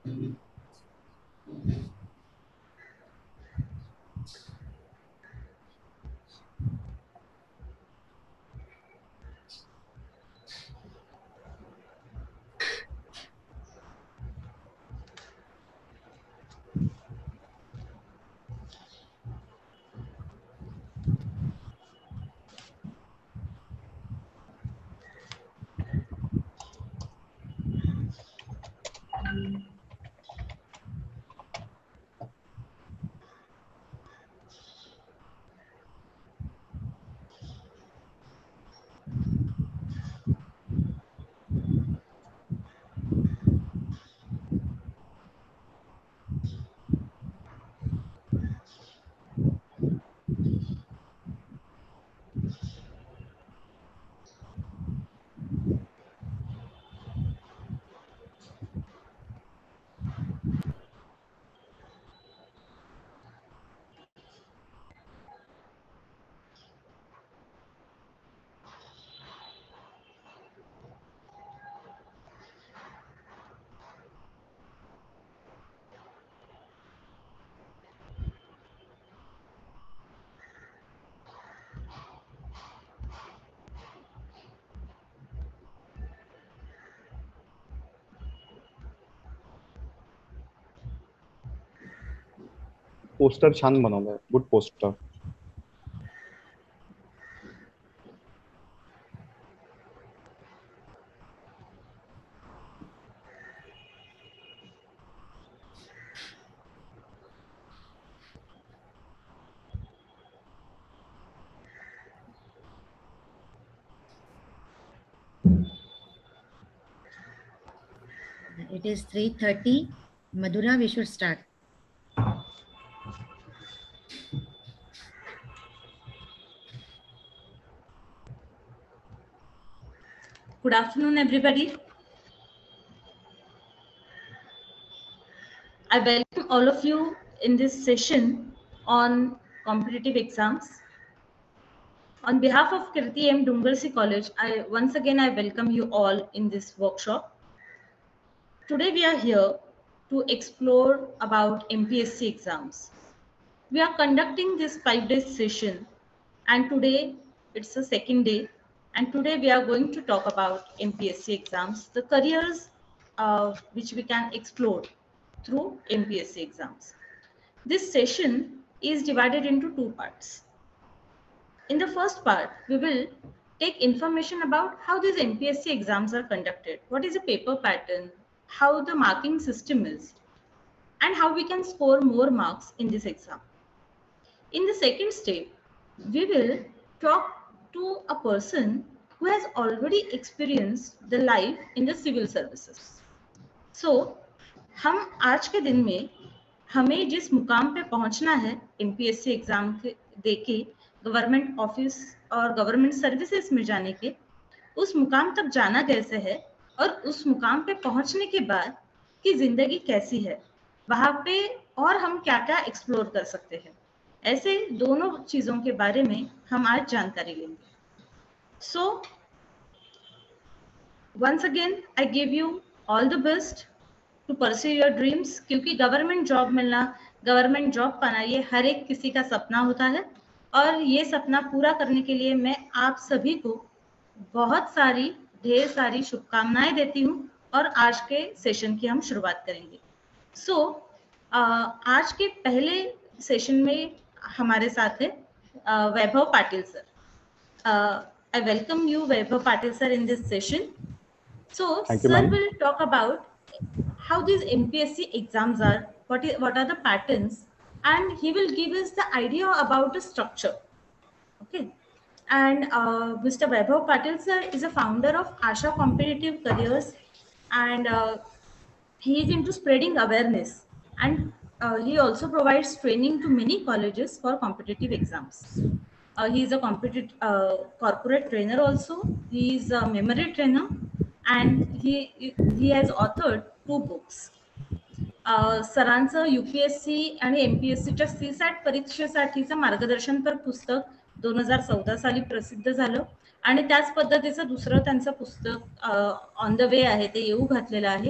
Poster छान बनवलंय, good poster. It is 3:30. Madhura, we should start. Good afternoon, everybody. I welcome all of you in this session on competitive exams. On behalf of Kirti M. Dungarsi College, once again I welcome you all in this workshop. Today we are here to explore about MPSC exams. We are conducting this 5-day session, and today it's the second day, and today we are going to talk about MPSC exams, the careers which we can explore through MPSC exams. This session is divided into two parts. In the first part, we will take information about how these MPSC exams are conducted, what is the paper pattern, how the marking system is, and how we can score more marks in this exam. In the second step, we will talk to a person who has already experienced the life in the civil services. So, हम आज के दिन में हमें जिस मुकाम पे पहुंचना है MPSC एग्जाम देके गवर्नमेंट ऑफिस और गवर्नमेंट सर्विसेज में जाने के, उस मुकाम तक जाना कैसे है और उस मुकाम पे पहुंचने के बाद की जिंदगी कैसी है, वहां पे और हम क्या क्या एक्सप्लोर कर सकते हैं, ऐसे दोनों चीजों के बारे में हम आज जानकारी लेंगे. So once again I give you all the best to pursue your dreams, क्योंकि गवर्नमेंट जॉब मिलना, गवर्नमेंट जॉब पाना, ये हर एक किसी का सपना होता है, और ये सपना पूरा करने के लिए मैं आप सभी को बहुत सारी ढेर सारी शुभकामनाएं देती हूँ, और आज के सेशन की हम शुरुआत करेंगे. सो आज के पहले सेशन में हमारे साथ है Vaibhav Patil sir. I welcome you Vaibhav Patil sir in this session. So sir will talk about how these MPSC exams are, what are the patterns, and he will give us the idea about the structure. Okay. And Mr. Vaibhav Patil sir is a founder of Asha Competitive Careers, and he is into spreading awareness, and he also provides training to many colleges for competitive exams. He is a corporate trainer also. He is a memory trainer, and he has authored 2 books. सरांचं UPSC आणि MPSCच्या CSAT परीक्षेसाठीचं मार्गदर्शनपर पुस्तक 2014 साली प्रसिद्ध झालं, आणि त्याच पद्धतीचं दुसरं त्यांचं पुस्तक ऑन द वे आहे, ते येऊ घातलेलं आहे.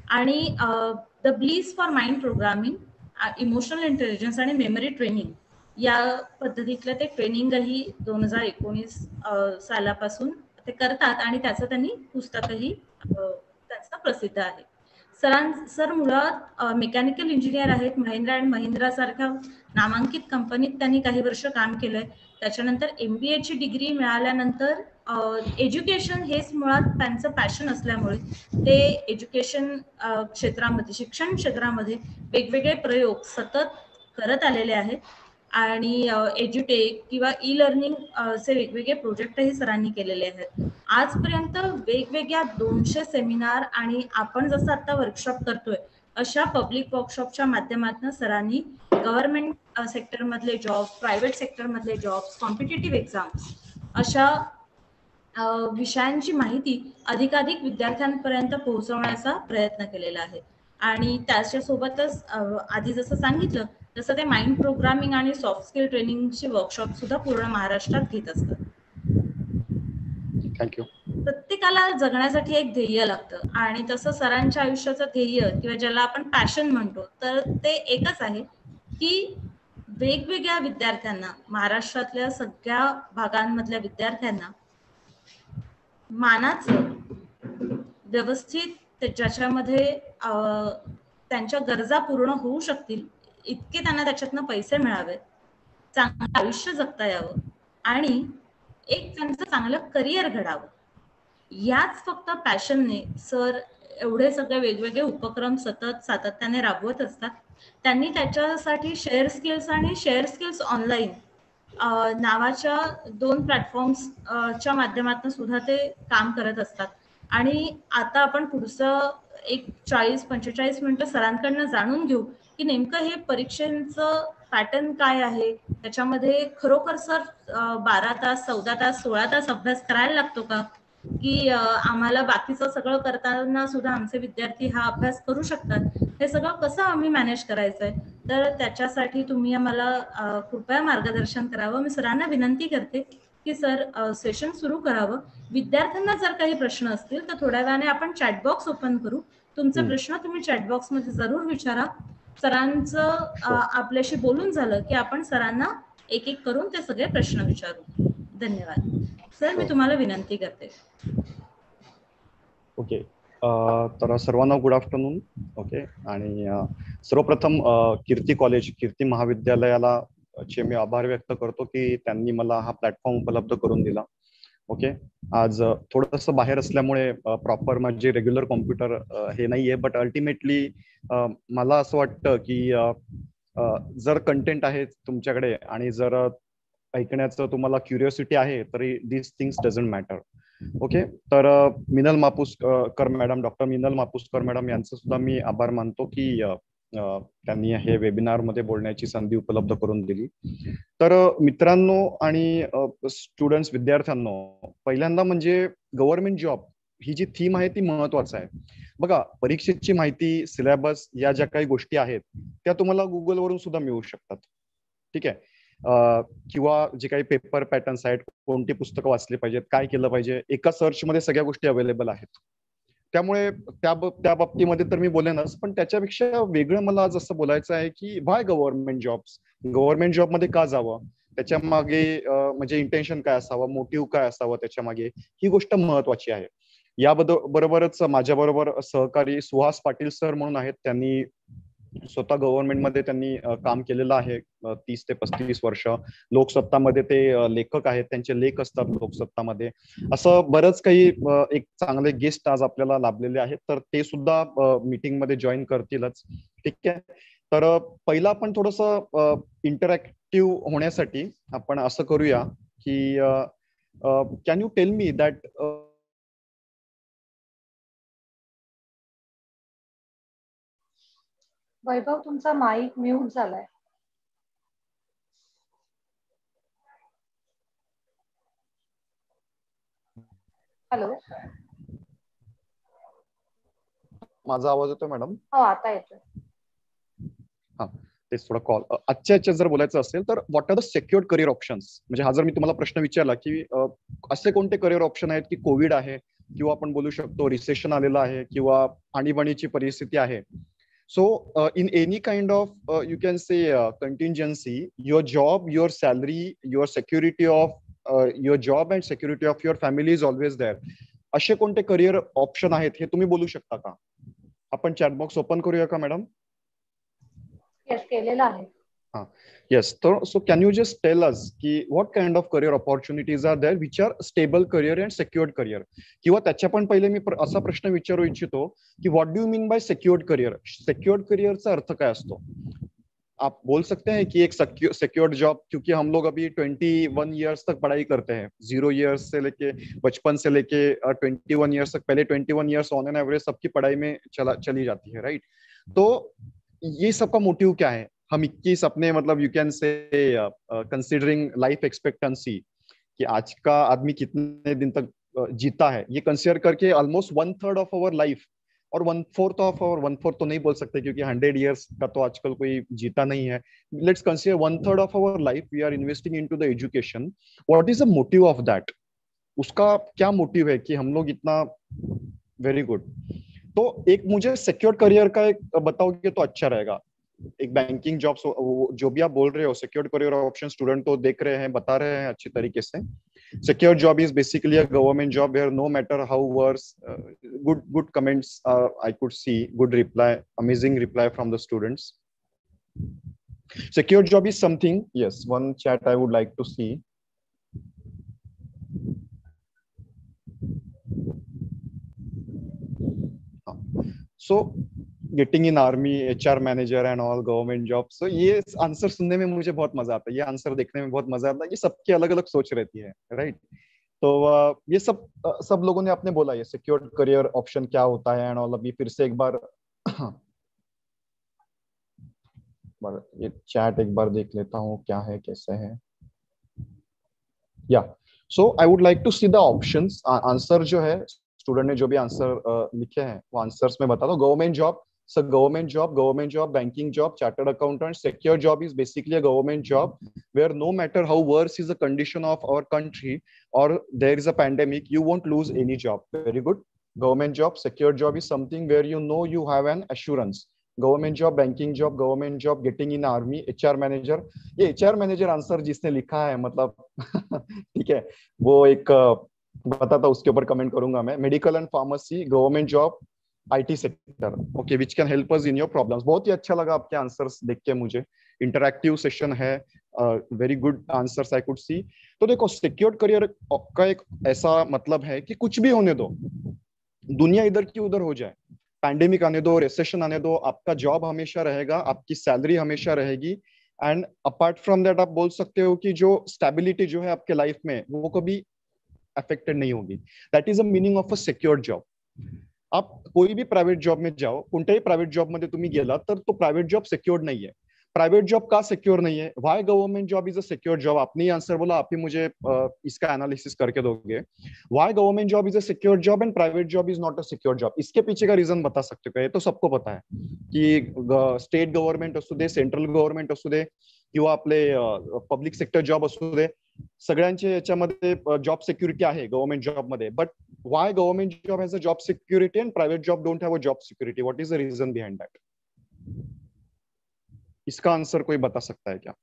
आणि the bliss for mind programming, emotional intelligence आणि मेमरी ट्रेनिंग या पद्धतीतलं ते ट्रेनिंगही 2019 सालापासून ते करतात आणि त्याचं त्यांनी पुस्तकही त्यांचं प्रसिद्ध आहे. सर मुळात मेकॅनिकल इंजिनियर आहेत. महिंद्रा अँड महिंद्रा सारख्या नामांकित कंपनीत त्यांनी काही वर्ष काम केलंय. त्याच्यानंतर MBA ची डिग्री मिळाल्यानंतर एज्युकेशन हेच मुळात त्यांचं पॅशन असल्यामुळे ते एज्युकेशन क्षेत्रामध्ये, शिक्षण क्षेत्रामध्ये वेगवेगळे प्रयोग सतत करत आलेले आहेत आणि एज्युटेक किंवा ई लर्निंग चे वेगवेगळे प्रोजेक्टही सरांनी केलेले आहेत. आजपर्यंत वेगवेगळ्या 200 सेमिनार आणि आपण जसं आता वर्कशॉप करतोय अशा पब्लिक वर्कशॉपच्या माध्यमातून सरांनी गव्हर्नमेंट सेक्टरमधले जॉब, प्रायव्हेट सेक्टरमधले जॉब, कॉम्पिटिटिव्ह एक्झाम्स अशा विषयांची माहिती अधिकाधिक विद्यार्थ्यांपर्यंत पोहोचवण्याचा प्रयत्न केलेला आहे. आणि त्याच्यासोबतच आधी जसं सांगितलं तसं ते माइंड प्रोग्रामिंग आणि सॉफ्ट स्किल ट्रेनिंगचे वर्कशॉप सुद्धा पूर्ण महाराष्ट्रात घेत असतात. थँक्यू. प्रत्येकाला जगण्यासाठी एक ध्येय लागतं आणि तसं सरांच्या आयुष्याचं ध्येय किंवा ज्याला आपण पॅशन म्हणतो तर ते एकच आहे की वेगवेगळ्या विद्यार्थ्यांना, महाराष्ट्रातल्या सगळ्या भागांमधल्या विद्यार्थ्यांना मानाचं व्यवस्थित ज्याच्यामध्ये त्यांच्या गरजा पूर्ण होऊ शकतील इतके त्यांना त्याच्यातनं पैसे मिळावे, चांगलं आयुष्य जगता यावं आणि एक त्यांचं चांगलं करिअर घडावं, याच फक्त पॅशनने सर एवढे सगळे वेगवेगळे उपक्रम सतत सातत्याने राबवत असतात. त्यांनी त्याच्यासाठी शेअर स्किल्स आणि शेअर स्किल्स ऑनलाईन नावाच्या 2 प्लॅटफॉर्म्सच्या माध्यमातून सुद्धा ते काम करत असतात. आणि आता आपण पुढचं एक 40-45 मिनिटं सरांकडनं जाणून घेऊ की नेमकं हे परीक्षेचं पॅटर्न काय आहे, त्याच्यामध्ये खरोखर सर 12 तास, 14 तास, 16 तास अभ्यास करायला लागतो का, की आम्हाला बाकीचं सगळं करताना सुद्धा आमचे विद्यार्थी हा अभ्यास करू शकतात, हे सगळं कसं आम्ही मॅनेज करायचंय. तर त्याच्यासाठी तुम्ही आम्हाला कृपया मार्गदर्शन करावं. मी सरांना विनंती करते की सर सेशन सुरू करावं. विद्यार्थ्यांना जर काही प्रश्न असतील तर थोड्या वेळाने आपण चॅटबॉक्स ओपन करू. तुमचे प्रश्न तुम्ही चॅटबॉक्स मध्ये जरूर विचारा. सरांचं आपल्याशी बोलून झालं की आपण सरांना एक एक करून ते सगळे प्रश्न विचारू. धन्यवाद सर. मी तुम्हाला विनंती करते. ओके, तर सर्वांना गुड आफ्टरनून. ओके, आणि सर्वप्रथम कीर्ती कॉलेज, कीर्ती महाविद्यालयाला चे मी आभार व्यक्त करतो की त्यांनी मला हा प्लॅटफॉर्म उपलब्ध करून दिला. ओके, आज थोडंसं बाहेर असल्यामुळे प्रॉपर माझे रेग्युलर कॉम्प्युटर हे नाहीये, बट अल्टिमेटली मला असं वाटतं की जर कंटेंट आहे तुमच्याकडे आणि जर ऐकण्याचं तुम्हाला क्युरिओसिटी आहे तरी this things doesn't matter. Okay, तर मिनल मापुसकर मॅडम, डॉक्टर मिनल मापुसकर मॅडम यांचं सुद्धा मी आभार मानतो की त्यांनी हे वेबिनार मध्ये बोलण्याची संधी उपलब्ध करून दिली. तर मित्रांनो आणि स्टुडंट्स, विद्यार्थ्यांनो, पहिल्यांदा म्हणजे गव्हर्नमेंट जॉब ही जी थीम आहे ती महत्वाचं आहे. बघा, परीक्षेची माहिती, सिलेबस या ज्या काही गोष्टी आहेत त्या तुम्हाला गुगलवरून सुद्धा मिळू शकतात. ठीक आहे, किंवा जे काही पेपर पॅटर्न्स आहेत, कोणती पुस्तकं वाचली पाहिजेत, काय केलं पाहिजे, एका सर्च मध्ये सगळ्या गोष्टी अवेलेबल आहेत. त्यामुळे त्या बाबतीमध्ये तर मी बोलेनच, पण त्याच्यापेक्षा वेगळं मला जसं बोलायचं आहे की why government jobs, government job मध्ये का जावं, त्याच्या मागे म्हणजे इंटेन्शन काय असावं, मोटिव्ह काय असावं त्याच्या मागे, ही गोष्ट महत्वाची आहे. या बरोबरच माझ्या बरोबर सहकारी सुहास पाटील सर म्हणून आहेत. त्यांनी स्वतः गव्हर्नमेंट मध्ये त्यांनी काम केलेलं आहे 30 ते 35 वर्ष. लोकसत्तामध्ये ते लेखक आहेत, त्यांचे लेख असतात लोकसत्तामध्ये. असं बरंच काही एक चांगले गेस्ट आज आपल्याला लाभलेले आहेत, तर ते सुद्धा मीटिंग मध्ये जॉईन करतीलच. ठीक आहे, तर पहिला आपण थोडंसं इंटरॅक्टिव्ह होण्यासाठी आपण असं करूया की can you tell me that Vaibhav, तुमचा माईक म्यूट झालाय. हॅलो, माझा आवाज येतोय मॅडम? हो, आता येतोय. हा, तेच थोडा कॉल. आजच्या जर बोलायचं असेल तर what are the secured career options. म्हणजे हा जर मी तुम्हाला प्रश्न विचारला की असे कोणते करिअर ऑप्शन आहेत की कोविड आहे, किंवा आपण बोलू शकतो रिसेशन आलेलं आहे किंवा आणीबाणीची परिस्थिती आहे. So in any kind of you can say contingency, your job, your salary, your security of your job and security of your family is always there. असे कोणते करिअर ऑप्शन आहेत हे तुम्ही बोलू शकता का? आपण चॅट बॉक्स ओपन करूया का मॅडम? येस, केलेलं आहे. Yes, so can you just tell us ki what kind of career opportunities are there which are stable career and secured career? किंवा त्याच्या पण पहिले मी असा प्रश्न विचारू इच्छितो की what do you mean by secured career? Secured career चा अर्थ काय असतो? आप बोल सकते हैं कि एक secured job, क्योंकि हम लोग अभी 21 years तक पढ़ाई करते हैं, 0 years से लेके बचपन से लेके 21 years तक, पहले 21 years ऑन एन एवरेज सबकी पढ़ाई में चली जाती है, राइट? तो ये सबका मोटिव क्या है? हम 21 अपने मतलब you can say considering life expectancy कि आज का आदमी कितने दिन तक जीता है, ये कंसिडर करके ऑलमोस्ट 1/3 ऑफ आवर लाइफ और 1/4 ऑफ आवर, 1/4 तो नहीं बोल सकते क्योंकि 100 years का तो आजकल कोई जीता नहीं है. Let's consider 1/3 of our life we are investing into the education. What is the motive of that? उसका क्या मोटिव है कि हम लोग इतना वेरी गुड. तो एक मुझे सिक्योर करियर का एक बताओगे तो अच्छा रहेगा. एक बैंकिंग जॉब, जो भी आप बोल रहे हो सिक्योर करियर ऑप्शन स्टूडेंट तो देख रहे हैं, बता रहे हैं अच्छी तरीके से. Secure job is basically a government job where no matter how worse, good comments I could see, good reply, amazing reply from the students. Secure job is something, yes, one chat I would like to see. So getting in army, HR manager and all government jobs. So ये answer सुनने में मुझे बहुत मजा आता है, ये answer देखने में बहुत मजा आता है. ये सबकी अलग अलग सोच रहती है, राइट? तो ये सब लोगों ने आपने बोला ये सिक्योर्ड करियर ऑप्शन क्या होता है एंड ऑल. अभी फिर से एक बार ये चैट एक बार देख लेता हूँ क्या है कैसे है. या so I would like to see the options. Answer जो है स्टूडेंट ने जो भी आंसर लिखे हैं वो आंसर्स में बता दो. Government job, so government job, banking job, chartered accountant. Secure job is basically a government job where no matter how worse is the condition of our country or there is a pandemic, you won't lose any job. Very good. Government job, secure job is something where you know you have an assurance. Government job, banking job, government job, getting in army, HR manager. ये HR manager answer जिसने लिखा है मतलब ठीक है, वो एक बताता उसके ऊपर कमेंट करूंगा मैं. Medical and pharmacy, government job, IT sector, okay, which can help us in your problems. बहुत ही अच्छा लगा आपके आंसर्स देख के मुझे. इंटरैक्टिव सेशन है, very good answers I could see. तो देखो सिक्योर्ड करियर का एक ऐसा मतलब है कि कुछ भी होने दो, दुनिया इधर की उधर हो जाए, पैंडेमिक आने दो, रिसेशन आने दो, आपका जॉब हमेशा रहेगा, आपकी सैलरी हमेशा रहेगी. एंड अपार्ट फ्रॉम दैट आप बोल सकते हो कि जो स्टेबिलिटी जो है आपके लाइफ में वो कभी अफेक्टेड नहीं होगी. That is a meaning of a secured job. आप कोई भी प्रायव्हेट जॉब में जाओ, कोणत्याही प्रायव्हेट जॉब मध्ये तुम्ही गेला तर तो प्रायव्हेट जॉब सिक्योर्ड नहीं है. प्राइवेट जॉब का सिक्योर नहीं है? Why government job is a secure job? आपने आंसर बोला, आप ही मुझे इसका एनालिसिस करके दोगे. Why government job is a secure job and private job is not a secure job? इसके पीछे का रीजन बता सकते हो? ये तो सबको पता है कि स्टेट गव्हर्नमेंट असू दे, सेंट्रल गव्हर्नमेंट असू दे किंवा आपले पब्लिक सेक्टर जॉब असू दे, सगळ्यांचे याच्यामध्ये जॉब सिक्युरिटी आहे गव्हर्नमेंट जॉब मध्ये. But why government job has a job security and private job don't have a job security? What is the reason behind that? इसका आंसर कोई बता सकता है क्या?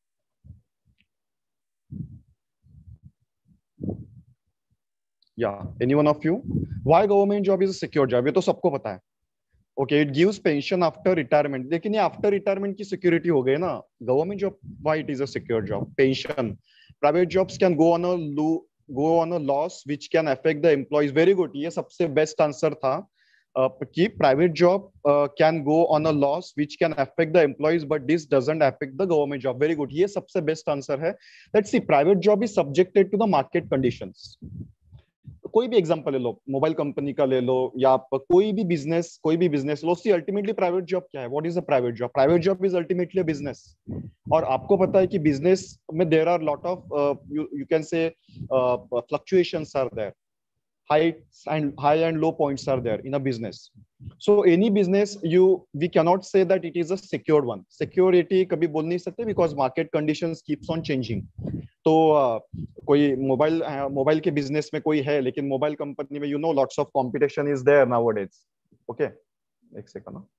या any one of you? Why government job is a secure job? ये तो सबको पता है. Okay, it gives pension after retirement. लेकिन ये आफ्टर रिटायरमेंट की सिक्योरिटी हो गई ना. Government job, why it is a secure job? Pension. Private jobs can go on a loss which can affect the employees. Very good, ये सबसे best answer था कि private job can go on a loss which can affect the employees but this doesn't affect the government job. Very good, ये सबसे best answer है. Let's see, private job is subjected to the market conditions. कोई भी example ले लो, mobile company का ले लो या आप कोई भी बिजनेस लो. सी अल्टीमेटली प्राइवेट जॉब क्या है? What is a private job? Private job is ultimately a business. और आपको पता है कि बिजनेस में there are lot of you can say fluctuations are there. high and low points are there in a business. So any business we cannot say that it is a secured one. Security कभी बोल नहीं सकते because market conditions keeps on changing. तो कोई mobile के business में कोई है, लेकिन मोबाइल कंपनी में lots of competition is there nowadays. Okay, एक सेकंड ना।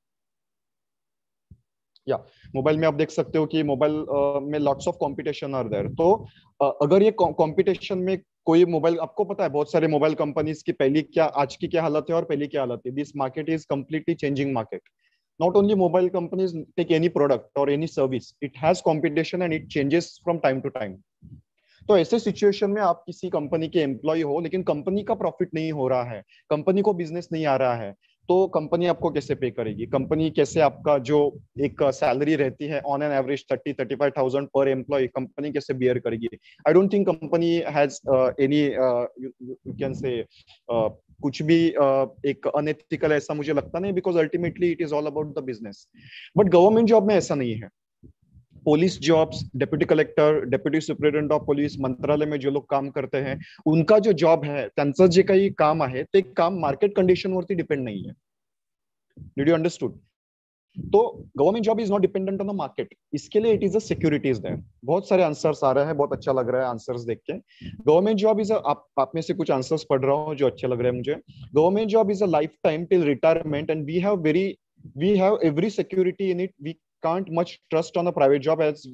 या मोबाइल में आप देख सकते हो कि मोबाइल में lots of competition are there. तो अगर ये कंपटीशन में कोई मोबाइल, आपको पता है बहुत सारे मोबाइल कंपनीज की पहली क्या, आज की क्या हालत है और पहली क्या हालत है। This market is completely changing market. Not only mobile companies take any product or any service, it has competition and it changes from time to time. तो ऐसे सिचुएशन में आप किसी कंपनी के एम्प्लॉय हो, लेकिन कंपनी का प्रॉफिट नहीं हो रहा है, कंपनी को बिजनेस नहीं आ रहा है, तो कंपनी आपको कैसे पे करेगी? कंपनी कैसे आपका जो एक सैलरी रहती है ऑन एन एवरेज 30-35,000 पर एम्प्लॉय, कंपनी कैसे बियर करेगी? I don't think company has any you can say कुछ भी एक अनएथिकल, ऐसा मुझे लगता नहीं, because ultimately it is all about the business. But government job में ऐसा नहीं है। Police jobs, deputy collector, deputy superintendent of police, मंत्रालय में जो लोग काम करते हैं, उनका जो जॉब है, त्यांचं जे काही काम आहे ते काम मार्केट कंडिशन वरती डिपेंड नहीं है। Did you understood? तो government job is not dependent on the market, इसके लिए it is a security is there. बहुत सारे आंसर्स आ रहे हैं, बहुत अच्छा लग रहा है आंसर्स देख के। गवर्नमेंट जॉब इज आप में से कुछ आंसर्स पढ़ रहा हूँ जो अच्छे लग रहे हैं मुझे। Government job is a life time till retirement and we have every security in it. We can't much trust on a private job as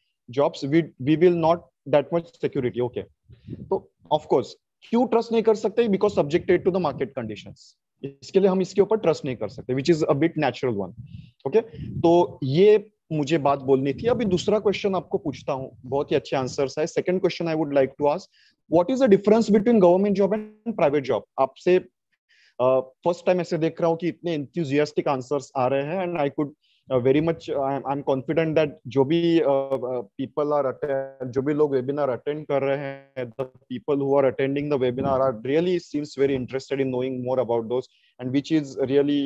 we will not that much security. Okay, तो of course क्यों trust नहीं कर सकते? Because subjected to the market conditions, इसके लिए हम इसके ऊपर ट्रस्ट नहीं कर सकते, which is a bit natural one. Okay, तो ये मुझे बात बोलनी थी। अभी दूसरा क्वेश्चन आपको पूछता हूँ, बहुत ही अच्छे आंसर्स है। Second question I would like to ask, what is the difference between government job and private job? आपसे फर्स्ट टाइम ऐसे देख रहा हूँ कि इतने एंथुसियास्टिक आंसर्स आ रहे हैं, and I could very much I'm confident that जो भी people are जो भी लोग webinar attend कर रहे हैं, the people who are attending the webinar are really seems very interested in knowing more about those, and which is really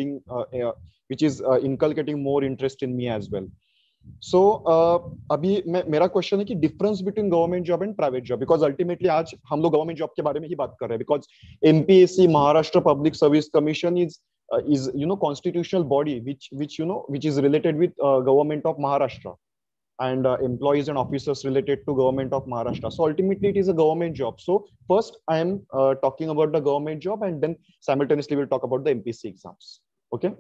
which is inculcating more interest in me as well. So अभी मेरा question है कि difference between government job and private job, because ultimately आज हम लोग government job के बारे में ही बात कर रहे हैं, because MPSC, Maharashtra public service commission is constitutional body which is related with government of Maharashtra, and employees and officers related to government of Maharashtra. So ultimately it is a government job. So first I am talking about the government job, and then simultaneously we'll talk about the MPC exams. Okay,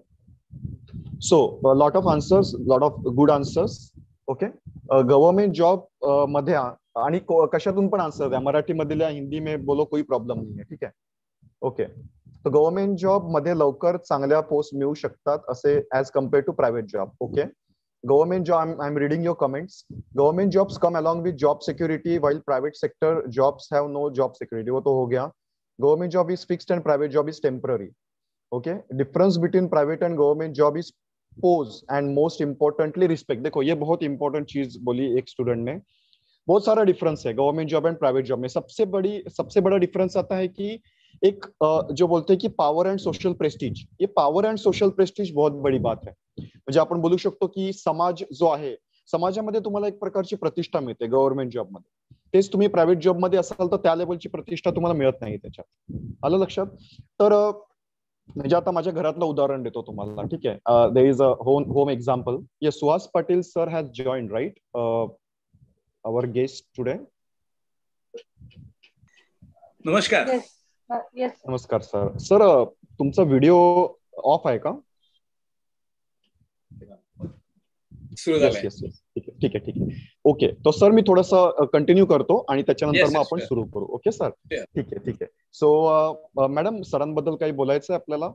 so a lot of answers, lot of good answers. Okay, government job मध्ये आणि कशातून पण answer द्या, मराठी मधल्या हिंदी में बोलो, कोई problem नहीं है, ठीक है? ओके, तो गव्हर्नमेंट जॉब मध्ये लवकर चांगल्या पोस्ट मिळू शकतात असे as compare to private job. Okay, government job, I am reading your comments. Government jobs come along with job security while private sector jobs have no job security. वो तो हो गया. Government job is fixed and private job is temporary. Okay, difference between private and government job is pose and most importantly respect. देखो ये बहुत important चीज बोली एक स्टूडेंट ने. बहुत सारा डिफरेंस है government job and private job में. सबसे बड़ा डिफरेंस आता है कि एक जो बोलते हैं कि पॉवर एंड सोशल प्रेस्टीज. ये पॉवर एंड सोशल प्रेस्टीज बहुत बड़ी बात है. म्हणजे आपण बोलू शकतो की समाज जो आहे, समाजामध्ये तुम्हाला एक प्रकारची प्रतिष्ठा मिळते गव्हर्नमेंट जॉब मध्ये. तेच तुम्ही प्रायव्हेट जॉब मध्ये असाल तर त्या लेवलची प्रतिष्ठा तुम्हाला मिळत नाही त्याच्यात. आलं लक्षात? तर म्हणजे आता माझ्या घरातलं उदाहरण देतो तुम्हाला, ठीक आहे? There is a home example. ये Suhas Patil sir has joined, right? Our guest today. नमस्कार. नमस्कार सर. सर तुमचा व्हिडिओ ऑफ आहे का? ठीक आहे. ओके, तो सर मी थोडासा कंटिन्यू करतो आणि त्याच्यानंतर मग आपण सुरू करू. ओके सर, ठीक आहे. सो मॅडम, सरांबद्दल काही बोलायचं आहे आपल्याला?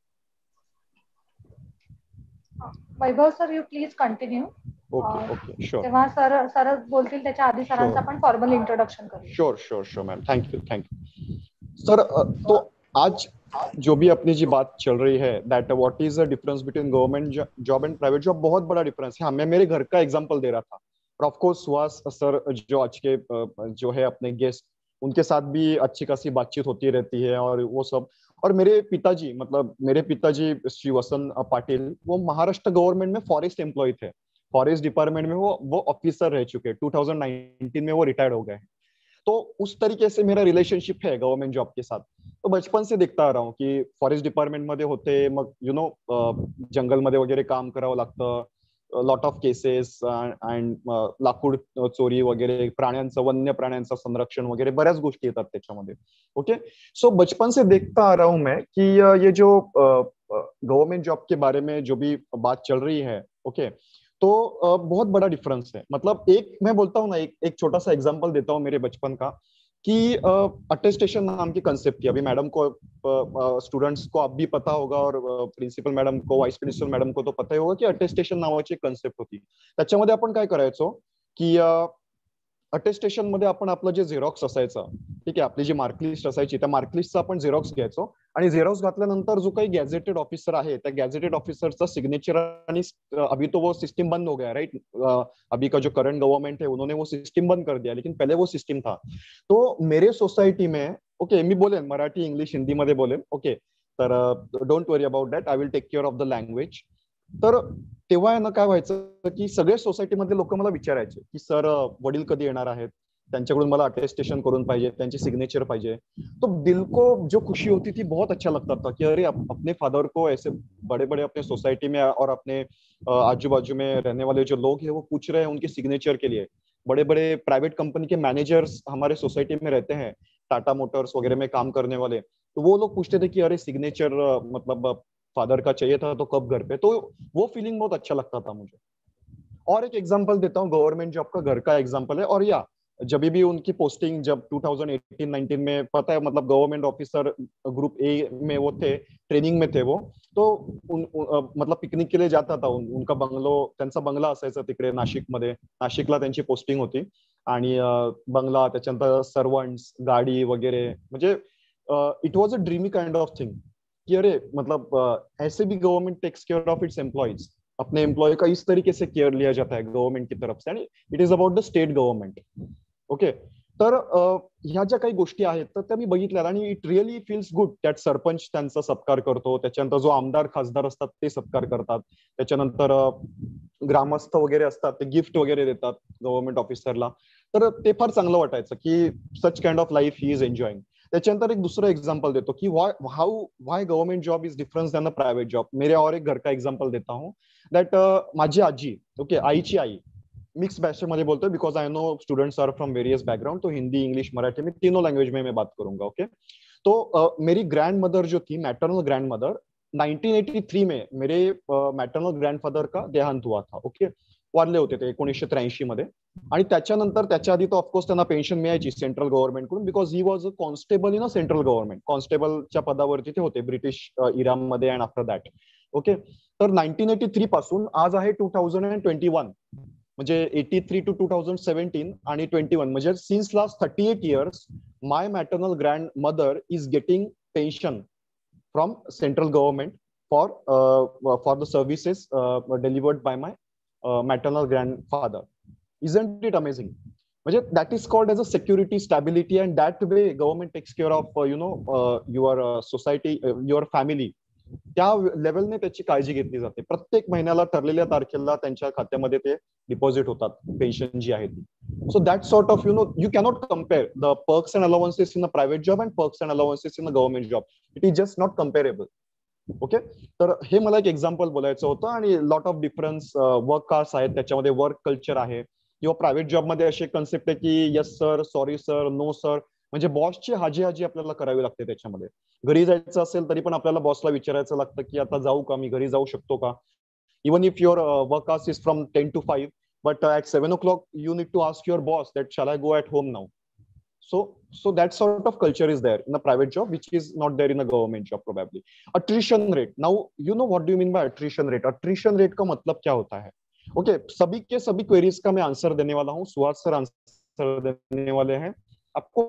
Vaibhav sir, you please continue. Okay, sure. तेव्हा सर बोलतील, त्याच्या आधी सरांचा पण फॉर्मल इंट्रोडक्शन करू. Sure ma'am, thank you. Sir, तो आज जो भी अपनी जी बात चल रही है, that what is the difference between government job and private job, बहुत बड़ा डिफरेंस है. मैं मेरे घर का एग्जांपल दे रहा था, और ऑफ कोर्स सुहास सर जो आज के जो है अपने गेस्ट, उनके साथ भी अच्छी खासी बातचीत होती रहती है और वो सब. और मेरे पिताजी श्री वसंत पाटिल, वो महाराष्ट्र गवर्नमेंट में फॉरेस्ट एम्प्लॉय थे. फॉरेस्ट डिपार्टमेंट में वो ऑफिसर रह चुके. 2019 में वो रिटायर्ड हो गए. तो उस तरीके से मेरा रिलेशनशिप है गवर्नमेंट जॉब के साथ. तो बचपन से देखता आ रहा हूँ कि फॉरेस्ट डिपार्टमेंट मध्ये होते, मग जंगल मध्ये वगैरे काम करावं लागतं. लॉट ऑफ केसेस अँड लाकूड चोरी वगैरे, प्राण्यांचं, वन्य प्राण्यांचं संरक्षण वगैरे बऱ्याच गोष्टी येतात त्याच्यामध्ये. ओके, सो बचपन से देखता आ रहा हूं मैं कि ये जो गवर्नमेंट जॉब के बारे में जो भी बात चल रही है, ओके, तो बहुत बड़ा डिफरेंस है. मतलब एक मैं बोलता हूँ ना, एक छोटा सा एग्जांपल देता हूँ मेरे बचपन का कि अटेस्टेशन नाम की कंसेप्ट थी. अभी मैडम को, स्टूडेंट्स को अब भी पता होगा और प्रिन्सिपल मॅडम को, वाईस प्रिन्सिपल मॅडम को तो पता होगा की अटेस्टेशन नावाची कंसेप्ट होती. त्याच्यामध्ये आपण काय करायचो की अटेस्टेशन मध्ये आपण आपलं जे झेरॉक्स असायचं, ठीक आहे, आपली जी मार्कलिस्ट असायची त्या मार्कलिस्टचा आपण झेरॉक्स घ्यायचो आणि झेरॉक्स घातल्यानंतर जो काही गॅझेटेड ऑफिसर आहे त्या गॅझेटेड ऑफिसरचा सिग्नेचर आणि अभी तो वो सिस्टम बंद हो गया, राइट. अभी का जो करंट गवर्नमेंट है उन्होंने वो सिस्टम बंद कर दिया, लेकिन पहले वो सिस्टम था. तो मेरे सोसायटी में, ओके, मी बोलेन मराठी इंग्लिश हिंदी मध्ये बोलेन, ओके, तर don't worry about that, I will take care of the language. तर तेव्हा आहे ना काय व्हायचं की सगळे सोसायटीमधले लोक मला विचारायचे की सर वडील कधी येणार आहेत, त्यांच्याकडून मला अटेस्टेशन करून पाहिजे, त्यांची सिग्नेचर पाहिजे. तो दिल को जो खुशी होती थी बहुत अच्छा लगता था कि अरे अपने फादर को ऐसे बड़े बड़े अपने सोसाइटी में और अपने आजू बाजू में रहने वाले जो लोग हैं वो पूछ रहे हैं उनकी सिग्नेचर के लिए. बड़े बड़े प्राइवेट कंपनी के मैनेजर्स हमारे सोसाइटी में रहते हैं, टाटा मोटर्स वगैरह में काम करने वाले, तो वो लोग पूछते थे कि अरे सिग्नेचर मतलब फादर का चाहिए था तो कब घर पे. तो वो फीलिंग बहुत अच्छा लगता था मुझे. और एक एग्जांपल देता हूँ गवर्नमेंट जॉब का, घर का एग्जांपल है. और या जब भी उनकी पोस्टिंग जब 2018-19 में, पता है, मतलब गवर्नमेंट ऑफिसर ग्रुप ए में वो थे, ट्रेनिंग में थे वो, तो मतलब पिकनिक के लिए जाता था. उनका बंगलो, त्यांचा बंगला असायचा तिकडे नाशिकमध्ये, नाशिकला त्यांची पोस्टिंग होती. आणि बंगला, त्याच्यानंतर सर्वंट्स, गाडी वगैरे, म्हणजे it was a dreamy kind of thing कि अरे मतलब ऐसे भी government takes care of its employees. अपने एम्प्लॉय का इस तरीके से केयर लिया जाता है गवर्नमेंट की तरफ से, आणि it is about the state government. Okay, तर ह्या ज्या काही गोष्टी आहेत तर त्या मी बघितल्या आणि it really feels good that sarpanch त्यांचा सत्कार करतो, त्याच्यानंतर जो आमदार खासदार असतात ते सत्कार करतात, त्याच्यानंतर ग्रामस्थ वगैरे असतात ते गिफ्ट वगैरे देतात गव्हर्नमेंट ऑफिसरला. तर ते फार चांगलं वाटायचं की such kind of life he is enjoying. त्याच्यानंतर एक दुसरं एग्जांपल देतो कि why government job is difference than a private job. मेरे और एक घर का एग्जांपल देता हूँ दॅट माझी आजी, ओके, आईची आई, मिक्स भाषेमध्ये बोलतोय because I know students are from various background, तो हिंदी इंग्लिश मराठी में तीनों लैंग्वेज में मैं बात करूंगा. ओके, तो मेरी ग्रैंड मदर जो थी, मैटरनल ग्रैंड मदर, 1983 में मेरे मैटरनल ग्रैंडफादर का देहांत हुआ था. ओके, वारले होते ते 1983 मध्ये. आणि त्याच्यानंतर त्याच्या आधी तर ऑफकोर्स त्यांना पेन्शन मिळायची सेंट्रल गव्हर्नमेंट कडून, because he was a constable in a central government. कॉन्स्टेबलच्या पदावरती ते होते ब्रिटिश इराणमध्ये अँड आफ्टर दॅट. ओके, तर 1983 पासून आज आहे 2021, म्हणजे 83 टू 2017 आणि 21, म्हणजे since last 38 years my maternal grandmother is getting pension from central government for the services delivered by my maternal grandfather. Isn't it amazing? म्हणजे that is called as a security, stability, and that way government takes care of your society, your family. त्या लेवलने त्याची काळजी घेतली जाते. प्रत्येक महिन्याला ठरलेल्या तारखेला त्यांच्या खात्यामध्ये ते डिपॉझिट होतात, पेन्शन जी आहे ती. So that sort of you cannot compare the perks and allowances in a private job and perks and allowances in a government job. It is just not comparable. Okay, तर हे मला एक example बोलायचं होतं. आणि lot of difference work cost आहेत, त्याच्यामध्ये work culture आहे. किंवा प्रायव्हेट जॉबमध्ये अशी कन्सेप्ट आहे की yes sir, sorry sir, no sir, म्हणजे बॉसची हाजी हाजी आपल्याला करावी लागते. त्याच्यामध्ये घरी जायचं असेल तरी पण आपल्याला बॉसला विचारायचं लागतं की आता जाऊ का, मी घरी जाऊ शकतो का. Even if your work cost is from 10 to 5, but at 7 o'clock you need to ask your boss that shall I go at home now. So that sort of culture is there in a private job, which is not there in a government job probably. Attrition rate. Now, you know what do you mean by attrition rate? Attrition rate का मतलब क्या होता है? Okay, सभी के सभी queries का मैं आंसर देने वाला हूँ. सुहास सर आंसर देने वाले हैं. आपको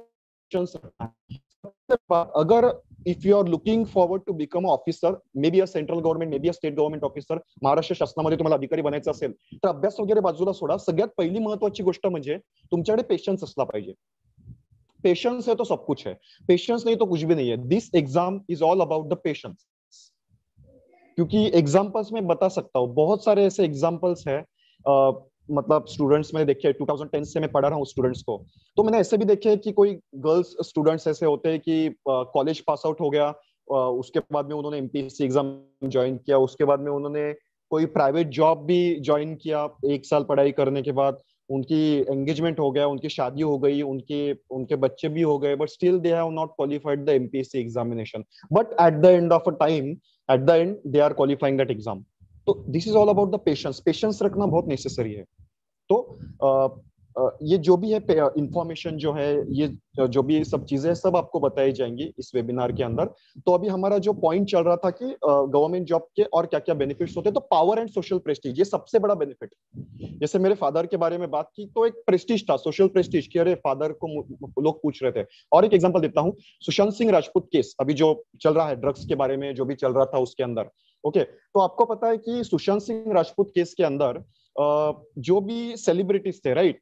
अगर if you are looking forward to become an officer, maybe a central government, maybe a state government officer, Maharashtra शासनामध्ये तुम्हाला अधिकारी बनायचं असेल तर अभ्यास वगैरे बाजूला सोडा. सगळ्यात पहिली महत्वाची गोष्ट म्हणजे तुमच्याकडे पेशन्स असला पाहिजे. पेशेंस है तो सब कुछ है, पेशेंस नहीं तो कुछ भी नहीं है. This exam is all about the patience. क्योंकि एग्जाम्पल्स में बता सकता हूँ, बहुत सारे ऐसे एग्जाम्पल्स है. मतलब स्टूडेंट्स मैंने देखे 2010 से मैं पढ़ा रहा हूँ स्टूडेंट्स को, तो मैंने ऐसे भी देखे कि कोई गर्ल्स स्टूडेंट्स ऐसे होते हैं कि कॉलेज पास आउट हो गया, उसके बाद में उन्होंने एमपीएससी एग्जाम ज्वाइन किया, उसके बाद में उन्होंने कोई प्राइवेट जॉब भी ज्वाइन किया 1 साल पढ़ाई करने के बाद, उनकी एंगेजमेंट हो गया, उनकी शादी हो गई, उनके उनके बच्चे भी हो गए, but still they have not qualified the MPSC examination, but at the end of a time, at the end they are qualifying that exam. तो this is all about the patience. Patience रखना बहुत necessary है। तो ये जो भी है information जो है, ये जो भी सब चीजें सब आपको बताई जाएंगी इस वेबिनार के अंदर। तो अभी हमारा जो पॉइंट चल रहा था कि गवर्नमेंट जॉब के और क्या क्या बेनिफिट्स होते हैं, तो पावर एंड सोशल प्रेस्टीज ये सबसे बड़ा बेनिफिट। जैसे मेरे फादर के बारे में बात की तो एक प्रेस्टीज था, सोशल प्रेस्टीज कि अरे फादर को लोग पूछ रहे थे। और एक एग्जांपल देता हूँ, सुशांत सिंह राजपूत केस अभी जो चल रहा है, ड्रग्स के बारे में जो भी चल रहा था उसके अंदर। ओके, तो आपको पता है कि सुशांत सिंह राजपूत केस के अंदर जो भी सेलिब्रिटीज थे, right,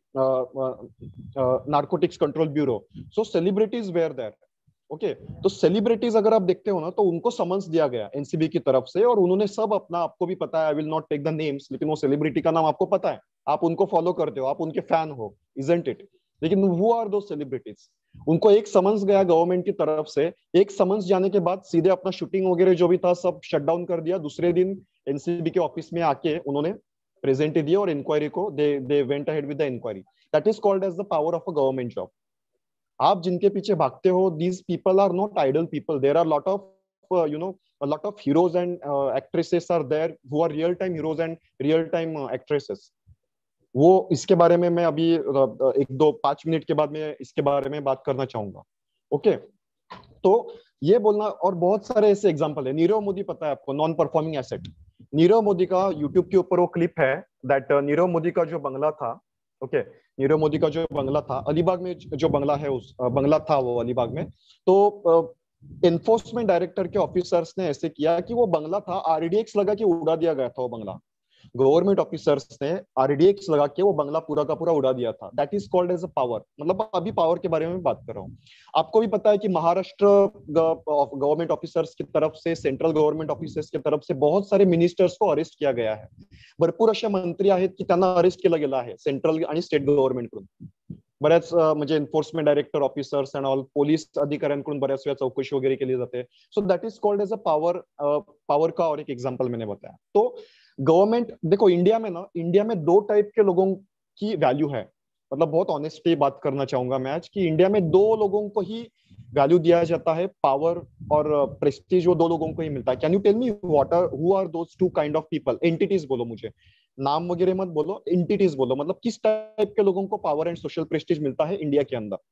narcotics control bureau, so celebrities were there. Okay, तो सेलिब्रिटीज अगर आप देखते हो ना, तो उनको समन्स दिया गया एनसीबी की तरफ से, और उन्होंने सब अपना, आपको भी पता है, I will not take the names, लेकिन वो सेलिब्रिटी का नाम आपको पता है, आप उनको फॉलो करते हो, आप उनके फैन हो, इजंट इट? लेकिन वो आर दो सेलिब्रिटीज। उनको एक समन्स गया गवर्नमेंट की तरफ से, एक समन्स जाने के बाद सीधे अपना शूटिंग वगैरह जो भी था सब शट डाउन कर दिया। दूसरे दिन एनसीबी के ऑफिस में आके उन्होंने प्रेजेंट दिया और इंक्वायरी को they went ahead with the inquiry. That is called as the power of a government job. आप जिनके पीछे भागते हो, these people are not idle people, there are lot of a lot of heroes and actresses are there who are real time heroes and real time actresses. वो इसके बारे में मैं अभी 1-2-5 मिनट के बाद में इसके बारे में बात करना चाहूंगा। ओके, तो ये बोलना, और बहुत सारे ऐसे एग्जांपल है। नीरव मोदी पता है आपको, non performing asset. Nirav Modi का यूट्यूब के ऊपर वो क्लिप है, दैट नीरव मोदी का जो बंगला था, ओके, नीरव मोदी का जो बंगला था अलीबाग में, जो बंगला है, उस बंगला था वो अलीबाग में, तो एनफोर्समेंट डायरेक्टर के ऑफिसर्स ने ऐसे किया कि वो बंगला था, आरडीएक्स लगा के उड़ा दिया गया था वो बंगला। गवर्नमेंट ऑफिसर्स ने आरडीएक्स लगा के वो बंगला पूरा का पूरा उड़ा दिया था। That is called as a power. मतलब अभी पावर के बारे में बात कर रहा हूँ। आपको भी पता है कि महाराष्ट्र गवर्नमेंट ऑफिसर्स की तरफ से, सेंट्रल गवर्नमेंट ऑफिसर्स की तरफ से बहुत सारे मिनिस्टर्स को अरेस्ट किया गया है। भरपूर असे मंत्री आहेत की त्यांना अरेस्ट केलं गेलं आहे सेंट्रल आणि स्टेट गव्हर्नमेंटकडून। बऱ्याच म्हणजे enforcement director officers and all police अधिकाऱ्यांकडून बऱ्याच वेळा चौकशी वगैरे केली जाते। So that is called as a power. Power का और एक एग्जांपल मैंने बताया। तो गवर्नमेंट, देखो इंडिया में ना, इंडिया में 2 टाइप के लोगों की वैल्यू है। मतलब बहुत ऑनेस्टली बात करना चाहूंगा मैं आज कि इंडिया में 2 लोगों को ही वैल्यू दिया जाता है, पावर और प्रेस्टीज, वो 2 लोगों को ही मिलता है। Can you tell me what are, who are those 2 kind of people? Entities बोलो, मुझे नाम वगैरह मत बोलो, एंटिटीज बोलो। मतलब किस टाइप के लोगों को पावर एंड सोशल प्रेस्टीज मिलता है इंडिया के अंदर?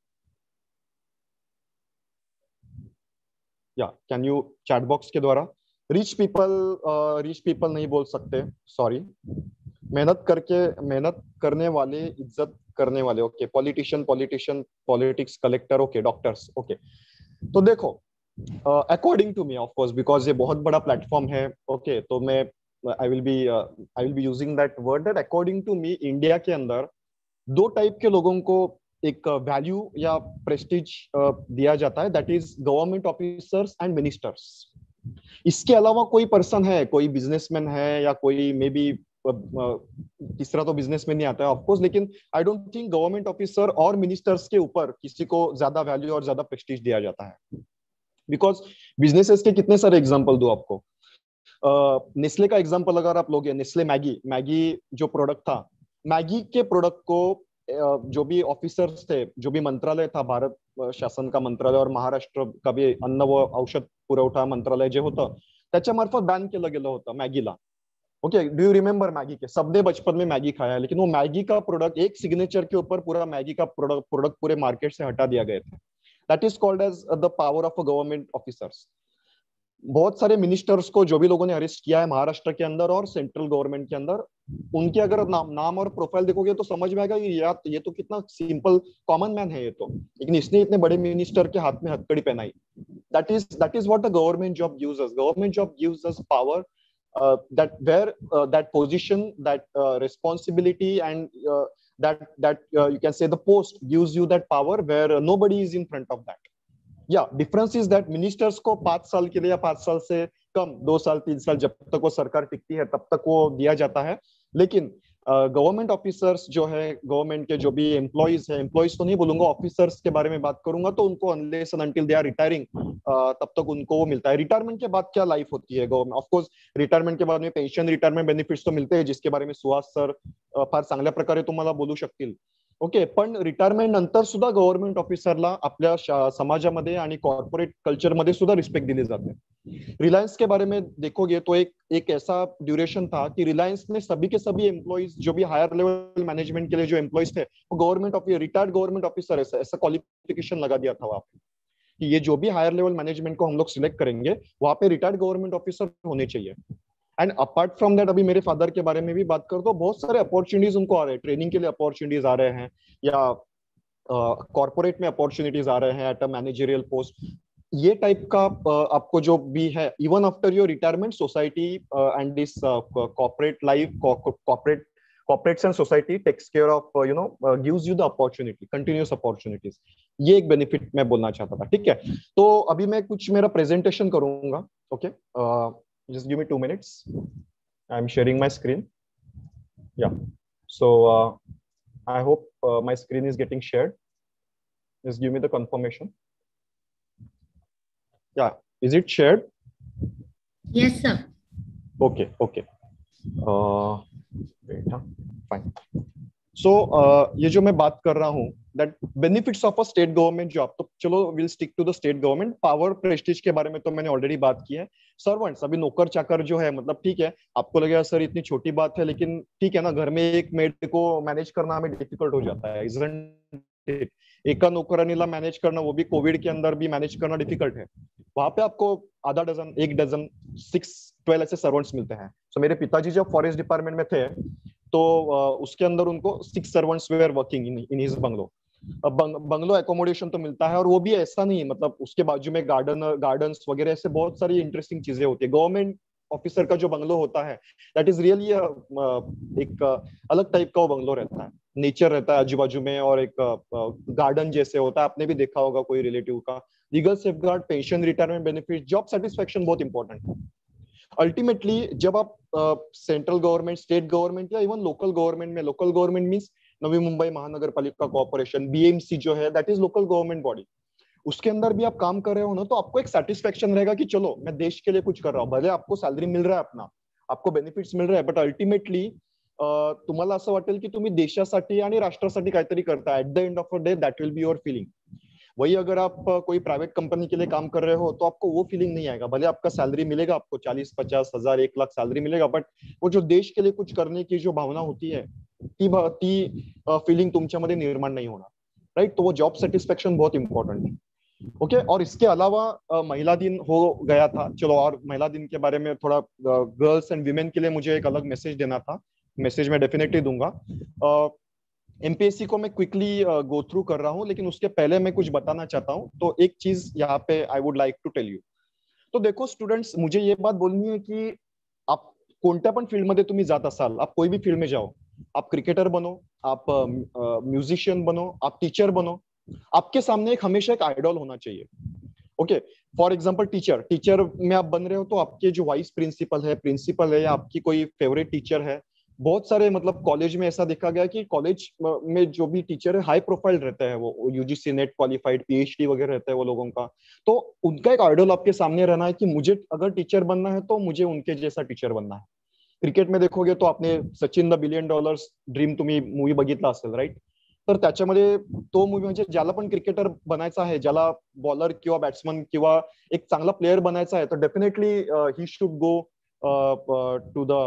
या कैन यू चैट बॉक्स के द्वारा? रिच पीपल नहीं बोल सकते, सॉरी। मेहनत करने वाले, इज्जत करने वाले, okay. Politician, politics, collector, okay. Doctors, okay. तो देखो, according to me, of course, because ये बहुत बड़ा प्लेटफॉर्म है, ओके, तो मैं I will be using that word, that according to me India के अंदर 2 टाइप के लोगों को एक वैल्यू या प्रेस्टीज दिया जाता है, that is government officers and ministers. इसके अलावा कोई पर्सन है, कोई बिजनेसमैन है, या कोई मे बी तीसरा तो बिजनेसमैन नहीं आता है ऑफ कोर्स, लेकिन I don't think government officer और मिनिस्टर्स के ऊपर किसी को ज्यादा वैल्यू और ज्यादा प्रेस्टीज दिया जाता है। बिकॉज बिजनेसेस के कितने सारे एग्जांपल दूं आपको। नेस्ले का एग्जांपल अगर आप लोगे, नेस्ले मैगी जो प्रोडक्ट था, मैगी के प्रोडक्ट को जो भी ऑफिसर्स थे, जो भी मंत्रालय था, भारत शासन का मंत्रालय और महाराष्ट्र का भी अन्न व औषध पुरवठा मंत्रालय जे होतं, त्याच्या मार्फत बॅन केलं गेलं होतं मॅगीला। Okay, do you remember Maggi के? सबने बचपन में मैगी खाया है, लेकिन वो मैगी का प्रोडक्ट एक सिग्नेचर के ऊपर पूरा मैगी का प्रोडक्ट पूरे मार्केट से हटा दिया गया था। That is called as the power of a government officers. बहुत सारे मिनिस्टर्स को जो भी लोगों ने अरेस्ट किया है महाराष्ट्र के अंदर और सेंट्रल गवर्नमेंट के अंदर, उनके अगर नाम और प्रोफाइल देखोगे तो समझ में आएगा कि यार ये तो कितना सिंपल कॉमन मैन है ये तो, लेकिन इसने इतने बड़े मिनिस्टर के हाथ में हथकड़ी पहनाई। That is what the government job gives us. Government job gives us power, that where that position, that responsibility, and that you can say the post gives you that power where nobody is in front of that. Yeah, difference is that ministers को 5 साल के लिए या 5 साल से कम, 2 साल 3 साल, जब तक वो सरकार टिकती है तब तक वो दिया जाता है। लेकिन गवर्नमेंट ऑफिसर्स जो है, गवर्नमेंट के जो भी एम्प्लॉइज है, एम्प्लॉइज तो नहीं बोलूंगा, ऑफिसर्स के बारे में बात करूंगा, तो उनको unless and until they are retiring तब तक उनको वो मिलता है. रिटायरमेंट के बाद क्या लाइफ होती है गवर्नमेंट, ऑफकोर्स रिटायरमेंट के बाद में पेन्शन, रिटायरमेंट बेनिफिट्स तो मिळते, जिसके बारे में सुहास सर फार चांगल्या प्रकारे तुम्हाला बोलू शकतील. ओके, पण रिटायरमेंट नंतर सुद्धा गव्हर्नमेंट ऑफिसरला आपल्या समाजामध्ये आणि कॉर्पोरेट कल्चरमध्ये सुद्धा रिस्पेक्ट दिली जाते. रिलायंस के बारे में देखोगे तो एक ऐसा ड्यूरेशन था कि रिलायंस ने सभी के सभी एम्प्लॉइज, जो भी हायर लेवल मैनेजमेंट के लिए जो एम्प्लॉइज थे, वो government of retired government officer ऐसा क्वालिफिकेशन लगा दिया था वहां पे कि ये जो भी हायर लेवल मैनेजमेंट को हम लोग सिलेक्ट करेंगे वहां पे रिटायर्ड गवर्नमेंट ऑफिसर होने चाहिए. एंड अपार्ट फ्रॉम दैट, अभी मेरे फादर के बारे में भी बात कर तो बहुत सारे अपॉर्चुनिटीज उनको आ रहे हैं, ट्रेनिंग के लिए अपॉर्चुनिटीज आ रहे हैं, या कॉर्पोरेट में अपॉर्चुनिटीज आ रहे हैं एट अ मैनेजरियल पोस्ट. ये टाइप का आपको जो भी है, even after your retirement, society and this corporate life, corporates and society takes care of gives you the opportunity, continuous opportunities. ये एक बेनिफिट मैं बोलना चाहता था. ठीक है, तो अभी मैं कुछ मेरा प्रेजेंटेशन करूंगा. Okay, just give me 2 minutes. I'm sharing my screen. Yeah, so I hope my screen is getting shared. Just give me the confirmation. Yeah, is it shared? Yes, sir. Okay. Wait, fine. So ये जो मैं बात कर रहा हूँ, that benefits of a state government job, तो चलो we'll stick to the state government. Power prestige के बारे में तो मैंने ऑलरेडी बात की है. सर्वेंट्स, अभी नौकर चाकर जो है, मतलब ठीक है, आपको लगेगा सर इतनी छोटी बात है, लेकिन ठीक है ना, घर में एक मेड को मैनेज करना हमें डिफिकल्ट हो जाता है, isn't it? एका नौकरानीला मैनेज करना, वो भी कोविड के अंदर भी मैनेज करना डिफिकल्ट है. वहां पे आपको आधा डजन, एक डजन, 6-12 ऐसे सर्वेंट्स मिलते हैं. So मेरे पिताजी जब फॉरेस्ट डिपार्टमेंट में थे, तो उसके अंदर उनको 6 servants were working in his bungalow. Bungalow accommodation तो मिलता है, और वो भी ऐसा नहीं, मतलब उसके बाजू में गार्डन्स वगैरह, ऐसे बहुत सारी इंटरेस्टिंग चीजें होती है. गवर्नमेंट ऑफिसर का जो बंगलो होता है, दैट इज रियली एक अलग टाइप का वो बंगलो रहता है. नेचर रहता है आजू बाजू में, और एक गार्डन जैसे होता है, आपने भी देखा होगा कोई रिलेटिव का. Legal safeguard, pension, retirement benefit, job satisfaction बहुत इंपॉर्टेंट है. अल्टीमेटली जब आप सेंट्रल गवर्नमेंट, स्टेट गवर्नमेंट, या इवन लोकल गवर्नमेंट में, local government means Navi Mumbai Mahanagar Palika corporation, BMC जो है, that is local government body, उसके अंदर भी आप काम कर रहे हो ना, तो आपको एक सेटिस्फेक्शन रहेगा कि चलो मैं देश के लिए कुछ कर रहा हूँ. भले आपको सॅलरी मिल रहा है, अपना आपको बेनिफिट्स मिल रहा है, बट अल्टिमेटली तुम्हाला असं वाटेल की तुम्ही देशासाठी आणि राष्ट्रासाठी काहीतरी करता. At the end of a day that will be your feeling. वही अगर आप कोई प्राइवेट कंपनी के लिए काम कर रहे हो, तो आपको वो फीलिंग नहीं आएगा. भले आपका सैलरी मिलेगा, आपको 40-50 हजार 1 लाख सैलरी मिलेगा, बट वो जो देश के लिए कुछ करने की जो भावना होती है, ती फीलिंग तुमच्यामध्ये निर्माण नहीं होना. राइट, तो वो जॉब सेटिस्फेक्शन बहुत इंपॉर्टेंट है. ओके, और इसके अलावा महिला दिन हो गया था, चलो, और महिला दिन के बारे में थोड़ा, गर्ल्स एंड वीमेन के लिए मुझे एक अलग मैसेज देना था. मैसेज मैं डेफिनेटली दूंगा. एमपीएससी को मैं क्विकली गो थ्रू कर रहा हूं, लेकिन उसके पहले मैं कुछ बताना चाहता हूं. तो एक चीज यहाँ पे I would like to tell you. तो देखो स्टूडेंट्स, मुझे ये बात बोलनी है कि आप कोणत्या पण फील्डमध्ये तुम्ही जात असाल, आप कोई भी फील्ड में जाओ, आप क्रिकेटर बनो, आप म्यूजिशियन बनो, आप टीचर बनो, आपके सामने एक हमेशा एक आइडल होना चाहिए. ओके, फॉर एग्जाम्पल टीचर में आप बन रहे हो, तो आपके जो वाइस प्रिंसिपल है, या आपकी कोई फेवरेट टीचर है. बहुत सारे, मतलब कॉलेज में ऐसा देखा गया कि कॉलेज में जो भी टीचर है, हाई प्रोफाइल रहता है, वो यूजीसी नेट क्वालिफाइड, पीएचडी वगैरह रहता है वो लोगों का. तो उनका एक आइडल आपके सामने रहना है कि मुझे अगर टीचर बनना है, तो मुझे उनके जैसा टीचर बनना है. क्रिकेट में देखोगे तो आपने सचिन द $1 बिलियन ड्रीम तुम्ही मूवी बघितला असेल, राईट. तर त्याच्यामध्ये तो मूवी, म्हणजे ज्याला पण क्रिकेटर बनायचा आहे, ज्याला बॉलर किंवा बॅट्समन किंवा एक चांगला प्लेयर बनायचा आहे, तर definitely he should go to the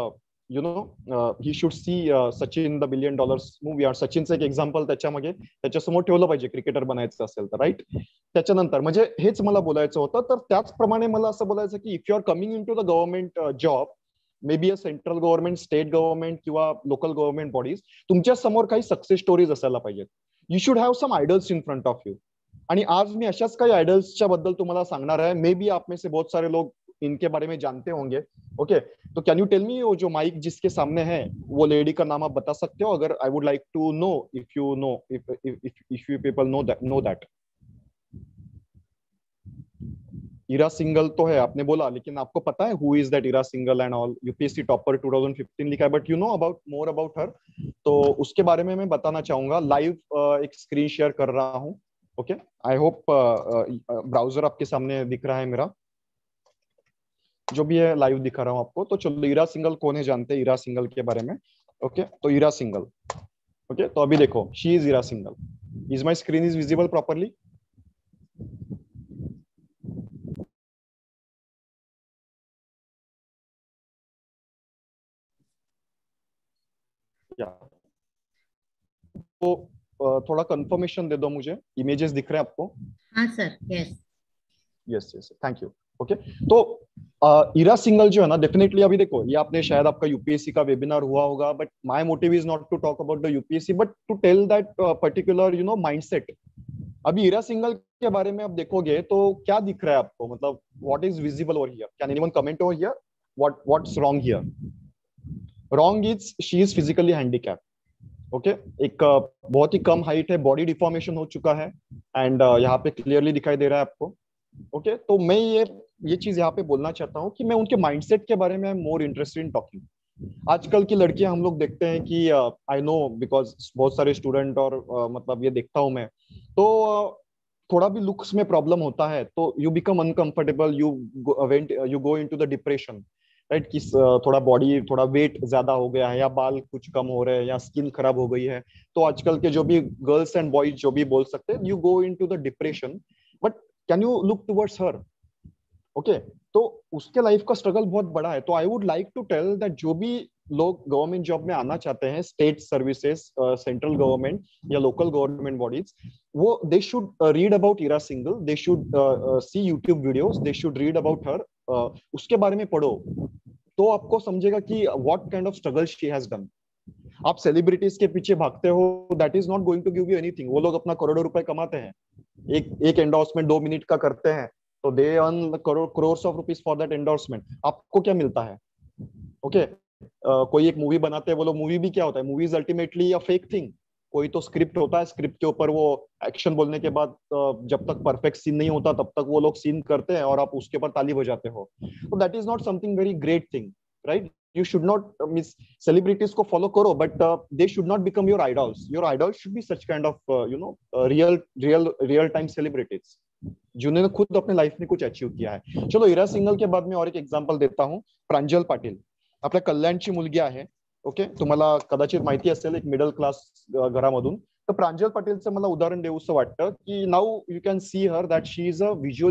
he should see Sachin the $1 billion movie. और सचिनचं एक एक्झाम्पल त्याच्यामध्ये त्याच्यासमोर ठेवलं पाहिजे क्रिकेटर बनायचं असेल तर, राईट. त्याच्यानंतर म्हणजे हेच मला बोलायचं होतं. तर त्याचप्रमाणे मला असं बोलायचं की if you are coming in to the government job, may be a central government, state government किंवा लोकल गव्हर्नमेंट बॉडीज, तुमच्या समोर काही सक्सेस स्टोरीज असायला पाहिजेत. You should have some idols in front of you. आणि आज मी अशाच काही आयडल्सच्या बद्दल तुम्हाला सांगणार आहे. मे बी आप में से बहुत सारे लोग इनके बारे में जानते होंगे. ओके, तो कैन यू टेल मी, वो जो माइक जिसके सामने है, वो लेडी का नाम आप बता सकते हो? अगर I would like to know if you know, if you people know that. Ira Singhal तो है आपने बोला, लेकिन आपको पता है who is that Ira Singhal and all? UPSC topper 2015 लिखा है, but you know about more about her, तो उसके बारे में मैं बताना चाहूंगा। लाइव एक स्क्रीन शेयर कर रहा हूँ। ओके, आई होप ब्राउजर आपके सामने दिख रहा है मेरा, जो भी है लाइव दिखा रहा हूँ आपको। तो चलो, इरा सिंगल कौन है जानते हैं इरा सिंगल के बारे में? ओके, तो इरा सिंगल, ओके, तो अभी देखो, she is Ira Singhal. Is my screen is visible properly? या तो थोड़ा कंफर्मेशन दे दो मुझे, इमेजेस दिख रहे हैं आपको? हाँ sir, yes. Yes yes, thank you. Okay, तो इरा सिंगल जो है ना, डेफिनेटली अभी देखो, ये आपने शायद आपका यूपीएससी का वेबिनार हुआ होगा, but my motive is not to talk about the UPSC but to tell that particular mindset. अभी इरा सिंगल के बारे में आप देखोगे तो क्या दिख रहा है आपको, मतलब what is visible over here? Can anyone comment over here? What's wrong here? Wrong is she is physically handicap. Okay, एक बहुत ही कम हाइट है, बॉडी डिफॉर्मेशन हो चुका है, एंड यहाँ पे क्लियरली दिखाई दे रहा है आपको। ओके, तो मैं ये चीज यहाँ पे बोलना चाहता हूँ कि मैं उनके माइंडसेट के बारे में मोर इंटरेस्टेड इन टॉकिंग। आजकल की लड़कियां हम लोग देखते हैं कि आई नो बिकॉज बहुत सारे स्टूडेंट और मतलब ये देखता हूं मैं, तो थोड़ा भी लुक्स में प्रॉब्लम होता है तो you become uncomfortable, you go into the depression, right? कि थोड़ा बॉडी, थोड़ा वेट ज्यादा हो गया है, या बाल कुछ कम हो रहे हैं, या स्किन खराब हो गई है, तो आजकल के जो भी गर्ल्स एंड बॉयज जो भी बोल सकते हैं, you go into the depression. But can you look towards her? Okay, तो उसके लाइफ का स्ट्रगल बहुत बड़ा है। तो I would like to tell that जो भी लोग गवर्नमेंट जॉब में आना चाहते हैं, स्टेट सर्विसेज, सेंट्रल गवर्नमेंट या लोकल गवर्नमेंट बॉडीज, वो they should read about Ira Singhal, they should see YouTube videos, they should read about her, उसके बारे में पढ़ो, तो आपको समझेगा कि what kind of struggle she has done. आप सेलिब्रिटीज के पीछे भागते हो, that is not going to give you anything. वो लोग अपना करोड़ों रुपए कमाते हैं, एक एंडोर्समेंट 2 मिनट का करते हैं, तो they earn crores of rupees for that endorsement. आपको क्या मिलता है? ओके, कोई एक मूवी बनाते हैं, वो लोग, मूवी भी क्या होता है? Movie is ultimately a fake thing. कोई तो स्क्रिप्ट होता है, स्क्रिप्ट के ऊपर वो एक्शन बोलने के बाद जब तक परफेक्ट सीन नहीं होता तब तक वो लोग सीन करते हैं और आप उसके ऊपर ताली बजाते हो। तो that is not something very great thing, right? You should not miss celebrities को follow करो, but they should not become your idols. Your idols should be such kind of real time celebrities जिन्होंने खुद अपने life में कुछ achieve किया है। चलो, इरा सिंगल के बाद में और एक एग्जांपल देता हूँ, प्रांजल पाटील, आपल्या कल्याणची मुलगी आहे। ओके, तुम्हाला कदाचित माहिती असेल, एक मिडल क्लास घरामधून। तर प्रांजल पाटीलचं मला उदाहरण देऊसं वाटतं की now you can see her that she is a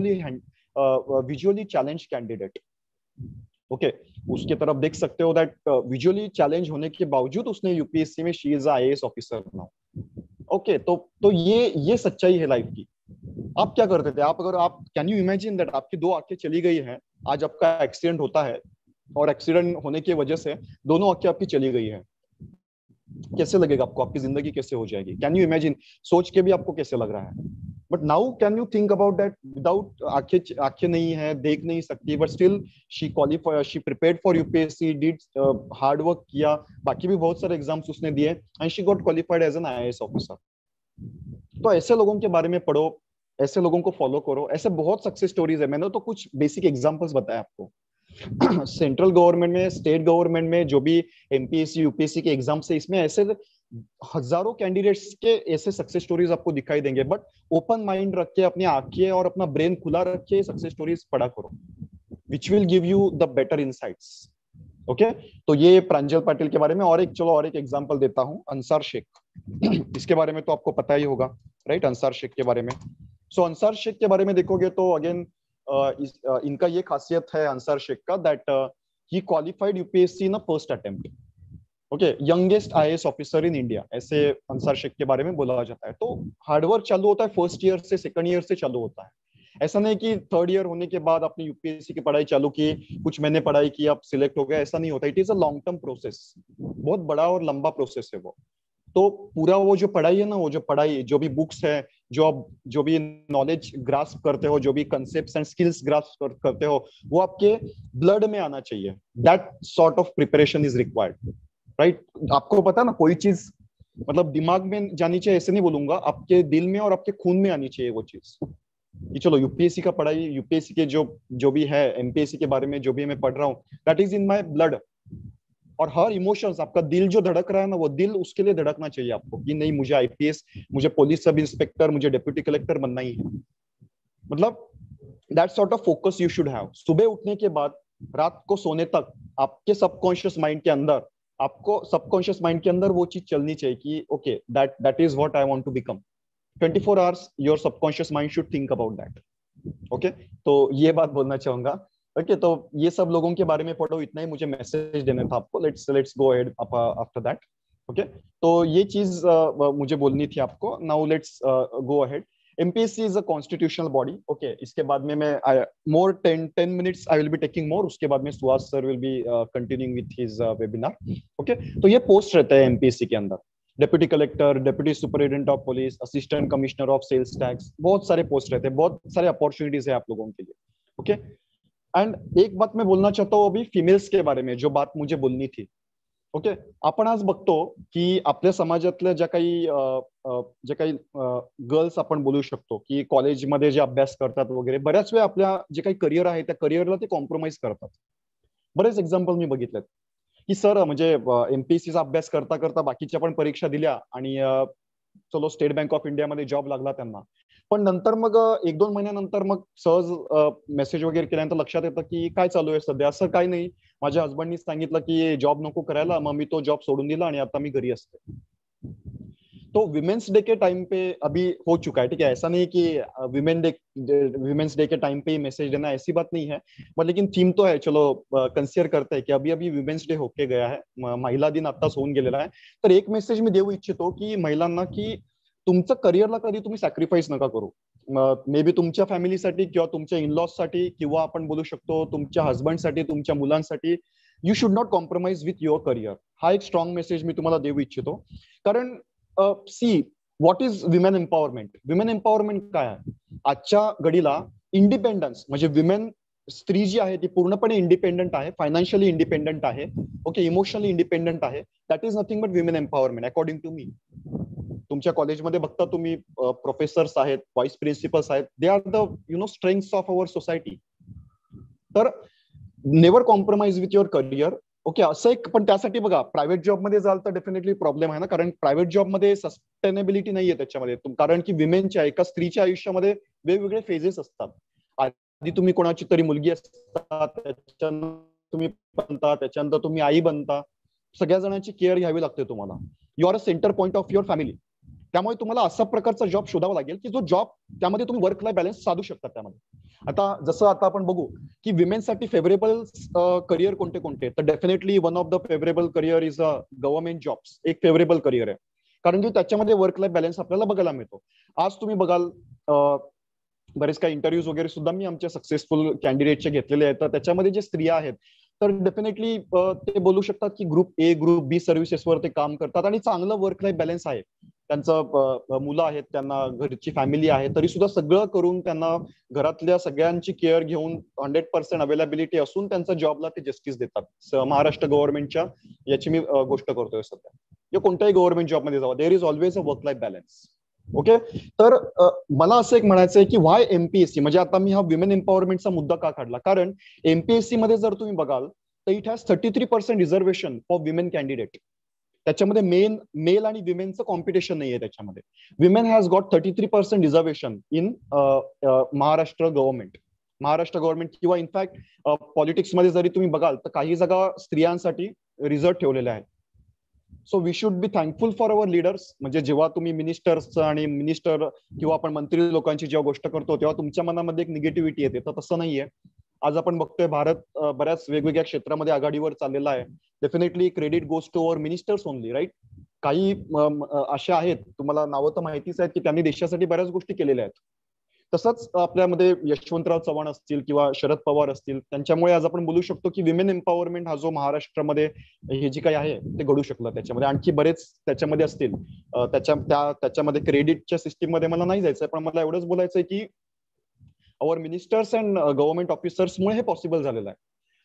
visually challenge candidate. Okay, उसके तरफ देख सकते हो दैट विजुअली चैलेंज होने के बावजूद उसने यूपीएससी में she is IAS officer now. Okay, तो ये सच्चाई है लाइफ की। आप क्या करते थे? आप कैन यू इमेजिन दैट आपकी 2 आंखें चली गई हैं, आज आपका एक्सीडेंट होता है और एक्सीडेंट होने की वजह से दोनों आंखें आपकी चली गई है, कैसे लगेगा आपको? आपकी जिंदगी कैसे हो जाएगी? Can you imagine? सोच के भी आपको कैसे लग रहा है? But now can you think about that, without आंखें नहीं है, देख नहीं सकती, but still she qualify, she prepared for UPSC, did hard work किया, बाकी भी बहुत सारे एग्जाम्स उसने दिए, and she got qualified as an IAS officer. तो ऐसे लोगों के बारे में पढ़ो, ऐसे लोगों को फॉलो करो। ऐसे बहुत सक्सेस स्टोरीज है, मैंने तो कुछ बेसिक एग्जांपल्स बताए आपको। सेंट्रल गवर्नमेंट में, स्टेट गवर्नमेंट में जो भी एमपीएससी यूपीएससी के एग्जाम से, इसमें ऐसे हजारों कैंडिडेट्स के ऐसे सक्सेस स्टोरीज आपको दिखाई देंगे। बट ओपन माइंड रख के, अपनी आंखें और अपना ब्रेन खुला रख के सक्सेस स्टोरीज पढ़ा करो, which will give you the better insights. Okay, तो ये प्रांजल पाटिल के बारे में। और एक एग्जांपल देता हूं, अंसार शेख। इसके बारे में तो आपको पता ही होगा, राइट? अंसार शेख के बारे में। सो अंसार शेख के बारे में देखोगे तो अगेन इनका ये खासियत है अंसार शेख का, that he qualified UPSC in first attempt. Okay, youngest IAS officer in India, ऐसे अंसार शेख के बारे में बोला जाता है। तो हार्डवर्क चालू होता है फर्स्ट ईयर से, सेकंड ईयर से चालू होता है। ऐसा नहीं कि थर्ड ईयर होने के बाद आपने यूपीएससी की पढ़ाई चालू की, कुछ महीने पढ़ाई की, आप सिलेक्ट हो गए, ऐसा नहीं होता। It is a long term process, बहुत बड़ा और लंबा प्रोसेस है वो। तो पूरा वो जो पढ़ाई है ना, वो जो पढ़ाई, जो भी बुक्स है, जो भी नॉलेज ग्रास्प करते हो, जो भी कंसेप्ट्स एंड स्किल्स ग्रास्प करते हो, वो आपके ब्लड में आना चाहिए। That sort of preparation is required, right? आपको पता है ना, कोई चीज मतलब दिमाग में जानी चाहिए, ऐसे नहीं बोलूंगा, आपके दिल में और आपके खून में आनी चाहिए वो चीज। कि चलो यूपीएससी का पढ़ाई, यूपीएससी के जो भी है, एमपीएससी के बारे में जो भी मैं पढ़ रहा हूँ, that is in my blood. और हर इमोशंस, आपका दिल जो धड़क रहा है ना, वो दिल उसके लिए धड़कना चाहिए आपको कि नहीं, मुझे आईपीएस, मुझे पुलिस सब इंस्पेक्टर, मुझे डिप्यूटी कलेक्टर बनना ही है। मतलब that sort of focus you should have. सुबह उठने के बाद रात को सोने तक आपके सबकॉन्शियस माइंड के अंदर, आपको सबकॉन्शियस माइंड के अंदर वो चीज चलनी चाहिए कि okay, that is what I want to become. 24 hours your subconscious mind should think about that. Okay, तो ये बात बोलना चाहूंगा। ओके, तो ये सब लोगों के बारे में पढ़ो, इतना ही मुझे मैसेज देना था आपको। Let's go ahead after that. Okay, तो ये चीज मुझे बोलनी थी आपको। Now let's go ahead. MPSC is a constitutional body. Okay, इसके बाद में मैं more 10 minutes I will be taking more. उसके बाद में Suhas sir will be continuing with his webinar. Okay, तो ये पोस्ट रहता है MPSC के अंदर। Deputy collector, deputy superintendent of police, assistant commissioner of sales tax, बहुत सारे पोस्ट रहते हैं, बहुत सारे अपॉर्चुनिटीज है आप लोगों के लिए। ओके, एंड एक बात मैं बोलना चाहता हूँ अभी फीमेल्स के बारे में, जो बात मुझे बोलनी थी। ओके, आपण आज बघतो की आपल्या समाजातल्या ज्या काही गर्ल्स आपण बोलू शकतो की कॉलेजमध्ये जे अभ्यास करतात वगैरे, बऱ्याच वेळा आपल्या जे काही करिअर आहे त्या करिअरला ते कॉम्प्रोमाइज करतात। बरेच एक्झाम्पल मी बघितलेत की सर म्हणजे एमपीएससीचा अभ्यास करता करता बाकीच्या पण परीक्षा दिल्या आणि चलो स्टेट बँक ऑफ इंडिया मध्ये जॉब लागला त्यांना, पण नंतर मग 1-2 महिन्यानंतर मग सहज मेसेज वगैरे केल्यानंतर लक्षात येतं की काय चालू आहे सध्या, असं काही नाही, माझ्या हस्बंडनी सांगितलं की जॉब नको करायला, मग मी तो जॉब सोडून दिला आणि आता मी घरी असते। तो विमेंस डे के टाइम पे अभी हो चुका है, ठीक है, ऐसा नहीं कि विमेंस डे के टाइम पे ही मैसेज देना, ऐसी बात नहीं है, बट लेकिन थीम तो है, चलो कंसिडर करते हैं कि अभी अभी विमेंस डे होके गया है, महिला दिन आत्ताच होऊन गेलेला आहे। तर एक मेसेज मी देऊ इच्छितो की महिलांना की तुमचं करिअरला कधी तुम्ही सॅक्रिफाईस नका करू। मे बी तुमच्या फॅमिलीसाठी किंवा तुमच्या इनलॉज साठी किंवा आपण बोलू शकतो तुमच्या हस्बंडसाठी, तुमच्या मुलांसाठी, you should not compromise with your career. हा एक स्ट्रॉंग मेसेज मी तुम्हाला देऊ इच्छितो। कारण see what is women empowerment? Women empowerment काय आहे? आजच्या घडीला इंडिपेंडन्स म्हणजे विमेन, स्त्री जी आहे ती पूर्णपणे इंडिपेंडंट आहे, फायनान्शियली इंडिपेंडंट आहे, ओके, इमोशनली इंडिपेंडंट आहे। That is nothing but women empowerment according to me. तुमच्या कॉलेजमध्ये बघता तुम्ही प्रोफेसर्स आहेत, व्हाईस प्रिन्सिपल्स आहेत, they are the strengths of our society. तर never compromise with your career. Okay, असं एक, पण त्यासाठी बघा प्रायव्हेट जॉबमध्ये जाल तर डेफिनेटली प्रॉब्लेम आहे ना, कारण प्रायव्हेट जॉबमध्ये सस्टेनेबिलिटी नाहीये त्याच्यामध्ये, कारण की विमेनच्या, एका स्त्रीच्या आयुष्यामध्ये वेगवेगळे फेजेस असतात। आधी तुम्ही कोणाची तरी मुलगी असता, त्याच्यानंतर तुम्ही बनता, त्याच्यानंतर तुम्ही आई बनता, सगळ्या जणांची केअर घ्यावी लागते तुम्हाला। You are a centre point of your family. त्यामुळे तुम्हाला असा प्रकारचा जॉब शोधावा लागेल की जो जॉब, त्यामध्ये तुम्ही वर्क लाईफ बॅलन्स साधू शकता त्यामध्ये। आता जसं आता आपण बघू की विमेनसाठी फेवरेबल करिअर कोणते कोणते, तर definitely one of the favourable career is government jobs, एक फेवरेबल करिअर आहे, कारण की त्याच्यामध्ये वर्क लाईफ बॅलन्स आपल्याला बघायला मिळतो। आज तुम्ही बघाल बरेच काही इंटरव्ह्यूज वगैरे सुद्धा मी आमच्या सक्सेसफुल कॅन्डिडेटचे घेतलेले आहेत, तर त्याच्यामध्ये जे स्त्रिया आहेत तर डेफिनेटली ते बोलू शकतात की ग्रुप ए, ग्रुप बी सर्व्हिसेसवर ते काम करतात आणि चांगलं वर्क लाईफ बॅलन्स आहे त्यांचं, मुलं आहेत, त्यांना घरची फॅमिली आहे, तरी सुद्धा सगळं करून त्यांना घरातल्या सगळ्यांची केअर घेऊन 100% अवेलेबिलिटी असून त्यांच्या जॉबला ते जस्टिस देतात। महाराष्ट्र गव्हर्नमेंटच्या याची मी गोष्ट करतोय सध्या, किंवा कोणत्याही गव्हर्नमेंट जॉबमध्ये जावा, there is always a work life balance. Okay, तर मला असं एक म्हणायचं आहे की व्हाय एमपीएससी, म्हणजे आता मी हा विमेन एम्पॉवरमेंटचा मुद्दा का काढला, कारण एमपीएससी मध्ये जर तुम्ही बघाल तर it has 33% reservation for women candidate. त्याच्यामध्ये मेल आणि विमेनचं कॉम्पिटिशन नाहीये त्याच्यामध्ये। Women has got 33% reservation in Maharashtra government. Maharashtra government किंवा इनफॅक्ट पॉलिटिक्समध्ये जरी तुम्ही बघाल तर काही जागा स्त्रियांसाठी रिझर्व ठेवलेल्या आहेत। So we should be thankful for our leaders. म्हणजे जेव्हा तुम्ही मिनिस्टर्स आणि मिनिस्टर किंवा आपण मंत्री लोकांची जेव्हा गोष्ट करतो तेव्हा तुमच्या मनामध्ये एक निगेटिव्हिटी येते, तर तसं नाहीये। आज आपण बघतोय भारत बऱ्याच वेगवेगळ्या क्षेत्रामध्ये आघाडीवर चाललेला आहे। Definitely credit goes to our ministers only, right. काही अशा आहेत, तुम्हाला नावं तर माहितीच आहेत की त्यांनी देशासाठी बऱ्याच गोष्टी केलेल्या आहेत। तसंच आपल्यामध्ये यशवंतराव चव्हाण असतील किंवा शरद पवार असतील, त्यांच्यामुळे आज आपण बोलू शकतो की विमेन एम्पॉवरमेंट हा जो महाराष्ट्रामध्ये हे जे काही आहे ते घडू शकलं। त्याच्यामध्ये आणखी बरेच त्याच्यामध्ये असतील, त्याच्यामध्ये क्रेडिटच्या सिस्टीम मध्ये मला नाही जायचंय, पण मला एवढंच बोलायचंय की our ministers and government officers मुळे हे पॉसिबल झालेलं आहे।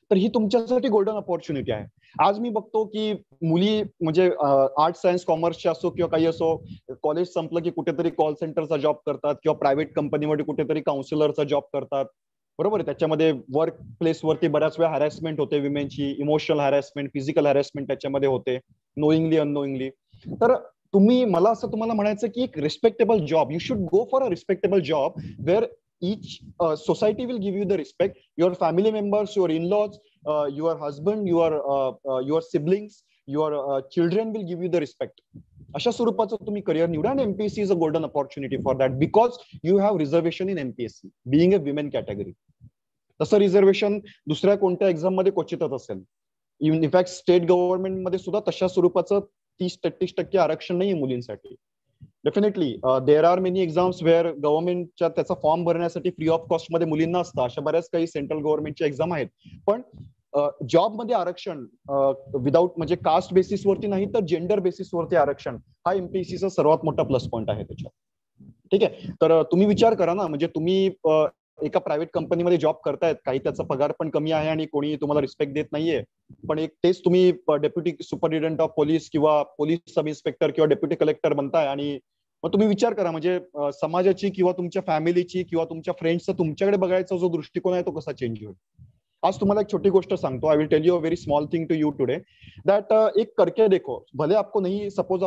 तर ही तुमच्यासाठी गोल्डन अपॉर्च्युनिटी आहे. आज मी बघतो की मुली म्हणजे आर्ट सायन्स कॉमर्सच्या असो किंवा काही असो, कॉलेज संपलं की कुठेतरी कॉल सेंटरचा जॉब करतात किंवा प्रायव्हेट कंपनीमध्ये कुठेतरी काउन्सिलरचा जॉब करतात. बरोबर आहे. त्याच्यामध्ये वर्क प्लेसवरती बऱ्याच वेळा हॅरॅसमेंट होते विमेनची, इमोशनल हॅरॅसमेंट, फिजिकल हॅरॅसमेंट त्याच्यामध्ये होते, नोईंगली अननोईंगली. तर मला असं तुम्हाला म्हणायचं की एक respectable job, you should go for a respectable job where each society will give you the respect, your family members, your in-laws, your husband, your siblings, your children will give you the respect. अशा स्वरूपाचं तुम्ही career निवडा. आणि MPSC is a golden opportunity for that, because you have reservation in MPSC being a women category. तसं reservation दुसऱ्या कोणत्या exam मध्ये क्वचितच असेल. इनफॅक्ट स्टेट गव्हर्नमेंट मध्ये सुद्धा तशा स्वरूपाचं 30-33% आरक्षण नाही मुलींसाठी. Definitely there are many exams where गव्हर्नमेंटच्या त्याचा फॉर्म भरण्यासाठी फ्री ऑफ कॉस्ट मध्ये मुलींना असतं. अशा बऱ्याच काही सेंट्रल गव्हर्नमेंटच्या एक्झाम आहेत. पण जॉब मध्ये आरक्षण विदाऊट म्हणजे कास्ट बेसिसवरती नाही तर जेंडर बेसिसवरती आरक्षण हा एमपीएससीचा सर्वात मोठा प्लस पॉईंट आहे त्याच्यात. ठीक आहे. तर तुम्ही विचार करा ना, म्हणजे तुम्ही एका प्रायव्हेट कंपनीमध्ये जॉब करतायत, काही त्याचा पगार पण कमी आहे आणि कोणी तुम्हाला रिस्पेक्ट देत नाहीये, पण एक तेच तुम्ही डेप्युटी सुपरिटेंडेंट ऑफ पोलीस किंवा पोलीस सब इन्स्पेक्टर किंवा डेप्युटी कलेक्टर बनताय. आणि मग तुम्ही विचार करा, म्हणजे समाजाची किंवा तुमच्या फॅमिलीची किंवा तुमच्या फ्रेंड्सचा तुमच्याकडे बघायचा जो दृष्टिकोन आहे तो कसा चेंज होईल. आज तुम्हाला एक छोटी गोष्ट सांगतो. I will tell you a very small thing to you today, that एक करके देखो, भले आपको नहीं, सपोज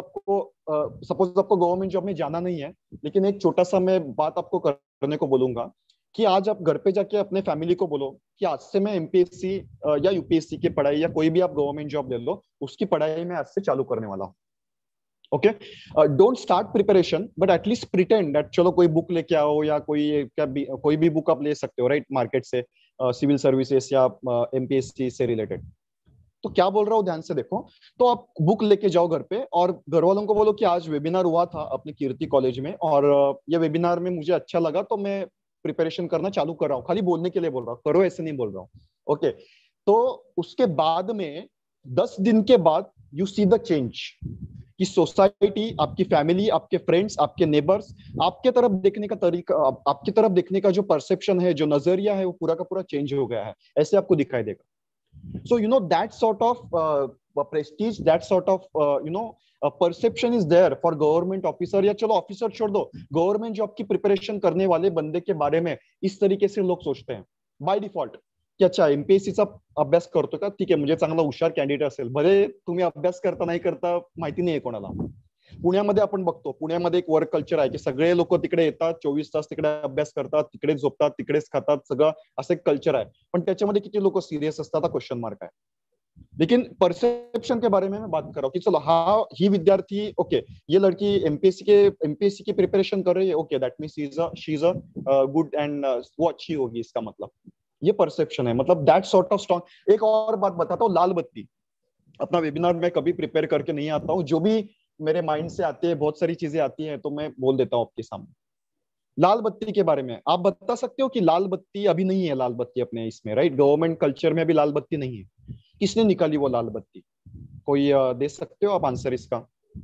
आपको गवर्नमेंट जॉब में जाना नहीं है, लेकिन एक छोटा सा मैं बात आपको करने को बोलूंगा कि आज आप घर पे जाके अपने फैमिली को बोलो कि आज से मैं एमपीएससी या यूपीएससी की पढ़ाई या कोई भी आप गवर्नमेंट जॉब ले लो, उसकी पढ़ाई मैं आज से चालू करने वाला हूँ. Okay, don't start preparation but at least pretend that चलो कोई बुक लेके आओ या कोई भी बुक आप ले सकते हो राइट मार्केट से, सिविल सर्विसेज या एमपीएससी से रिलेटेड. तो क्या बोल रहा हूँ ध्यान से देखो. तो आप बुक लेके जाओ घर पे और घर वालों को बोलो कि आज वेबिनार हुआ था अपने कीर्ति कॉलेज में और ये वेबिनार में मुझे अच्छा लगा तो मैं प्रिपरेशन करना चालू कर रहा हूँ. खाली बोलने के लिए बोल रहा हूँ, करो ऐसे नहीं बोल रहा हूँ. ओके, तो उसके बाद में 10 दिन के बाद यू सी द चेंज कि सोसाइटी, आपकी फैमिली, आपके फ्रेंड्स, आपके नेबर्स आपके तरफ देखने का तरीका, आपकी तरफ देखने का जो परसेप्शन है, जो नजरिया है, वो पूरा का पूरा चेंज हो गया है. ऐसे आपको दिखाई देगा. So you know that sort of prestige, that sort of perception is there for government officer, या चलो ऑफिसर छोड़ दो, गवर्नमेंट जॉब की प्रिपरेशन करने वाले बंदे के बारे में इस तरीके से लोग सोचते हैं बाय डिफॉल्ट की अच्छा एमपीएससीचा अभ्यास करतो का, ठीक आहे, म्हणजे चांगला हुशार कॅन्डिडेट असेल, भले तुम्ही अभ्यास करता नाही करता माहिती नाही कोणाला. पुण्यामध्ये आपण बघतो, पुण्यामध्ये एक वर्क कल्चर आहे की सगळे लोक तिकडे येतात, 24 तास तिकडे अभ्यास करतात, तिकडेच झोपतात, तिकडेच खातात, सगळं असं एक कल्चर आहे. पण त्याच्यामध्ये किती लोक सिरियस असतात हा क्वेश्चन मार्क आहे. लेकिन परसेप्शन के बारे में मैं बात कर रहा हूँ कि चलो हाँ ही विद्यार्थी, ओके ये लड़की एमपीएससी की प्रिपरेशन कर रही है, okay that means she is a good and वो अच्छी होगी, इसका मतलब ये परसेप्शन है. मतलब दैट सॉर्ट ऑफ स्ट्रॉन्ग. एक और बात बताता हूँ, लाल बत्ती. अपना वेबिनार में कभी प्रिपेयर करके नहीं आता हूँ, जो भी मेरे माइंड से आती है, बहुत सारी चीजें आती हैं तो मैं बोल देता हूँ आपके सामने. लाल बत्ती के बारे में आप बता सकते हो कि लाल बत्ती अभी नहीं है, लाल बत्ती अपने इसमें राइट, गवर्नमेंट कल्चर में अभी लाल बत्ती नहीं है. किसने निकाली वो लाल बत्ती? कोई दे सकते हो आप आंसर इसका?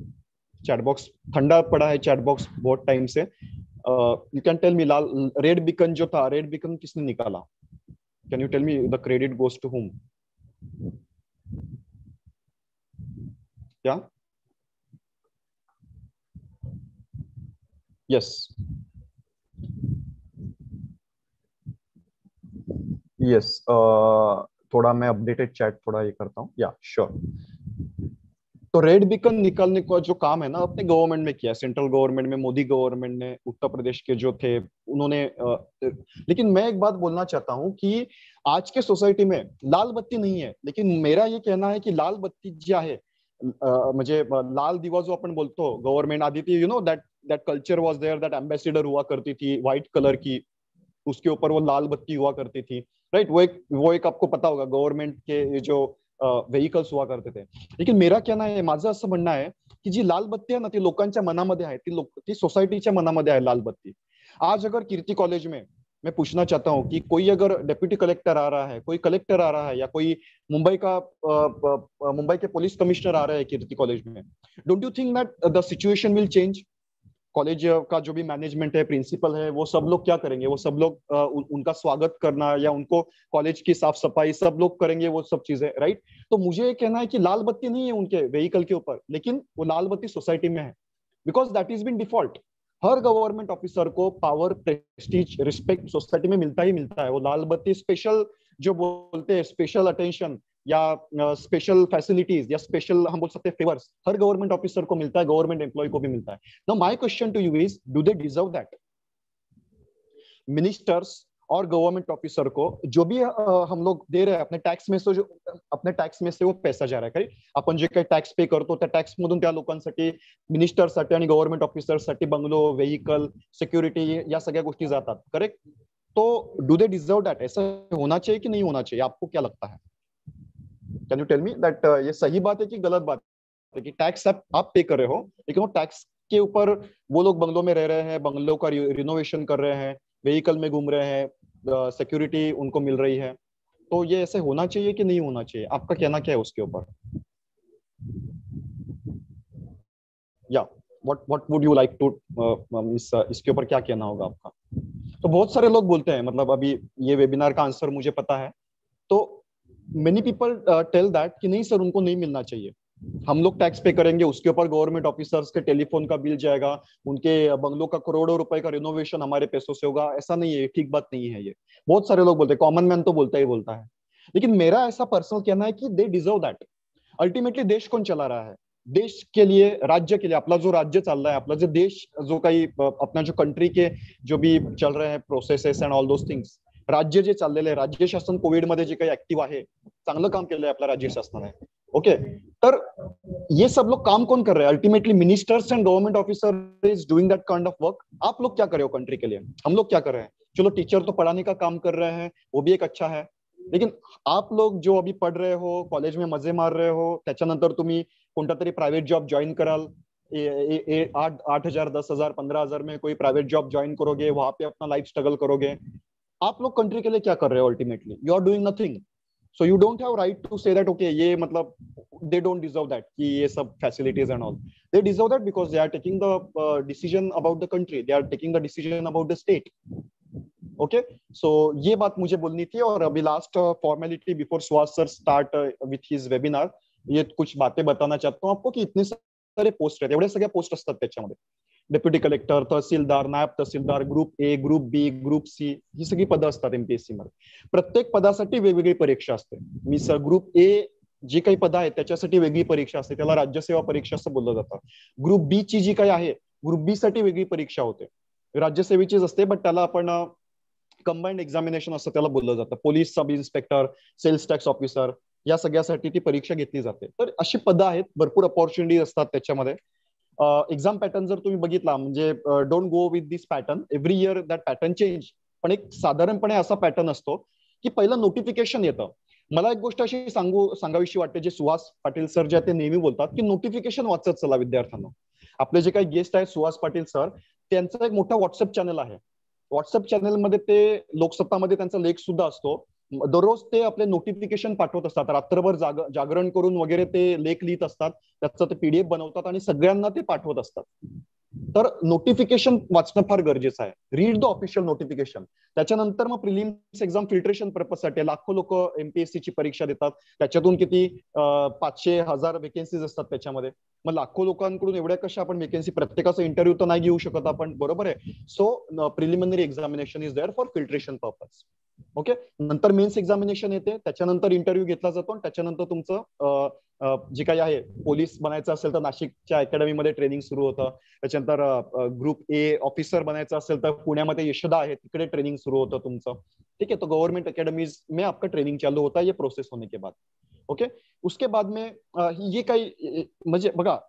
चैट बॉक्स ठंडा पड़ा है, चैट बॉक्स बहुत टाइम से. यू कैन टेल मी, लाल रेड बिकन जो था, रेड बिकन किसने निकाला? Can you tell me the credit goes to whom? क्या? यस यस, थोड़ा मैं अपडेटेड चैट थोड़ा ये करता हूँ. या श्योर. तो रेड बिकन निकालने का जो काम है ना अपने गवर्नमेंट में किया, सेंट्रल गवर्नमेंट में, मोदी गवर्नमेंट ने, उत्तर प्रदेश के जो थे उन्होंने. लेकिन मैं एक बात बोलना चाहता हूँ कि आज के सोसाइटी में लाल बत्ती नहीं है, लेकिन मेरा ये कहना है की लाल बत्ती जी आहे, म्हणजे लाल दिवा जो आपण बोलतो गवर्नमेंट आधी थी, you know that culture was there, that ambassador हुआ करती थी व्हाइट कलर की, उसके ऊपर वो लाल बत्ती हुआ करती थी राइट. वो एक आपको पता होगा गवर्नमेंट के जो व्हेइकल्स हुआ करते थे. लेकिन मेरा कहना आहे, माझं असं म्हणणं आहे की जी लाल बत्ती आहे ना ती लोकांच्या मनामध्ये आहे, ती सोसायटीच्या मनामध्ये आहे लाल बत्ती. आज अगर कीर्ति कॉलेज में मैं पूछना चाहता हूँ कि कोई अगर डेप्यूटी कलेक्टर आ रहा है, कोई कलेक्टर आ रहा है, या कोई मुंबई के पुलिस कमिश्नर आ रहे हैं कीर्ति कॉलेज में, don't you think that the situation will change? College का जो भी मैनेजमेंट है, प्रिंसिपल है, वो सब लोग क्या करेंगे? वो सब लोग उनका स्वागत करना या उनको कॉलेज की साफ सफाई सब लोग करेंगे, वो सब चीजें, राइट? तो मुझे ये कहना है कि लाल बत्ती नहीं है उनके व्हीकल के ऊपर, लेकिन वो लाल बत्ती सोसाइटी में है, because that is been default. हर गवर्नमेंट ऑफिसर को पावर, प्रेस्टीज, रिस्पेक्ट सोसाइटी में मिलता ही मिलता है। वो लाल बत्ती स्पेशल जो बोलते हैं, स्पेशल अटेंशन या स्पेशल फैसिलिटीज या स्पेशल हम बोल सकते हैं फेवर्स, हर गवर्नमेंट ऑफिसर को मिलता है, गवर्नमेंट एम्प्लॉय को भी मिलता है। Now my question to you is, do they deserve that? Ministers और गवर्नमेंट ऑफिसर को जो भी हम लोग दे रहे हैं अपने टॅक्स में, जो अपने टॅक्स में से वो पैसा जा रहा है, करेक्ट? आपण जे काही टॅक्स पे करतो त्या टॅक्स मधून त्या लोकांसाठी, मिनिस्टरसाठी आणि गव्हर्नमेंट ऑफिसरसाठी बंगलो, व्हेइकल, सिक्युरिटी या सगळ्या गोष्टी जातात, करेक्ट? तो डू दे डिजर्व दैट? ऐसा होना चाहिए कि नहीं होना चाहिए? आपको क्या लगता है? Can you tell me that ये सही बात है कि गलत बात है कि टैक्स आप पे कर रहे हो, लेकिन वो टैक्स के ऊपर वो लोग बंगलों में रह रहे हैं, बंगलों का रिनोवेशन कर रहे हैं, व्हीकल में घूम रहे हैं, सिक्योरिटी उनको मिल रही है, तो ये ऐसे होना चाहिए कि नहीं होना चाहिए? आपका कहना क्या है उसके ऊपर? या what would you like to, इसके ऊपर क्या कहना होगा आपका? तो बहुत सारे लोग बोलते हैं, मतलब अभी ये वेबिनार का आंसर मुझे पता है, तो मेनी पीपल टेल दैट कि नहीं सर, उनको नहीं मिलना चाहिए, हम लोग टैक्स पे करेंगे, उसके ऊपर गवर्नमेंट ऑफिसर्स के टेलीफोन का बिल जाएगा, उनके बंगलों का करोड़ों रुपए का रिनोवेशन हमारे पैसों से होगा। ऐसा नहीं है, ठीक बात नहीं है ये। बहुत सारे लोग बोलते हैं, कॉमन मैन तो बोलता ही बोलता है, लेकिन मेरा ऐसा पर्सनल कहना है कि दे डिजर्व दैट। अल्टिमेटली देश कौन चला रहा है? देश के लिए, राज्य के लिए, आपला जो राज्य चाल रहा है, आपला जो देश, जो काही अपना जो कंट्री के जो भी चल रहे हैं processes and all those things, राज्य जे चाललेले आहे, राज्य शासन कोविड मध्ये जे काही ऍक्टिव्ह आहे, चांगलं काम केलंय आपल्या राज्य शासनाने, ओके? तर ये सब लोग काम कौन कर रहे हैं? Ultimately ministers and government officer is doing that kind of work. आप लोग क्या कर रहे हो कंट्री के लिए? हम लोग क्या कर रहे हैं? चलो टीचर तो पढ़ाने का काम कर रहे हैं, वो भी एक अच्छा है, लेकिन आप लोग जो अभी पढ़ रहे हो, कॉलेज में मजे मार रहे हो, त्याच्यानंतर तुम्ही कोणता तरी प्राइवेट जॉब ज्वाइन कराल, 8,000, 10,000, 15,000 में कोई प्राइवेट जॉब ज्वाइन करोगे, वहां पे अपना लाइफ स्ट्रगल करोगे। आप लोग कंट्री के लिए क्या कर रहे हो? Ultimately you are doing nothing, so you don't have right to say that okay ये मतलब they don't deserve that कि ये सब facilities and all. They deserve that because they are taking the decision about the country, they are taking the decision about the state. Okay, so ये बात मुझे बोलनी थी। और अभी last formality before Suhas sir start with his webinar, ये कुछ बातें बताना चाहता हूँ आपको कि इतने सारे पोस्ट रहते, एवढे सगळ्या पोस्ट असतात त्याच्यामध्ये, deputy collector, tehsildar, naib tehsildar, group A, group B, group C, ही सगळी पदं असतात एमपीएससी मध्ये। प्रत्येक पदासाठी वेगवेगळी परीक्षा असते। मी सर ग्रुप ए जी काही पद आहेत त्याच्यासाठी वेगळी परीक्षा असते, त्याला राज्यसेवा परीक्षा असं बोललं जातं। ग्रुप बी ची जी काही आहे, ग्रुप बी साठी वेगळी परीक्षा होते, राज्यसेवेचीच असते, बट त्याला आपण कंबाइंड एक्झामिनेशन असं त्याला बोललं जातं। Police sub inspector, sales tax officer, या सगळ्यासाठी ती परीक्षा घेतली जाते। तर अशी पदं आहेत, भरपूर अपॉर्च्युनिटी असतात त्याच्यामध्ये। एक्झाम पॅटर्न जर तुम्ही बघितला, म्हणजे don't go with this pattern, every year that pattern change, पण एक साधारणपणे असा पॅटर्न असतो की पहिलं नोटिफिकेशन येतं। मला एक गोष्ट अशी सांगावीशी वाटते, जे सुहास पाटील सर जे ते नेहमी बोलतात की नोटिफिकेशन वाचत चला विद्यार्थ्यांना। आपले जे काही गेस्ट आहेत सुहास पाटील सर, त्यांचा एक मोठा व्हॉट्सअप चॅनल आहे, व्हॉट्सअप चॅनल मध्ये ते लोकसत्तामध्ये त्यांचा लेख सुद्धा असतो, दररोज ते आपले नोटिफिकेशन पाठवत असतात, रात्रभर जागरण करून वगैरे ते लेख लिहित असतात, त्याचं ते पीडीएफ बनवतात आणि सगळ्यांना ते पाठवत असतात। तर नोटिफिकेशन वाचणं फार गरजेचं आहे, रीड द ऑफिशियल नोटिफिकेशन। त्याच्यानंतर मग प्रिलिम्स एक्झाम फिल्ट्रेशन पर्पजसाठी लाखो लोक एमपीएससी ची परीक्षा देतात, त्याच्यातून किती 500, 1000 वेकेन्सीज असतात त्याच्यामध्ये। मग लाखो लोकांकडून एवढ्या कशा आपण वेकेन्सी, प्रत्येकाचा इंटरव्ह्यू तर नाही घेऊ शकत आपण, बरोबर आहे? So preliminary examination is there for filtration purpose, okay? नंतर मेन्स एक्झामिनेशन येते, त्याच्यानंतर इंटरव्ह्यू घेतला जातो, आणि त्याच्यानंतर तुमचं जे काही आहे, पोलीस बनायचं असेल तर नाशिकच्या अकॅडमीमध्ये ट्रेनिंग सुरू होतं, त्याच्यानंतर ग्रुप ए ऑफिसर बनायचं असेल तर पुण्यामध्ये यशोदा आहे, तिकडे ट्रेनिंग सुरू होतं तुमचं, ठीक है? तो गवर्नमेंट अकेडमीज में आपका ट्रेनिंग चालू होता है ये प्रोसेस होने के बाद, ओके? उसके बाद में ये काही म्हणजे बघा,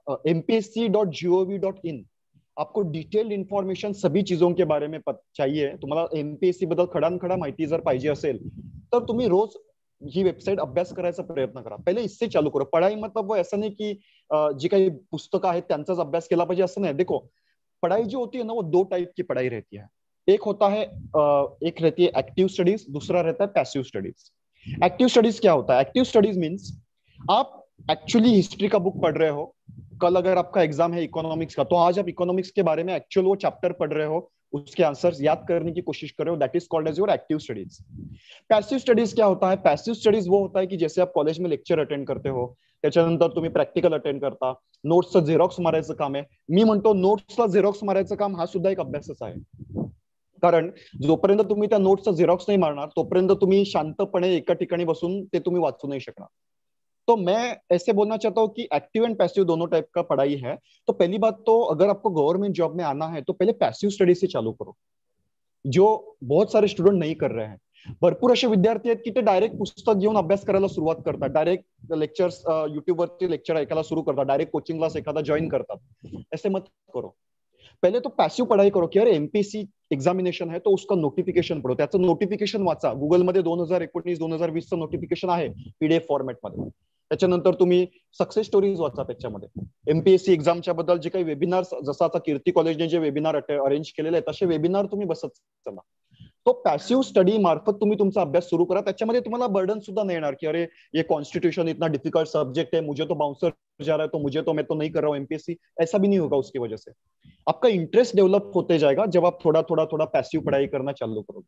mpsc.gov.in आपको डिटेल्ड इन्फॉर्मेशन सभी चीजों के बारे में चाहिए, तुम्हाला एमपीएससी बद्दल खडानखडा माहिती जर पाहिजे असेल तर तुम्ही रोज ही वेबसाईट अभ्यास करायचा प्रयत्न करा। पहिले इससे चालू करो। पढ़ाई मतलब वो ऐसा नहीं कि जी काही पुस्तकं आहेत त्यांचाच अभ्यास केला पाहिजे असं नाही। देखो, पढ़ाई जो होती है ना, वो दो टाइप की पढ़ाई रहती है। एक होता है एक रहती है एक्टिव स्टडीज, दूसरा रहता है पैसिव स्टडीज। एक्टिव स्टडीज क्या होता है? एक्टिव स्टडीज मीन्स आप एक्चुअली हिस्ट्री का बुक पढ़ रहे हो, कल अगर आपका एग्जाम है इकोनॉमिक्स का, तो आज आप इकोनॉमिक्स के बारे में एक्चुअल वो चैप्टर पढ़ रहे हो, उसके आंसर्स याद करने की कोशिश कर रहे हो, that is called as your active studies. Passive studies क्या होता है? पॅसिव्ह स्टडीज वो होता है की जैसे आप कॉलेज में लेक्चर अटेंड करते हो, त्याच्यानंतर तुम्ही प्रॅक्टिकल अटेंड करता, नोट्सचं झेरॉक्स मारायचं काम आहे. मी म्हणतो नोट्सला झेरॉक्स मारायचं काम हा सुद्धा एक अभ्यासच आहे. कारण जोपर्यंत तुम्ही त्या नोट्सचा झेरॉक्स नाही मारणार तोपर्यंत तुम्ही शांतपणे एका ठिकाणी बसून ते तुम्ही वाचू नाही शकणार. तो मैं ऐसे बोलना चाहता हूँ कि एक्टिव एंड पैसिव दोनों टाइप का पढ़ाई है. तो पहली बात तो अगर आपको गवर्नमेंट जॉब में आना है तो पहले पैसिव स्टडी से चालू करो, जो बहुत सारे स्टुडंट नहीं कर रहे हैं. भरपूर असे विद्यार्थी आहेत की ते डायरेक्ट पुस्तक घेऊन अभ्यास करायला सुरुवात करतात, डायरेक्ट लेक्चर्स युट्यूबवरती लेक्चर ऐकायला सुरू करतात, डायरेक्ट कोचिंग क्लास एखादा जॉईन करतात. ऐसे मत करो. पहले तो पैसिव पढ़ाई करो कि अरे एमपीएससी एग्जामिनेशन है तो उसका नोटिफिकेशन पढ़ो, त्याचं नोटिफिकेशन वाचा. गुगलमध्ये 2019 2020 चं नोटिफिकेशन आहे पीडीएफ फॉर्मॅटमध्ये. त्याच्यानंतर तुम्ही सक्सेस स्टोरीज वाचा त्याच्यामध्ये. एमपीएससी एक्झामच्या बद्दल जे काही वेबिनार, जसं आता कीर्ती कॉलेजने जे वेबिनार अरेंज केलेले आहेत तसे वेबिनार तुम्ही बसत चला. तो पॅसिव्ह स्टडी मार्फत तुम्ही तुमचा अभ्यास सुरू करा. त्याच्यामध्ये तुम्हाला बर्डन सुद्धा नाही येणार की अरे ये कॉन्स्टिट्यूशन इतना डिफिकल्ट सब्जेक्ट है, मुझे तो बाउंसर जा रहा है तो मुझे तो मैं तो नहीं कर रहा हूँ एमपीएससी. ऐसा भी नहीं होगा उसकी वजह से. आपका इंटरेस्ट डेवलप होते जाएगा जब आप थोड़ा थोड़ा थोड़ा पैसिव पढ़ाई करना चालू करो.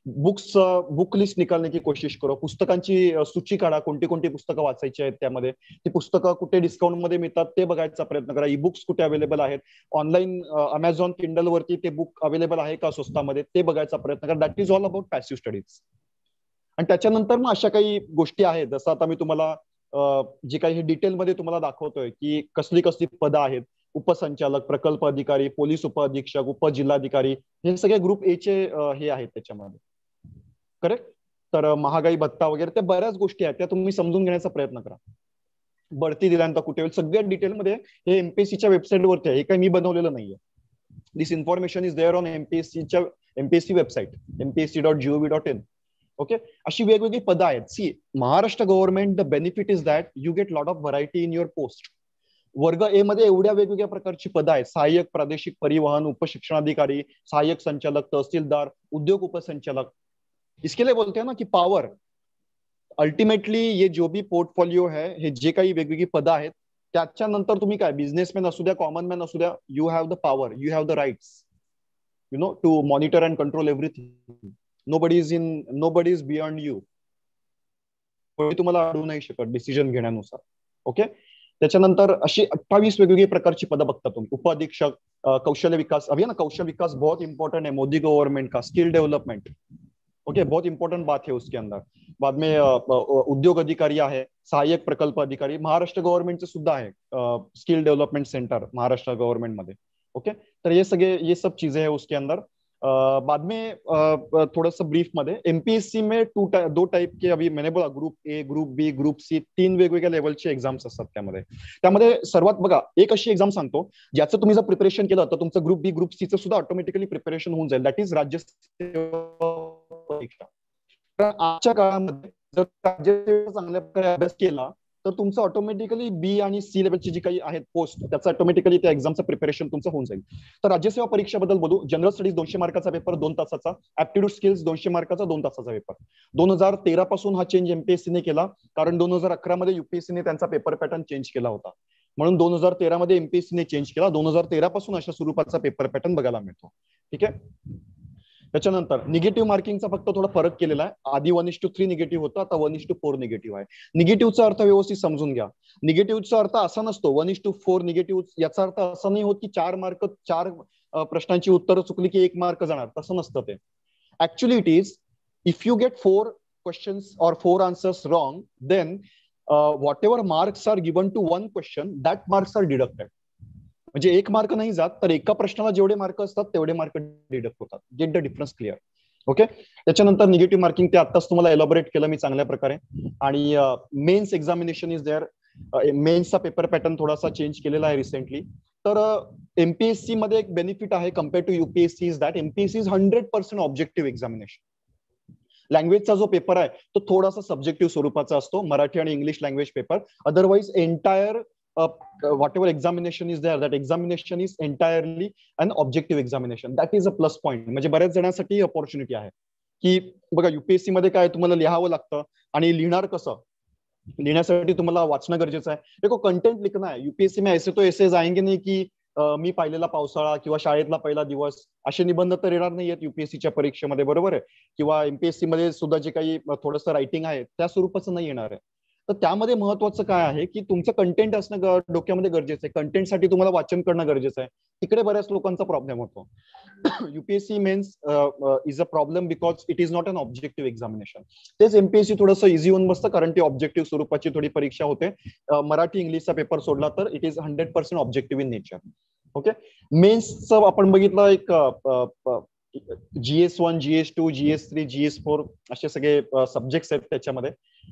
बुक लिस्ट निकालने की कोशिश करो. पुस्तकांची सूची काढा, कोणती कोणती पुस्तकं वाचायची आहेत, त्यामध्ये ती पुस्तकं कुठे डिस्काउंट मध्ये मिळतात ते बघायचा प्रयत्न करा. ई बुक्स कुठे अवेलेबल आहेत, ऑनलाईन अमेझॉन किंडल वरती ते बुक अवेलेबल आहे का स्वस्तामध्ये ते बघायचा प्रयत्न करा. That is all about passive studies. आणि त्याच्यानंतर मग अशा काही गोष्टी आहेत जसं आता मी तुम्हाला जे काही हे डिटेलमध्ये तुम्हाला दाखवतोय की कसली कसली पदं आहेत, उपसंचालक, प्रकल्प अधिकारी, पोलीस उपअधीक्षक, उपजिल्हाधिकारी, हे सगळे ग्रुप ए चे हे आहेत त्याच्यामध्ये. करेक्ट. तर महागाई भत्ता वगैरे त्या बऱ्याच गोष्टी आहेत, त्या तुम्ही समजून घेण्याचा प्रयत्न करा. बढती दिल्यानंतर कुठे होईल सगळ्या डिटेलमध्ये हे एमपीएससीच्या वेबसाईटवरती आहे, हे काही मी बनवलेलं नाहीये. This information is there on MPSC website mpsc.gov.in. Okay. अशी वेगवेगळी पदं आहेत. See Maharashtra government, the benefit is that you get lot of variety in your post. वर्ग ए मध्ये एवढ्या वेगवेगळ्या प्रकारची पदं आहेत. सहाय्यक प्रादेशिक परिवहन, उपशिक्षणाधिकारी, सहाय्यक संचालक, तहसीलदार, उद्योग उपसंचालक. इसके लिए बोलते हैं ना की पावर. अल्टिमेटली ये जो भी पोर्टफोलिओ है, हे जे काही वेगवेगळी पदं आहेत त्याच्यानंतर तुम्ही काय बिझनेसमॅन असू द्या, कॉमन मॅन असू द्या, you have the power, you have the rights, you know, to monitor and control everything. Nobody is beyond you. कोणी तुम्हाला अडवू नाही शकत डिसिजन घेण्यानुसार. ओके. त्याच्यानंतर अशी 28 वेगवेगळी प्रकारची पदं बघता तुम्ही. उपाधीक्षक, कौशल्य विकास अभियान, कौशल विकास बहुत इंपॉर्टेंट है मोदी गवर्नमेंट का. स्किल डेवलपमेंट, ओके, बहुत इंपॉर्टेंट बात है उसके अंदर. बाद में उद्योग अधिकारी आहे, सहाय्यक प्रकल्प अधिकारी, महाराष्ट्र गव्हर्नमेंटचं सुद्धा आहे skill development centre Maharashtra government मध्ये. ओके. तर ये सब चीजें है उसके अंदर. बाद में थोड़ा सा ब्रीफ मध्ये एमपीएससी में दो टाइप के, अभी मैंने बोला group A, group B, group C, 3 वेगवेगळ्या लेवलचे एक्झाम्स असतात त्यामध्ये सर्वात बघा एक अशी एक्झाम सांगतो ज्याचं तुम्ही जर प्रिपरेशन केलं तर तुमचं ग्रुप बी, ग्रुप सी चं सुद्धा ऑटोमॅटिकली प्रिपरेशन होऊन जाईल. दॅट इज राज्य सेवा परीक्षा. तर आजच्या काळामध्ये जर राज्य चांगल्या प्रकारे अभ्यास केला तर तुमचं ऑटोमॅटिकली बी आणि सी लेवलची जी काही आहेत पोस्ट, त्याचं ऑटोमॅटिकली त्या एक्झामचं प्रिपरेशन तुमचं होऊन जाईल. तर राज्यसेवा परीक्षेबद्दल बोलू. जनरल स्टडीज 200 मार्काचा पेपर 2 तासाचा, ऍप्टिट्यूड स्किल्स 200 मार्काचा 2 तासाचा पेपर. 2013 पासून हा चेंज एमपीएससीने केला, कारण 2011 मध्ये युपीएससीने त्यांचा पेपर पॅटर्न चेंज केला होता. म्हणून 2013 मध्ये एमपीएससीने चेंज केला. 2013 पासून अशा स्वरूपाचा पेपर पॅटर्न बघायला मिळतो. ठीक आहे. त्याच्यानंतर निगेटिव्ह मार्किंगचा फक्त थोडा फरक केलेला आहे. आधी 1:3 निगेटिव्ह होतं, आता 1:4 निगेटिव्ह आहे. निगेटिव्हचा अर्थ व्यवस्थित समजून घ्या. निगेटिव्हचा अर्थ असा नसतो 1:4 निगेटिव्ह, याचा अर्थ असा नाही होत की 4 मार्क 4 प्रश्नांची उत्तरं चुकली की 1 मार्क जाणार, तसं नसतं ते. Actually it is if you get 4 questions और 4 answers wrong, then whatever marks are given to 1 question, that marks are deducted. म्हणजे 1 मार्क नाही जात, तर एका प्रश्नाला जेवढे मार्क असतात तेवढे मार्क डिडक्ट होतात. Get the difference clear. Okay. त्याच्यानंतर निगेटिव्ह मार्किंग ते आताच तुम्हाला एलॉबरेट केलं मी चांगल्या प्रकारे. आणि मेन्स एक्झामिनेशन इज देअर. मेन्सचा पेपर पॅटर्न थोडासा चेंज केलेला आहे रिसेंटली. तर एमपीएससी मध्ये एक बेनिफिट आहे compare to UPSC is that MPSC is 100% objective examination. लँग्वेजचा जो पेपर आहे तो थोडासा सब्जेक्टिव्ह स्वरूपाचा असतो, मराठी आणि English language paper. Otherwise entire whatever examination is there, that examination is entirely an objective examination. That is a plus point. म्हणजे बऱ्याच जणांसाठी ऑपॉर्च्युनिटी आहे की बघा युपीएससी मध्ये काय तुम्हाला लिहावं लागतं आणि लिहिणार कसं लिहिण्यासाठी तुम्हाला वाचणं गरजेचं आहे. देखो कंटेंट लिखना है. यूपीएससी में ऐसे तो ऐसे जाएंगे नाही की मी पाहिलेला पावसाळा किंवा शाळेतला पहिला दिवस असे निबंध तर येणार नाहीयेत युपीएससीच्या परीक्षेमध्ये, बरोबर आहे. किंवा एमपीएससी मध्ये सुद्धा जे काही थोडंसं रायटिंग आहे त्या स्वरूपाचं नाही येणार आहे. तर त्यामध्ये महत्वाचं काय आहे की तुमचं कंटेंट असणं डोक्यामध्ये गरजेचं आहे. कंटेंटसाठी तुम्हाला वाचन करणं गरजेचं आहे. तिकडे बऱ्याच लोकांचा प्रॉब्लेम होतो. UPSC mains is a problem because it is not an objective examination. तेच एमपीएससी थोडंसं इझी होऊन बसतं कारण ती ऑब्जेक्टिव्ह स्वरूपाची थोडी परीक्षा होते. मराठी इंग्लिशचा पेपर सोडला तर it is 100% objective in nature. Okay. मेन्सचं आपण बघितलं एक GS1, GS2, GS3, GS4 असे सगळे सब्जेक्ट्स आहेत त्याच्यामध्ये.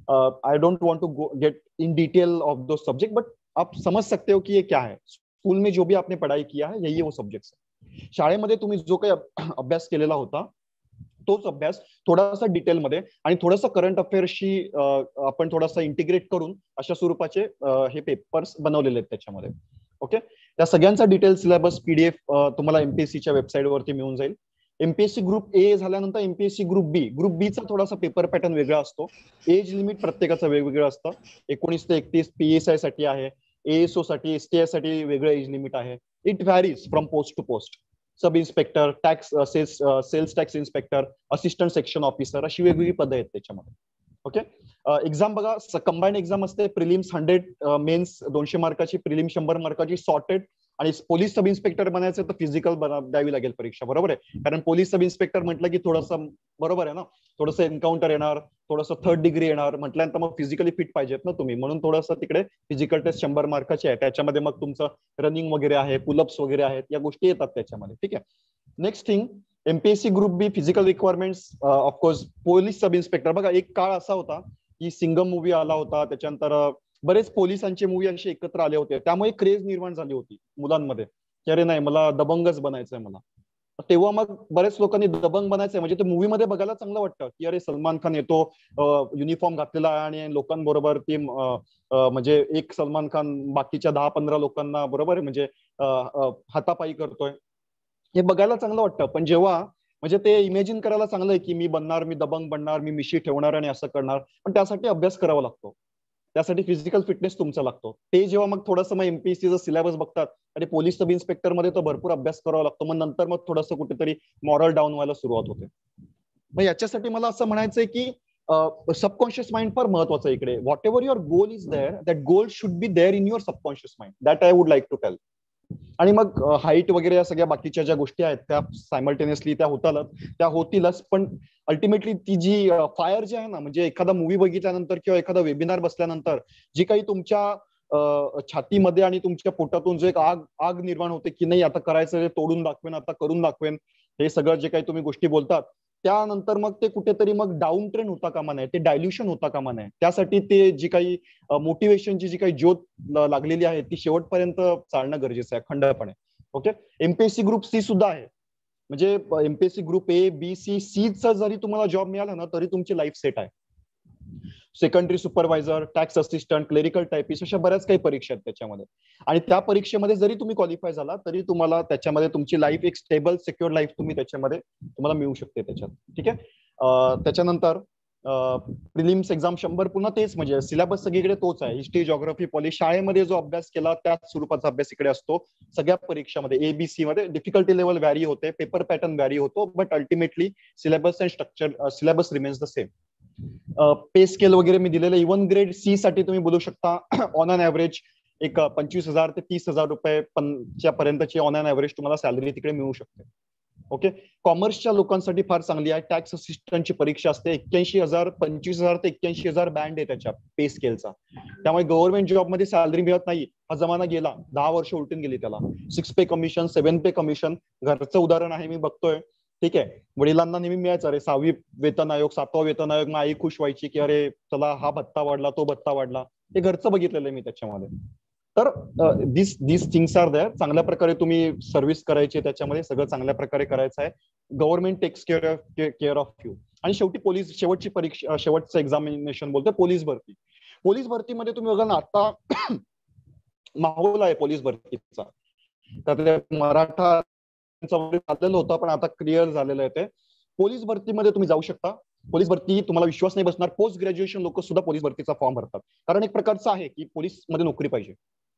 I don't want to get in detail of those subject, but आप समझ सकते हो कि ये क्या है. स्कूल में जो भी आपने पढ़ाई किया है यही वो सब्जेक्ट्स है. शाळेमध्ये तुम्ही जो काही अभ्यास केलेला होता तोच अभ्यास थोडासा डिटेलमध्ये आणि थोडंसं करंट अफेअर्सशी आपण थोडासा इंटिग्रेट करून अशा स्वरूपाचे हे पेपर्स बनवलेले आहेत त्याच्यामध्ये. ओके. त्या सगळ्यांचा डिटेल सिलेबस PDF तुम्हाला एमपीएससीच्या वेबसाईटवरती मिळून जाईल. एमपीएससी ग्रुप ए झाल्यानंतर एमपीएससी ग्रुप बी चा थोडासा पेपर पॅटर्न वेगळा असतो. एज लिमिट प्रत्येकाचं वेगवेगळं असतं. 19 ते 31 PSI साठी आहे. ASO साठी, STI साठी वेगळं एज लिमिट आहे. It varies from post to post. Sub inspector, tax sales tax inspector, assistant section officer अशी वेगवेगळी पदं आहेत त्याच्यामध्ये. ओके. एक्झाम बघा, कंबाईंड एक्झाम असते. प्रिलिम्स 100, मेन्स 200 मार्काची, प्रिलिम्स 100 मार्काची, सॉर्टेड. आणि पोलीस सब इन्स्पेक्टर बनायचं तर फिजिकल द्यावी लागेल परीक्षा, बरोबर आहे. कारण पोलीस सब इन्स्पेक्टर म्हटलं की थोडंसं बरोबर आहे ना, थोडंसं एन्काउंटर येणार, थोडंसं 3rd डिग्री येणार म्हटल्यानंतर मग फिजिकली फिट पाहिजेत ना तुम्ही, म्हणून थोडंसं तिकडे फिजिकल टेस्ट 100 मार्काची आहे. त्याच्यामध्ये मग तुमचं रनिंग वगैरे आहे, पुलअप्स वगैरे आहेत, या गोष्टी येतात त्याच्यामध्ये. ठीक आहे. Next thing, MPSC group B physical requirements of course. Police sub inspector बघा, एक काळ असा होता की सिंगम मूवी आला होता, त्याच्यानंतर बरेच पोलिसांचे मूवी असे एकत्र आले होते, त्यामुळे क्रेज निर्माण झाली होती मुलांमध्ये की अरे नाही मला दबंगच बनायचंय मला. तेव्हा मग बरेच लोकांनी दबंग बनायचंय म्हणजे ते मूवी मध्ये बघायला चांगलं वाटतं की अरे सलमान खान येतो, युनिफॉर्म घातलेला आहे आणि लोकांबरोबर ती म्हणजे एक सलमान खान बाकीच्या 10-15 लोकांना बरोबर आहे म्हणजे हातापायी करतोय, हे बघायला चांगलं वाटतं. पण जेव्हा म्हणजे ते इमॅजिन करायला चांगलं आहे की मी बनणार, मी दबंग बनणार, मी मिशी ठेवणार आणि असं करणार, पण त्यासाठी अभ्यास करावा लागतो, त्यासाठी फिजिकल फिटनेस तुमचा लागतो. ते जेव्हा मग थोडंसं मग एमपीएससीचा सिलेबस बघतात आणि पोलीस सब इन्स्पेक्टर मध्ये तो भरपूर अभ्यास करावा लागतो, मग नंतर मग थोडंसं कुठेतरी मॉरल डाऊन व्हायला सुरुवात होते. मग याच्यासाठी मला असं म्हणायचंय की सबकॉन्शियस माइंड फार महत्वाचं आहे इकडे. Whatever your goal is there, that goal should be there in your subconscious mind, that I would like to tell. आणि मग हाईट वगैरे या सगळ्या बाकीच्या ज्या गोष्टी आहेत त्या सायमल्टेनियसली त्या होतीलच, पण अल्टिमेटली ती जी फायर जी आहे ना, म्हणजे एखादा मूवी बघितल्यानंतर किंवा एखादा वेबिनार बसल्यानंतर जी काही तुमच्या छातीमध्ये आणि तुमच्या पोटातून जो एक आग निर्माण होते की नाही आता करायचं, तोडून दाखवेन, आता करून दाखवेन, हे सगळं जे काही तुम्ही गोष्टी बोलतात त्यानंतर मग ते कुठेतरी मग डाऊन ट्रेन होता कामा नये, ते डायल्युशन होता कामा नये. त्यासाठी ते जी काही मोटिवेशनची जी काही ज्योत लागलेली आहे ती शेवटपर्यंत चालणं गरजेचं आहे अखंडपणे. ओके. एमपीएससी ग्रुप सी सुद्धा आहे, म्हणजे MPSC group A, B, C चा जरी तुम्हाला जॉब मिळाला ना तरी तुमची लाईफ सेट आहे. Secondary supervisor, tax assistant, clerical typist अशा बऱ्याच काही परीक्षा आहेत त्याच्यामध्ये. आणि त्या परीक्षेमध्ये जरी तुम्ही क्वालिफाय झाला तरी तुम्हाला त्याच्यामध्ये तुमची लाईफ एक स्टेबल सिक्युअर लाईफ त्याच्यामध्ये तुम्हाला मिळू शकते त्याच्यात. ठीक आहे. त्याच्यानंतर प्रिलिम्स एक्झाम 100, पुन्हा तेच म्हणजे सिलेबस सगळीकडे तोच आहे. हिस्ट्री, जिओग्राफी, पॉलिटी, शाळेमध्ये जो अभ्यास केला त्याच स्वरूपाचा अभ्यास इकडे असतो सगळ्या परीक्षामध्ये. ABC मध्ये डिफिकल्टी लेवल व्हॅरी होते, पेपर पॅटर्न व्हॅरी होतो, but ultimately syllabus and structure syllabus remains the same. Pay scale वगैरे मी दिलेलं. इव्हन ग्रेड C साठी तुम्ही बोलू शकता ऑन अन ऍव्हरेज एक 25,000 ते 30,000 रुपये पर्यंतची ऑन अन ऍव्हरेज तुम्हाला सॅलरी तिकडे मिळू शकते. ओके. कॉमर्सच्या लोकांसाठी फार चांगली आहे. टॅक्स असिस्टंटची परीक्षा असते. 81,000, 25,000 ते 81,000 बँड आहे त्याच्या पे स्केलचा. त्यामुळे गव्हर्नमेंट जॉब मध्ये सॅलरी मिळत नाही हा जमाना गेला. 10 वर्ष उलटून गेली त्याला. 6 पे कमिशन, 7 पे कमिशन, घरचं उदाहरण आहे मी बघतोय. ठीक आहे. वडिलांना नेहमी मिळायचं अरे 6वी वेतन आयोग, 7वा वेतन आयोग, मग आई खुश व्हायची की अरे चला हा भत्ता वाढला, तो भत्ता वाढला. हे घरचं बघितलेलं आहे मी त्याच्यामध्ये. तर दिस थिंग्स आर देअर. चांगल्या प्रकारे तुम्ही सर्व्हिस करायची, त्याच्यामध्ये सगळं चांगल्या प्रकारे करायचं आहे. Government takes care of you. आणि शेवटी पोलीस, शेवटची परीक्षा, शेवटचं एक्झामिनेशन बोलतोय पोलीस भरती. पोलीस भरतीमध्ये तुम्ही बघा ना आता माहोल आहे पोलीस भरतीचा. तर मराठा चाललेलं होतं पण आता क्लिअर झालेलं आहे ते. पोलीस भरतीमध्ये तुम्ही जाऊ शकता. पोलीस भरती तुम्हाला विश्वास नाही बसणार, पोस्ट ग्रॅज्युएशन लोक सुद्धा पोलीस भरतीचा फॉर्म भरतात, कारण एक प्रकारचं आहे की पोलीस मध्ये नोकरी पाहिजे,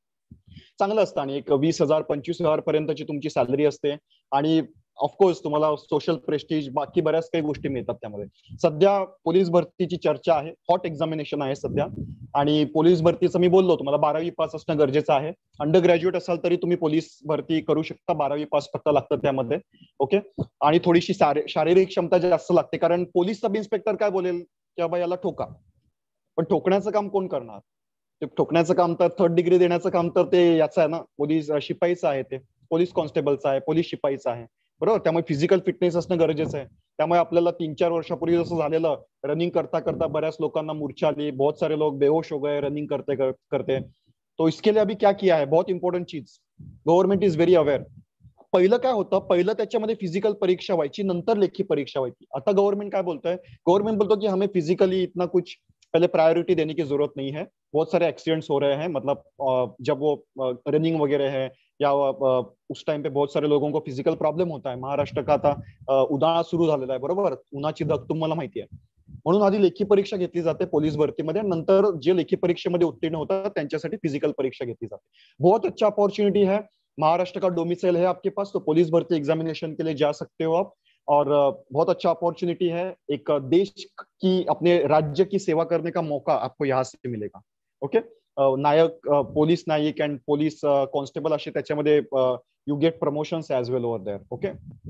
चांगलं असतं आणि एक 20,000 25,000 पर्यंतची तुमची सॅलरी असते आणि ऑफकोर्स तुम्हाला सोशल प्रेस्टिज बाकी बऱ्याच काही गोष्टी मिळतात त्यामध्ये. सध्या पोलीस भरतीची चर्चा आहे, हॉट एक्झामिनेशन आहे सध्या, आणि पोलीस भरतीचं मी बोललो तुम्हाला 12वी पास असणं गरजेचं आहे. अंडर ग्रॅज्युएट असाल तरी तुम्ही पोलीस भरती करू शकता, 12वी पास फक्त लागतं त्यामध्ये. ओके, आणि थोडीशी शारीरिक क्षमता जास्त लागते, कारण पोलीस सब इन्स्पेक्टर काय बोलेल की बाबा याला ठोका, पण ठोकण्याचं काम कोण करणार? ते ठोकण्याचं काम तर थर्ड डिग्री देण्याचं काम तर ते याचं आहे ना, पोलीस शिपाईचं आहे, ते पोलीस कॉन्स्टेबलचं आहे, पोलीस शिपाईचं आहे, बरोबर. त्यामुळे फिजिकल फिटनेस असणं गरजेचं आहे. त्यामुळे आपल्याला 3-4 वर्षापूर्वी जसं झालेलं, रनिंग करता करता बऱ्याच लोकांना मूर्छा आली, बहुत सारे लोग बेहोश हो गए रनिंग करते करते. तो इसके लिए अभी क्या किया है, बहुत इंपॉर्टंट चीज, गव्हर्नमेंट इज व्हेरी अवेअर. पहिलं काय होतं, पहिलं त्याच्यामध्ये फिजिकल परीक्षा व्हायची, नंतर लेखी परीक्षा व्हायची. आता गव्हर्नमेंट काय बोलतोय, गव्हर्नमेंट बोलतो की हमें फिजिकली इतना कुछ पहले प्रायोरिटी देने की जरूरत नहीं है, बहुत सारे एक्सीडेंट्स हो रहे हैं, मतलब जब वो रनिंग वगैरह है या उस टाइम पे बहुत सारे लोगों को फिजिकल प्रॉब्लेम होता है. महाराष्ट्र का आता उन्हाळा सुरू झालेला आहे, बरोबर, उन्हाची धग तुम्हाला माहिती आहे, म्हणून आधी लेखी परीक्षा घेतली जाते पोलीस भरतीमध्ये, नंतर जे लेखी परीक्षेमध्ये उत्तीर्ण होतात त्यांच्यासाठी फिजिकल परीक्षा घेतली जाते. बहुत अच्छा अपॉर्चुनिटी है, महाराष्ट्र का डोमिसाइल है आपके पास, तो पुलिस भर्ती एग्जामिनेशन के लिए जा सकते हो आप, और बहुत अच्छा अपॉर्चुनिटी है, एक देश की अपने राज्य की सेवा करने का मौका आपको यहाँ से मिलेगा. ओके, नायक, पोलीस नायक एंड पोलीस कॉन्स्टेबल असे त्याच्यामध्ये you get promotions as well over there. Okay,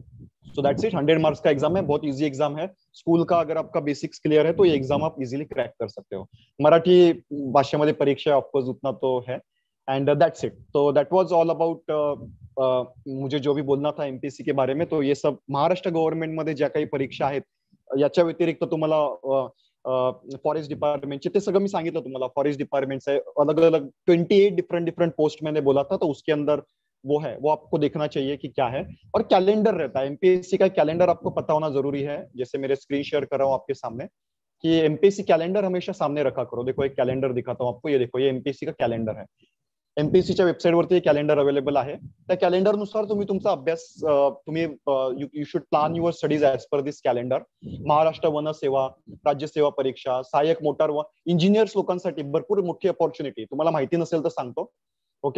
so that's it. 100 marks का एग्जाम है, बहुत इजी एग्जाम है. स्कूल का अगर आपका बेसिक्स क्लियर है तो ये एग्जाम आप इजीली क्रैक कर सकते हो. मराठी भाषेमध्ये परीक्षा ऑफकोर्स उतना तो है, एंड दैट्स इट. तो दैट वाज ऑल अबाउट मुझे जो भी बोलना था एमपीएससी के बारे में. तो ये सब महाराष्ट्र गव्हर्नमेंट मध्ये ज्या काही परीक्षा आहेत, याच्या व्यतिरिक्त तुम्हाला फॉरेस्ट डिपार्टमेंटचे ते सगळं मी सांगितलं तुम्हाला. फॉरेस्ट डिपार्टमेंट से अलग अलग 28 डिफरेंट पोस्ट मैंने बोला था, तो उसके अंदर वो है, वो आपको देखना चाहिए कि क्या है. और कैलेंडर रहता है, एमपीएससी का कैलेंडर आपको पता होना जरूरी है. जैसे मेरे स्क्रीन शेयर कर रहा हूँ आपके सामने कि एमपीएससी कैलेंडर हमेशा सामने रखा करो. देखो एक कैलेंडर दिखाता हूँ आपको, ये देखो, ये एमपीएससी का कैलेंडर है. एमपीएससीच्या वेबसाईटवरती कॅलेंडर अवेलेबल आहे. त्या कॅलेंडरनुसार तुम्ही तुमचा अभ्यास, तुम्ही you should plan your studies as per this calendar. Maharashtra वन सेवा, राज्य सेवा परीक्षा, सहाय्यक मोटार व इंजिनियर्स लोकांसाठी भरपूर मोठी अपॉर्च्युनिटी. तुम्हाला माहिती नसेल तर सांगतो. ओके,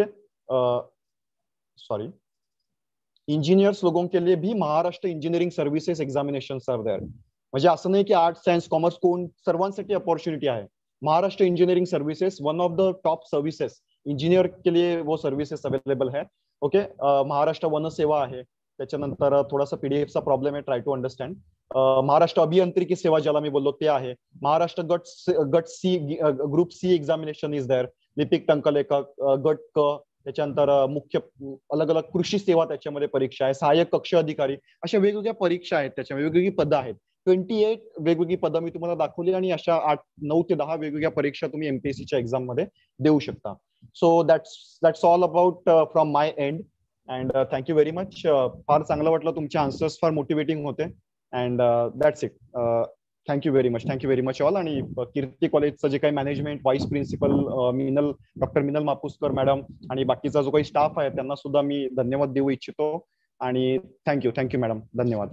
सॉरी, इंजिनियर्स लोगों के लिए भी Maharashtra engineering services examination are there. म्हणजे असं नाही की आर्ट्स सायन्स कॉमर्स कोण, सर्वांसाठी अपॉर्च्युनिटी आहे. Maharashtra engineering services one of the top services, engineer के लिए वो सर्विसेस अवेलेबल है. ओके, महाराष्ट्र वन सेवा आहे, त्याच्यानंतर थोडासा पीडीएफचा प्रॉब्लेम आहे, ट्राय टू अंडरस्टँड. महाराष्ट्र अभियांत्रिकी सेवा ज्याला मी बोललो ते आहे. महाराष्ट्र गट C, group C examination is there. लिपिक टंकलेखक, गट क, त्याच्यानंतर मुख्य अलग अलग कृषी सेवा त्याच्यामध्ये परीक्षा आहे. सहाय्यक कक्ष अधिकारी, अशा वेगवेगळ्या परीक्षा आहेत, त्याच्या वेगवेगळी पदं आहेत. 28 वेगवेगळी पदं मी तुम्हाला दाखवली, आणि अशा 9 ते 10 वेगवेगळ्या परीक्षा तुम्ही एमपीएससीच्या एक्झाम मध्ये देऊ शकता. So that's all about from my end, and thank you very much. फार चांगलं वाटलं, तुमचे आन्सर्स फार मोटिवेटिंग होते, and that's it. Thank you very much all. आणि कीर्ती कॉलेजचं जे काही मॅनेजमेंट, व्हाईस प्रिन्सिपल डॉक्टर मिनल मापुसकर मॅडम आणि बाकीचा जो काही स्टाफ आहे त्यांना सुद्धा मी धन्यवाद देऊ इच्छितो. आणि थँक्यू मॅडम, धन्यवाद.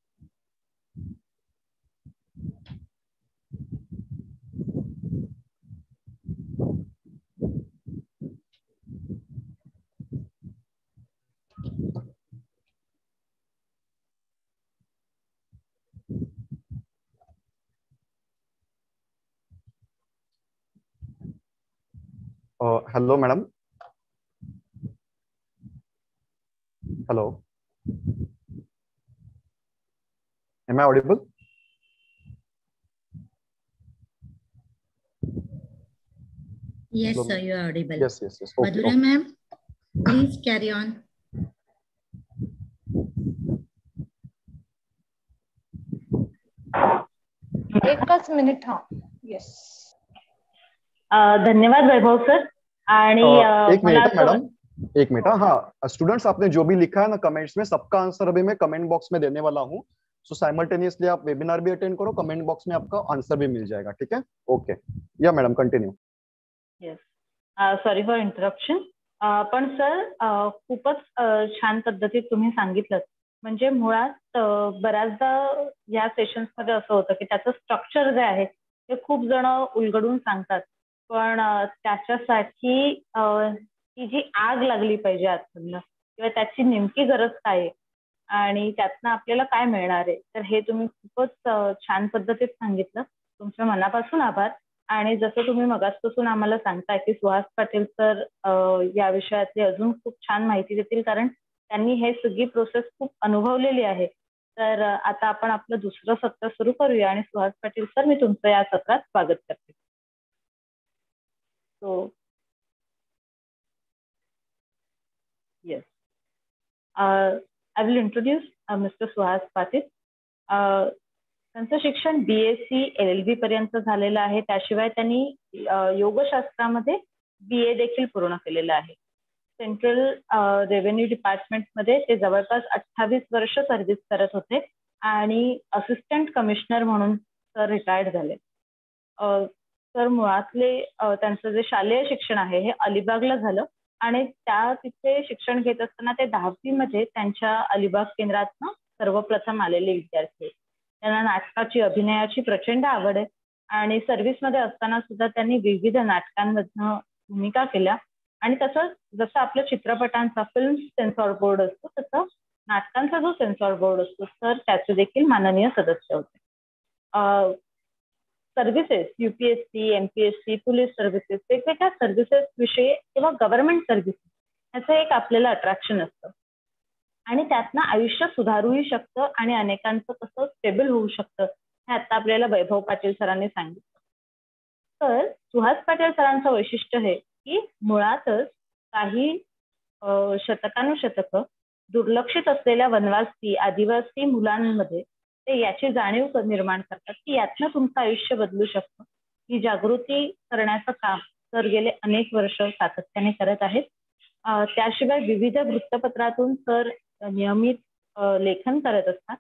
Hello, madam. Hello. Am I audible? Yes, Hello. sir, you are audible. Yes. Okay, Madhura okay. ma'am, please carry on. एकच मिनिट. हा, येस. धन्यवाद वैभव सर. आणि एक मिनट मैडम, एक मिनट. हाँ स्टूडेंट्स, आपने जो भी लिखा है ना कमेंट्स में, सबका आंसर अभी मैं कमेंट बॉक्स में देने वाला हूँ. सो साइमल्टेनियसली आप वेबिनार भी अटेंड करो, कमेंट बॉक्स में आपका आंसर भी मिल जाएगा. ठीक है, ओके. या madam, continue. Yes, sorry for interruption. पण सर खूपच छान पद्धतीत तुम्ही सांगितलं म्हणजे मुळात बऱ्याचदा या सेशन्स मध्ये असं होतं की त्याचं स्ट्रक्चर जे आहे ते खूप जण उलगडून सांगतात, पण त्याच्यासाठी ती जी आग लागली पाहिजे आतमधनं किंवा त्याची नेमकी गरज काय आहे आणि त्यातनं आपल्याला काय मिळणार आहे, तर हे तुम्ही खूपच छान पद्धतीत सांगितलं. तुमच्या मनापासून आभार. आणि जसं तुम्ही मगाचपासून आम्हाला सांगताय की सुहास पाटील सर या विषयातली अजून खूप छान माहिती देतील, कारण त्यांनी हे सगळी प्रोसेस खूप अनुभवलेली आहे. तर आता आपण आपलं दुसरं सत्र सुरू करूया आणि सुहास पाटील सर, मी तुमचं या सत्रात स्वागत करते. So yes, I will introduce mister Suhas Patil. त्यांचं शिक्षण BSc LLB पर्यंत झालेलं आहे. त्याशिवाय त्यांनी योगशास्त्रामध्ये BA देखील पूर्ण केलेलं आहे. सेंट्रल रेव्हेन्यू डिपार्टमेंटमध्ये ते जवळपास 28 वर्ष सर्व्हिस करत होते आणि असिस्टंट कमिशनर म्हणून सर रिटायर्ड झाले. तर मुळातले त्यांचं जे शालेय शिक्षण आहे हे अलिबागला झालं आणि तिथे शिक्षण घेत असताना ते 10वी मध्ये त्यांच्या अलिबाग केंद्रातनं सर्वप्रथम आलेले विद्यार्थी. त्यांना नाटकाची, अभिनयाची प्रचंड आवड आहे आणि सर्व्हिसमध्ये असताना सुद्धा त्यांनी विविध नाटकांमधनं भूमिका केल्या. आणि तसंच जसं आपल्या चित्रपटांचा फिल्म सेन्सॉर बोर्ड असतो तसं नाटकांचा जो सेन्सॉर बोर्ड असतो तर त्याचे देखील माननीय सदस्य होते. Services, UPSC, MPSC, police services, वेगवेगळ्या सर्व्हिसेस विषयी किंवा गव्हर्नमेंट सर्व्हिसेस याचं एक आपल्याला अट्रॅक्शन असतं आणि त्यातनं आयुष्य सुधारूही शकतं आणि अनेकांचं कसं स्टेबल होऊ शकतं हे आता आपल्याला वैभव पाटील सरांनी सांगितलं. तर सुहास पाटील सरांचं वैशिष्ट्य हे की मुळातच काही शतकानुशतकं दुर्लक्षित असलेल्या वनवासी आदिवासी मुलांमध्ये ते याची जाणीव निर्माण करतात की यातनं तुमचं आयुष्य बदलू शकतं. ही जागृती करण्याचं काम सर गेले अनेक वर्ष सातत्याने करत आहेत. त्याशिवाय विविध वृत्तपत्रातून सर नियमित लेखन करत असतात.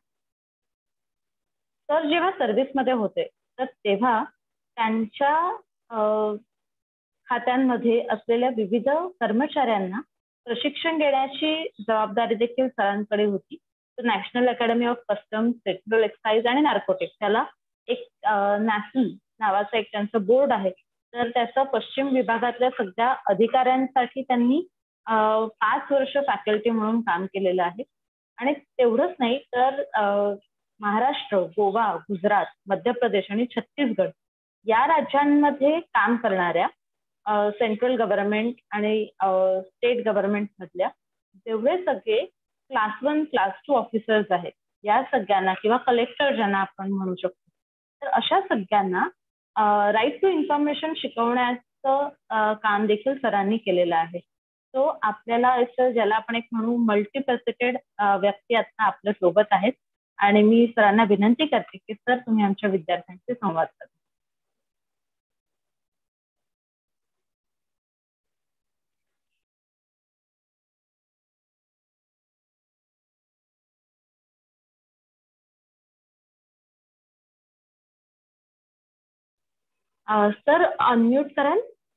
सर जेव्हा सर्व्हिसमध्ये होते तर तेव्हा त्यांच्या खात्यांमध्ये असलेल्या विविध कर्मचाऱ्यांना प्रशिक्षण देण्याची जबाबदारी देखील सरांकडे होती. तर national academy of customs, central excise आणि नार्कोटिक्स त्याला एक नॅशनल नावाचं एक त्यांचं बोर्ड आहे. तर त्याचं पश्चिम विभागातल्या सगळ्या अधिकाऱ्यांसाठी त्यांनी 5 वर्ष फॅकल्टी म्हणून काम केलेलं आहे. आणि तेवढंच नाही तर महाराष्ट्र, गोवा, गुजरात, मध्य प्रदेश आणि छत्तीसगड या राज्यांमध्ये काम करणाऱ्या सेंट्रल गव्हर्नमेंट आणि स्टेट गव्हर्नमेंट मधल्या जेवढे सगळे क्लास 1, क्लास 2 ऑफिसर्स आहेत या सगळ्यांना किंवा कलेक्टर ज्यांना आपण म्हणू शकतो, तर अशा सगळ्यांना राईट टू इन्फॉर्मेशन शिकवण्याचं काम देखील सरांनी केलेलं आहे. तो आपल्याला ज्याला आपण एक म्हणू मल्टीफॅसेटेड व्यक्ती आता आपल्या सोबत आहेत आणि मी सरांना विनंती करते की सर तुम्ही आमच्या विद्यार्थ्यांशी संवाद करा. सर अनम्यूट कराल.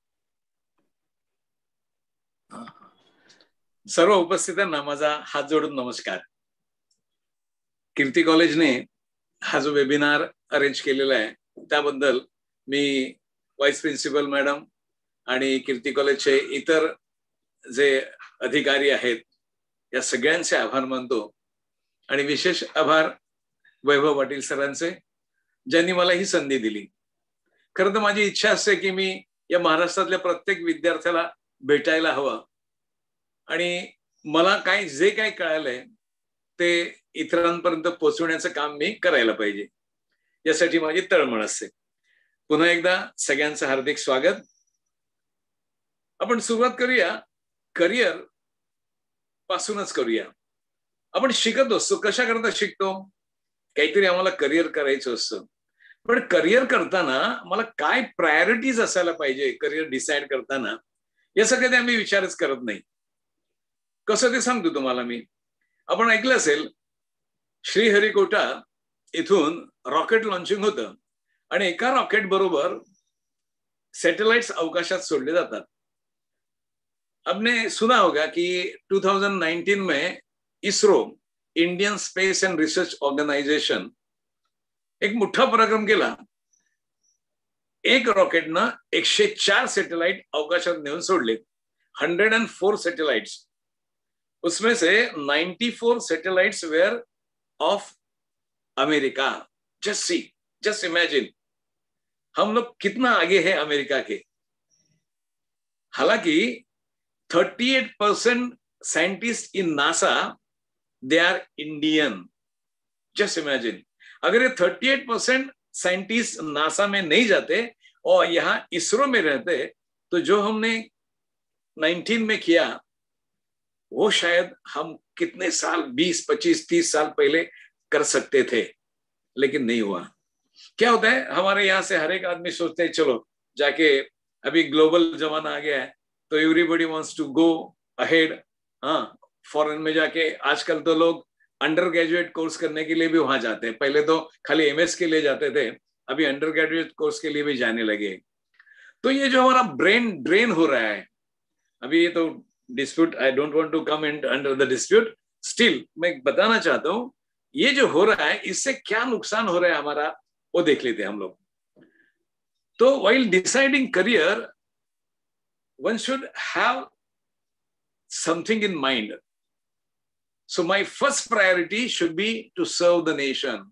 सर्व उपस्थितांना माझा हात जोडून नमस्कार. कीर्ती कॉलेजने हा जो वेबिनार अरेंज केलेला आहे त्याबद्दल मी व्हाईस प्रिन्सिपल मॅडम आणि कीर्ती कॉलेजचे इतर जे अधिकारी आहेत या सगळ्यांचे आभार मानतो आणि विशेष आभार वैभव पाटील सरांचे ज्यांनी मला ही संधी दिली. खरं तर माझी इच्छा असते की मी या महाराष्ट्रातल्या प्रत्येक विद्यार्थ्याला भेटायला हवं आणि मला जे काय कळालंय ते इतरांपर्यंत पोहोचवण्याचं काम मी करायला पाहिजे, यासाठी माझी तळमळ असते. पुन्हा एकदा सगळ्यांचं हार्दिक स्वागत. आपण सुरुवात करूया करिअर पासूनच करूया. आपण शिकत असतो, कशा करता शिकतो? काहीतरी आम्हाला करिअर करायचं असतं, पण करिअर करताना मला काय प्रायोरिटीज असायला पाहिजे करिअर डिसाईड करताना, या सगळ्या ते आम्ही विचारच करत नाही. कसं ते सांगतो तुम्हाला मी. आपण ऐकलं असेल श्रीहरिकोटा इथून रॉकेट लॉन्चिंग होतं आणि एका रॉकेट बरोबर सॅटेलाइट्स अवकाशात सोडले जातात. आपने सुना होगा कि 2019 में ISRO Indian space and research organisation एक मोठा पराक्रम केला. एक रॉकेटनं 104 सैटेलाइट अवकाशात नेऊन सोडले. 104 सैटेलाइट्स, उसमें से 94 satellites were of America. Just see, just imagine हम लोग कितना आगे है अमेरिका के. हालांकि 38% scientist in NASA they are Indian. Just imagine, अगर ये 38% साइंटिस्ट नासा में नहीं जाते और यहाँ इसरो में रहते तो जो हमने 19 में किया वो शायद हम कितने साल 20, 25, 30 साल पहले कर सकते थे, लेकिन नहीं हुआ. क्या होता है, हमारे यहाँ से हर एक आदमी सोचते हैं चलो जाके, अभी ग्लोबल जमाना आ गया है तो everybody wants to go ahead. हाँ, फॉरेन में जाके आजकल तो लोग अंडर ग्रेजुएट कोर्स करने के लिए भी वहां जाते हैं. पहले तो खाली एमएस के लिए जाते थे, अभी अंडर ग्रेजुएट कोर्स के लिए भी जाने लगे. तो ये जो हमारा ब्रेन ड्रेन हो रहा है, अभी ये तो dispute, I don't want to come in under the dispute, still मैं बताना चाहता हूं ये जो हो रहा है इससे क्या नुकसान हो रहा है हमारा, वो देख लेते हैं हम लोग. तो while deciding career, one should have something in mind. So my first priority should be to serve the nation.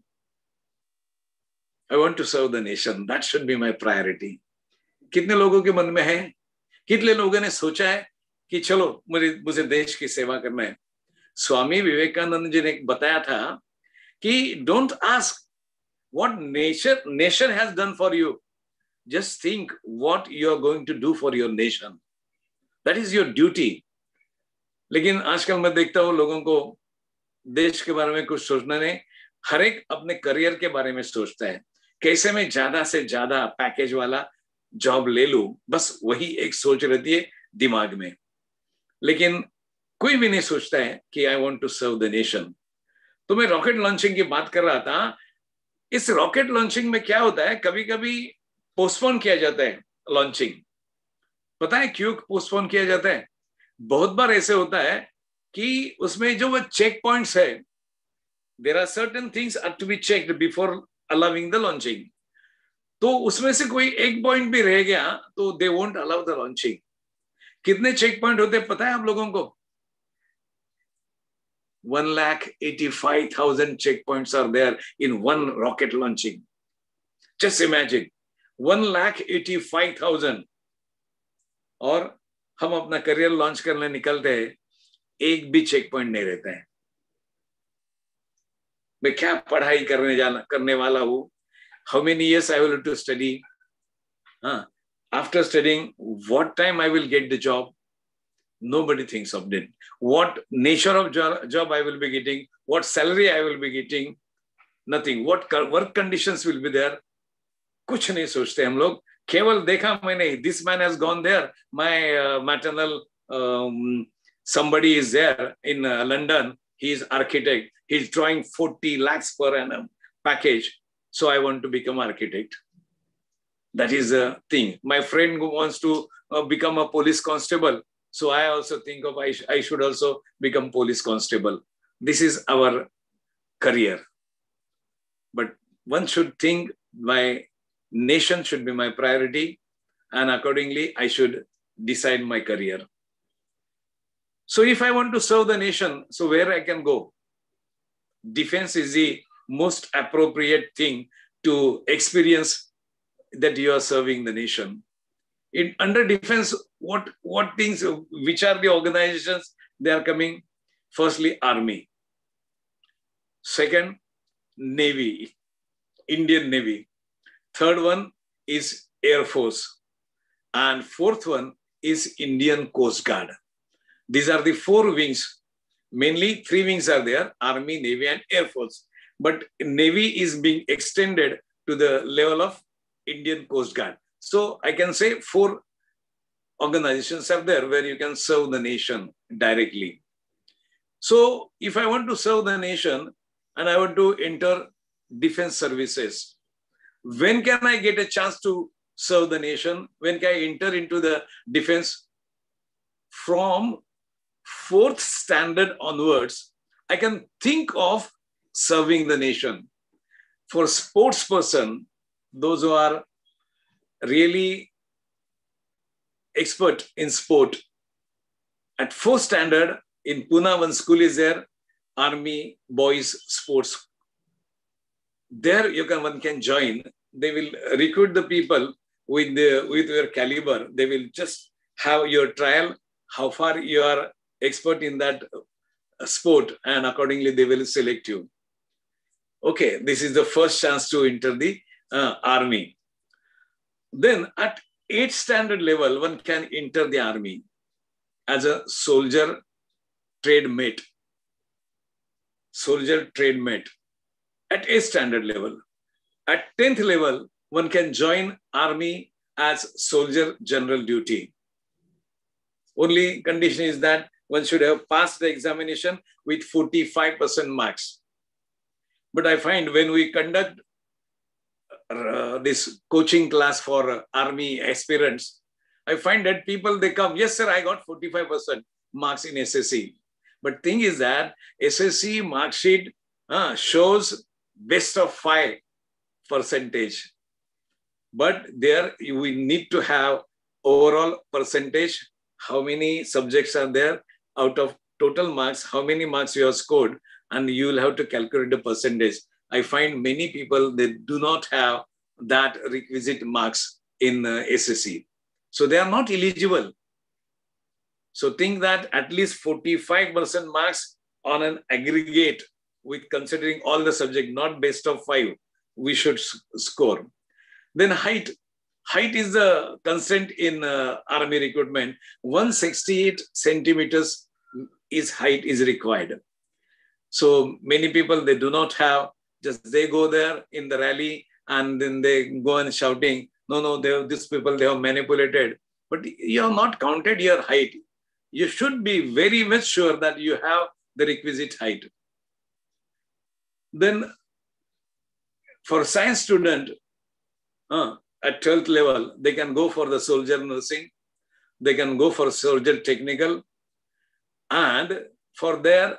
I want to serve the nation. That should be my priority. कितने लोगों के मन में है, कितने लोगों ने सोचा है कि चलो मुझे देश की सेवा करना है. स्वामी विवेकानंद जी ने बताया था कि don't ask what nation has done for you. Just think what you are going to do for your nation. That is your duty. लेकिन आजकल मैं देखता हूँ लोगों को देश के बारे में कुछ सोचना नहीं, हर एक अपने करियर के बारे में सोचता है, कैसे मैं ज्यादा से ज्यादा पैकेज वाला जॉब ले लूं, बस वही एक सोच रहती है दिमाग में. लेकिन कोई भी नहीं सोचता है कि I want to serve the nation. तो मैं रॉकेट लॉन्चिंग की बात कर रहा था. इस रॉकेट लॉन्चिंग में क्या होता है, कभी कभी पोस्टपोन किया जाता है लॉन्चिंग. पता है क्यों पोस्टपोन किया जाता है? बहुत बार ऐसे होता है कि उसमें जो वो चेक पॉइंट्स है, there are certain things are to be checked before allowing the launching. तो उसमें से कोई एक पॉइंट भी रह गया तो they won't allow the launching. कितने चेक पॉइंट होते हैं पता है आप लोगों को? 1,85,000 checkpoints are there in one rocket launching. Just imagine, 1,85,000. और हम अपना करियर लॉन्च करने निकलते हैं, एक भी चेक पॉइंट नहीं रहता है. मैं क्या पढ़ाई करने वाला हूँ? How many years I will have to study? After studying, what time I will get the job? Nobody thinks of it. What nature of job I will be getting? What salary I will be getting? Nothing. What work conditions will be there? कुछ नहीं सोचते हम लोग. केवल देखा मैंने, this man has gone there. My maternal somebody is there in London. He is architect. He is drawing 40 lakhs per annum package. So I want to become architect. That is a thing. My friend who wants to become a police constable. So I also think of I should also become police constable. This is our career. But one should think my nation should be my priority, and accordingly I should decide my career. So if I want to serve the nation, so where I can go? Defense is the most appropriate thing to experience that you are serving the nation. Under defense, what things, which are the organizations they are coming? Firstly, Army. Second, Navy, Indian Navy. Third one is Air Force. And fourth one is Indian Coast Guard. These are the four wings. Mainly three wings are there, Army, Navy, and Air Force. But Navy is being extended to the level of Indian Coast Guard. So I can say four organizations are there where you can serve the nation directly. So if I want to serve the nation and I want to enter defense services, when can I get a chance to serve the nation? When can I enter into the defense? From 4th standard onwards, I can think of serving the nation. For sports person, those who are really expert in sport, at 4th standard in Pune, one school is there, Army Boys Sports. There one can join. They will recruit the people with your caliber. They will just have your trial, how far you are expert in that sport, and accordingly they will select you. Okay, this is the first chance to enter the army. Then at 8th standard level, one can enter the army as a soldier trade mate. Soldier trade mate at 8th standard level. At 10th level, one can join army as soldier general duty. Only condition is that one should have passed the examination with 45% marks. But I find when we conduct this coaching class for army aspirants, I find that people, they come, yes, sir, I got 45% marks in SSC. But thing is that SSC mark sheet shows best of 5 percentage. But there we need to have overall percentage, how many subjects are there out of total marks, how many marks you have scored, and you will have to calculate the percentage. I find many people, they do not have that requisite marks in SSC. So they are not eligible. So think that at least 45% marks on an aggregate with considering all the subject, not best of 5, we should score. Then height. Height is the constant in army recruitment. 168 centimeters is height is required. So many people, they do not have, just they go there in the rally and then they go and shouting, no, these people, they have manipulated. But you have not counted your height. You should be very much sure that you have the requisite height. Then for science student, at 12th level, they can go for the soldier nursing. They can go for soldier technical. And for their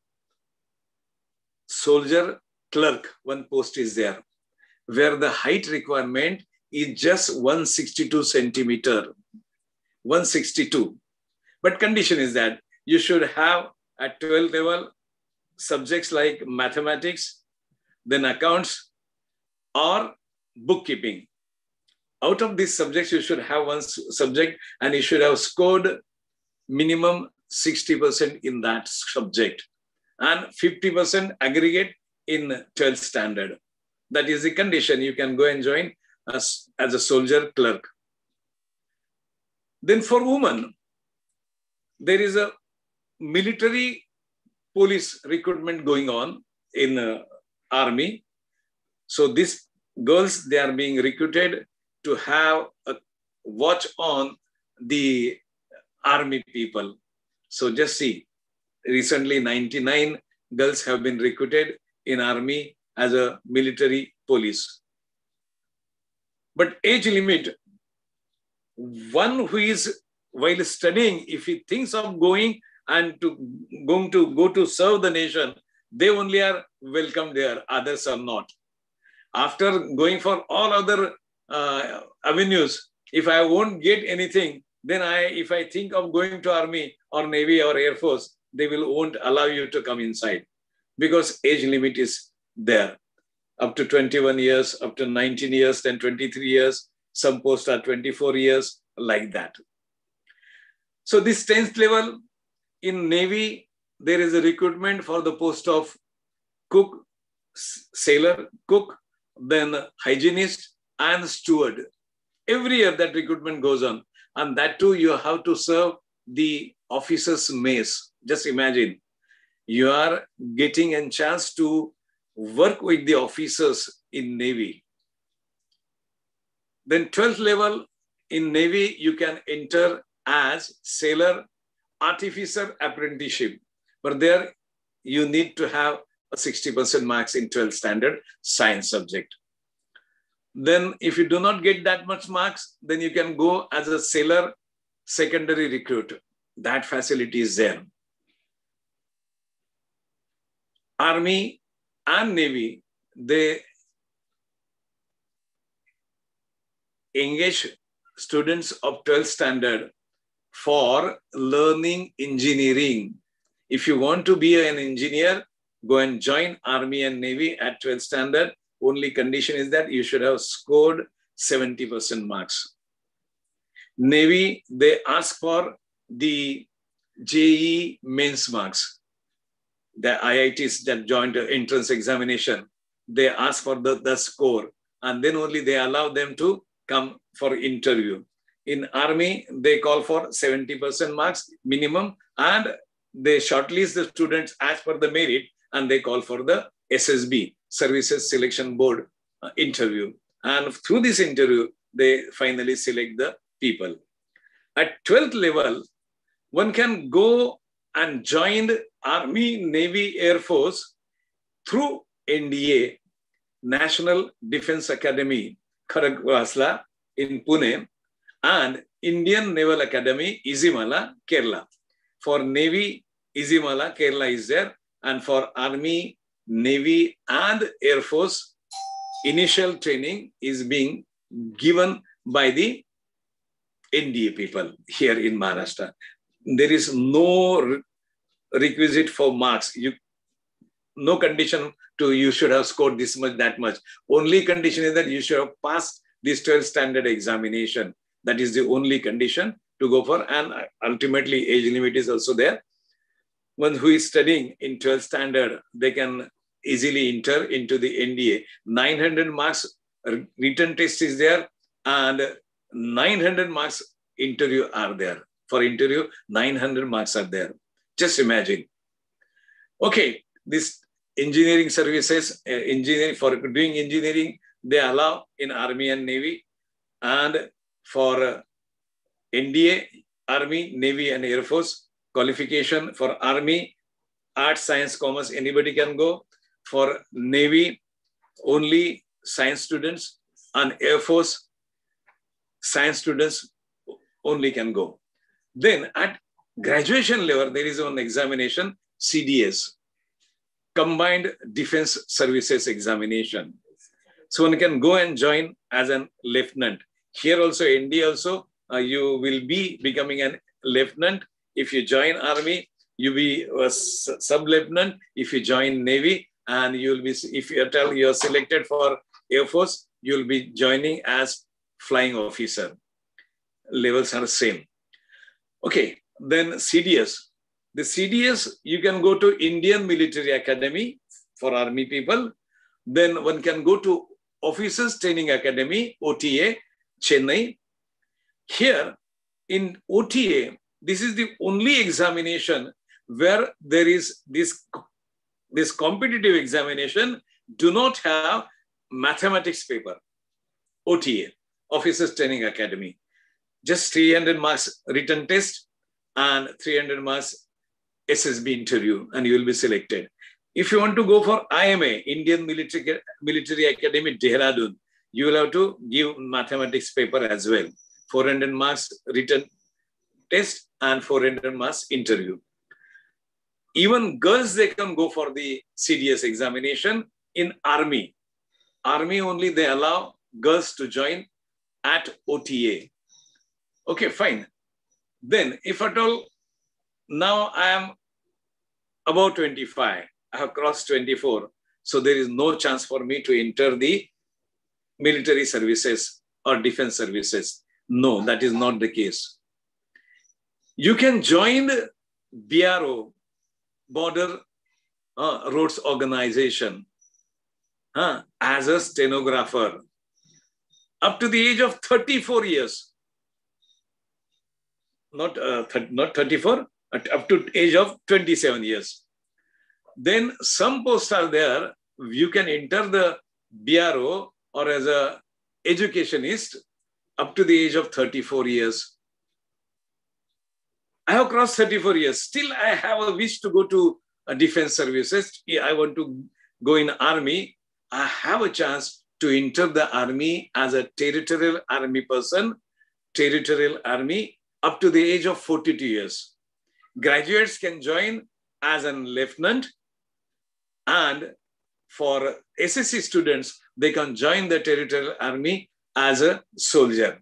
soldier clerk, one post is there, where the height requirement is just 162 centimeter, 162. But condition is that you should have at 12th level subjects like mathematics, then accounts or bookkeeping. Out of these subjects, you should have one subject and you should have scored minimum 60% in that subject and 50% aggregate in 12th standard. That is the condition. You can go and join as a soldier clerk. Then for women, there is a military police recruitment going on in army. So these girls, they are being recruited to have a watch on the army people. So just see, recently 99 girls have been recruited in army as a military police. But age limit, one who is while studying, if he thinks of going and going to go to serve the nation, they only are welcome there, others are not. After going for all other avenues, if I won't get anything, then if I think of going to army or navy or air force, they won't allow you to come inside because age limit is there. Up to 21 years, up to 19 years, then 23 years, some posts are 24 years, like that. So this 10th level in Navy, there is a recruitment for the post of cook, sailor, cook, then hygienist and steward. Every year that recruitment goes on. And that too, you have to serve the officer's mess. Just imagine, you are getting a chance to work with the officers in Navy. Then 12th level in Navy, you can enter as sailor, artificer apprenticeship. But there you need to have a 60% marks in 12th standard science subject. Then if you do not get that much marks, then you can go as a sailor secondary recruit. That facility is there. Army and Navy, they engage students of 12th standard for learning engineering. If you want to be an engineer, go and join Army and Navy at 12th standard. Only condition is that you should have scored 70% marks. Navy, they ask for the JEE mains marks. The IITs that joined the entrance examination, they ask for the score, and then only they allow them to come for interview. In Army, they call for 70% marks minimum, and they shortlist the students as per the merit, and they call for the SSB, Services Selection Board interview. And through this interview, they finally select the people. At 12th level, one can go and join the Army, Navy, Air Force through NDA, National Defense Academy, Kharagwasla in Pune, and Indian Naval Academy, Izimala, Kerala. For Navy, Izimala, Kerala is there, and for Army, Navy, and Air Force, initial training is being given by the NDA people here in Maharashtra. There is no requisite for marks. No condition to you should have scored this much, that much. Only condition is that you should have passed this 12th standard examination. That is the only condition to go for, and ultimately age limit is also there. One who is studying in 12th standard, they can easily enter into the NDA. 900 marks written test is there, and 900 marks interview are there. For interview, 900 marks are there. Just imagine. Okay, this engineering services, engineering, for doing engineering, they allow in Army and Navy, and for NDA, Army, Navy, and Air Force, qualification for Army, Arts, Science, Commerce, anybody can go. For Navy, only science students, and Air Force, science students only can go. Then at graduation level, there is one examination, CDS, Combined Defense Services Examination. So one can go and join as a lieutenant. Here also, India also, you will be becoming a lieutenant. If you join Army, you be a sub-lieutenant. If you join Navy, and you'll be, if you're selected for Air Force, you'll be joining as flying officer. Levels are same. Okay, then CDS. The CDS, you can go to Indian Military Academy for Army people. Then one can go to Officers Training Academy, OTA, Chennai. Here in OTA, this is the only examination where there is this competitive examination do not have mathematics paper. OTA, Officers Training Academy. Just 300 marks written test and 300 marks SSB interview, and you will be selected. If you want to go for IMA, Indian Military Academy, Dehradun, you will have to give mathematics paper as well. 400 marks written test and 400 marks interview. Even girls, they can go for the CDS examination in Army. Army only, they allow girls to join at OTA. Okay, fine. Then if at all, now I am about 25, I have crossed 24. So there is no chance for me to enter the military services or defense services. No, that is not the case. You can join BRO, Border Roads Organization, as a stenographer up to the age of 34 years. Not 34, up to age of 27 years. Then some posts are there, you can enter the BRO or as a educationist up to the age of 34 years. I have crossed 34 years. Still, I have a wish to go to defense services. I want to go in Army. I have a chance to enter the Army as a territorial Army person, territorial Army, up to the age of 42 years. Graduates can join as a lieutenant, And for SSC students, they can join the Territorial Army as a soldier.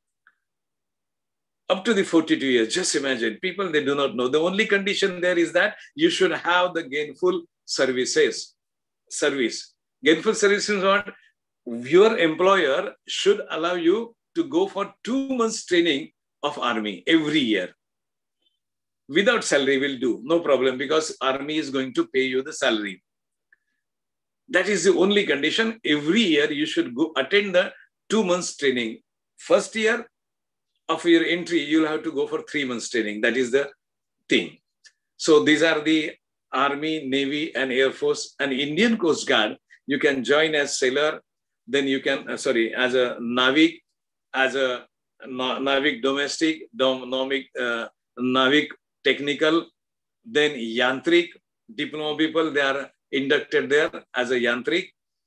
Up to the 42 years, just imagine, people, they do not know. The only condition there is that you should have the gainful service. Gainful service is what? Your employer should allow you to go for 2 months training of army every year. Without salary will do, no problem, because army is going to pay you the salary. That is the only condition. Every year you should go attend the 2 months training. First year of your entry, you'll have to go for 3 months training. That is the thing. So these are the Army, Navy, and Air Force and Indian Coast Guard. You can join as sailor, then you can, as a Navik, as a Navik domestic, Navik technical, then Yantrik, diploma people, they are inducted there as a Yantrik.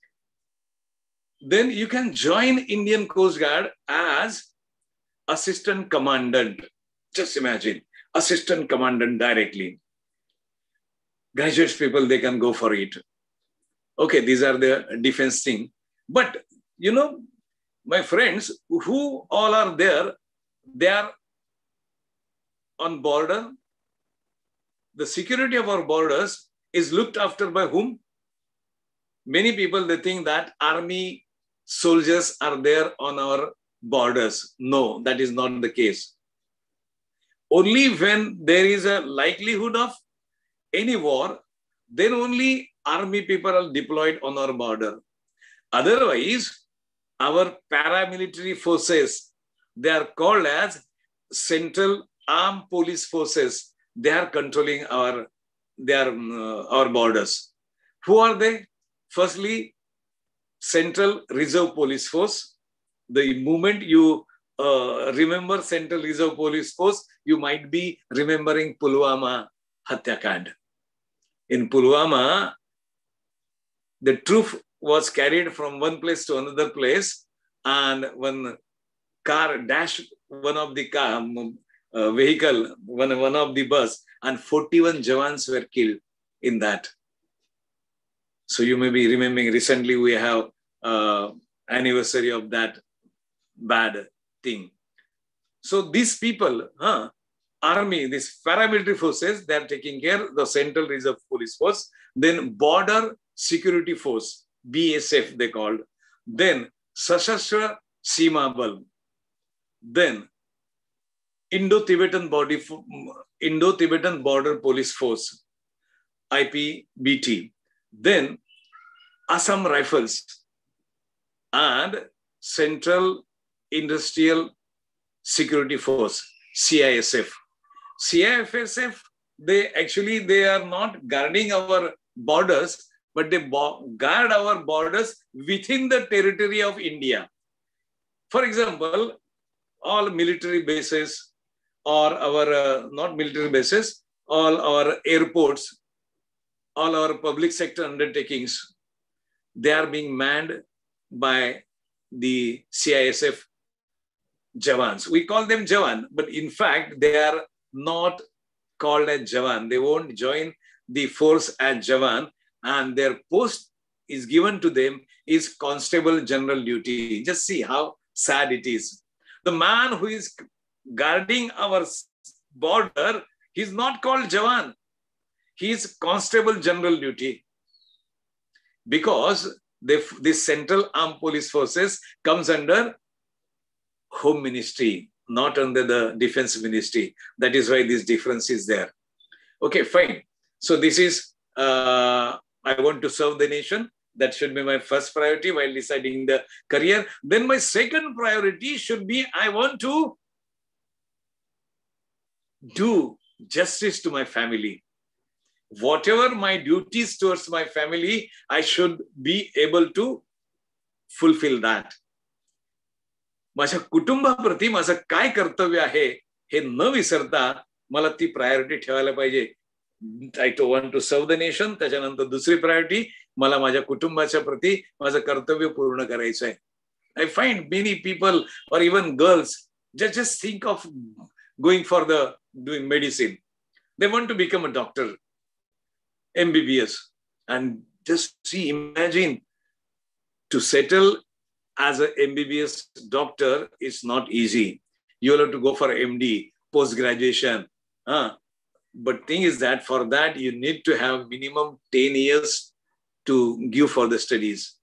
Then you can join Indian Coast Guard as assistant commandant. Just imagine, assistant commandant directly. Graduates people, they can go for it. Okay, these are the defense thing. But, you know, my friends, who all are there, they are on border. The security of our borders is looked after by whom? Many people, they think that army soldiers are there on our borders. No, that is not the case. Only when there is a likelihood of any war, then only army people are deployed on our border. Otherwise, our paramilitary forces, they are called as Central Armed Police Forces. They are controlling our borders. Who are they? Firstly, Central Reserve Police Force. The moment you remember Central Reserve Police Force, you might be remembering Pulwama Hatyakand. In Pulwama, the troop was carried from one place to another place, and one car dashed one of the vehicle, one of the bus, and 41 Jawans were killed in that. So you may be remembering, recently we have anniversary of that bad thing. So these people, army, these paramilitary forces, they are taking care of the Central Reserve Police Force, then Border Security Force, BSF they called, then Sashastra Seema Bal, then Indo-Tibetan Border Police Force, IPBT, then Assam Rifles, and Central Industrial Security Force, CISF. CISF, they are not guarding our borders, but they guard our borders within the territory of India. For example, all military bases, or our not military bases, all our airports, all our public sector undertakings, they are being manned by the CISF Jawans. We call them Jawan, but in fact, they are not called as Jawan. They won't join the force as Jawan, and their post is given to them is Constable General duty. Just see how sad it is. The man who is guarding our border, he's not called Jawan. He is Constable General duty. Because this Central Armed Police Forces comes under Home Ministry, not under the Defense Ministry. That is why this difference is there. Okay, fine. So this is, I want to serve the nation. That should be my first priority while deciding the career. Then my second priority should be, I want to do justice to my family. Whatever my duties towards my family, I should be able to fulfill that. माझ्या कुटुंबाप्रती माझं काय कर्तव्य आहे हे न विसरता मला ती priority ठेवायला पाहिजे. I want to serve the nation. त्याच्यानंतर दुसरी प्रायोरिटी, मला माझ्या कुटुंबाच्या प्रती माझं कर्तव्य पूर्ण करायचं आहे. I find many people or even girls just think of going for doing medicine. They want to become a doctor, MBBS. And just see, imagine, to settle as a MBBS doctor is not easy. You'll have to go for MD, post-graduation. But thing is that for that, you need to have minimum 10 years to give for the studies.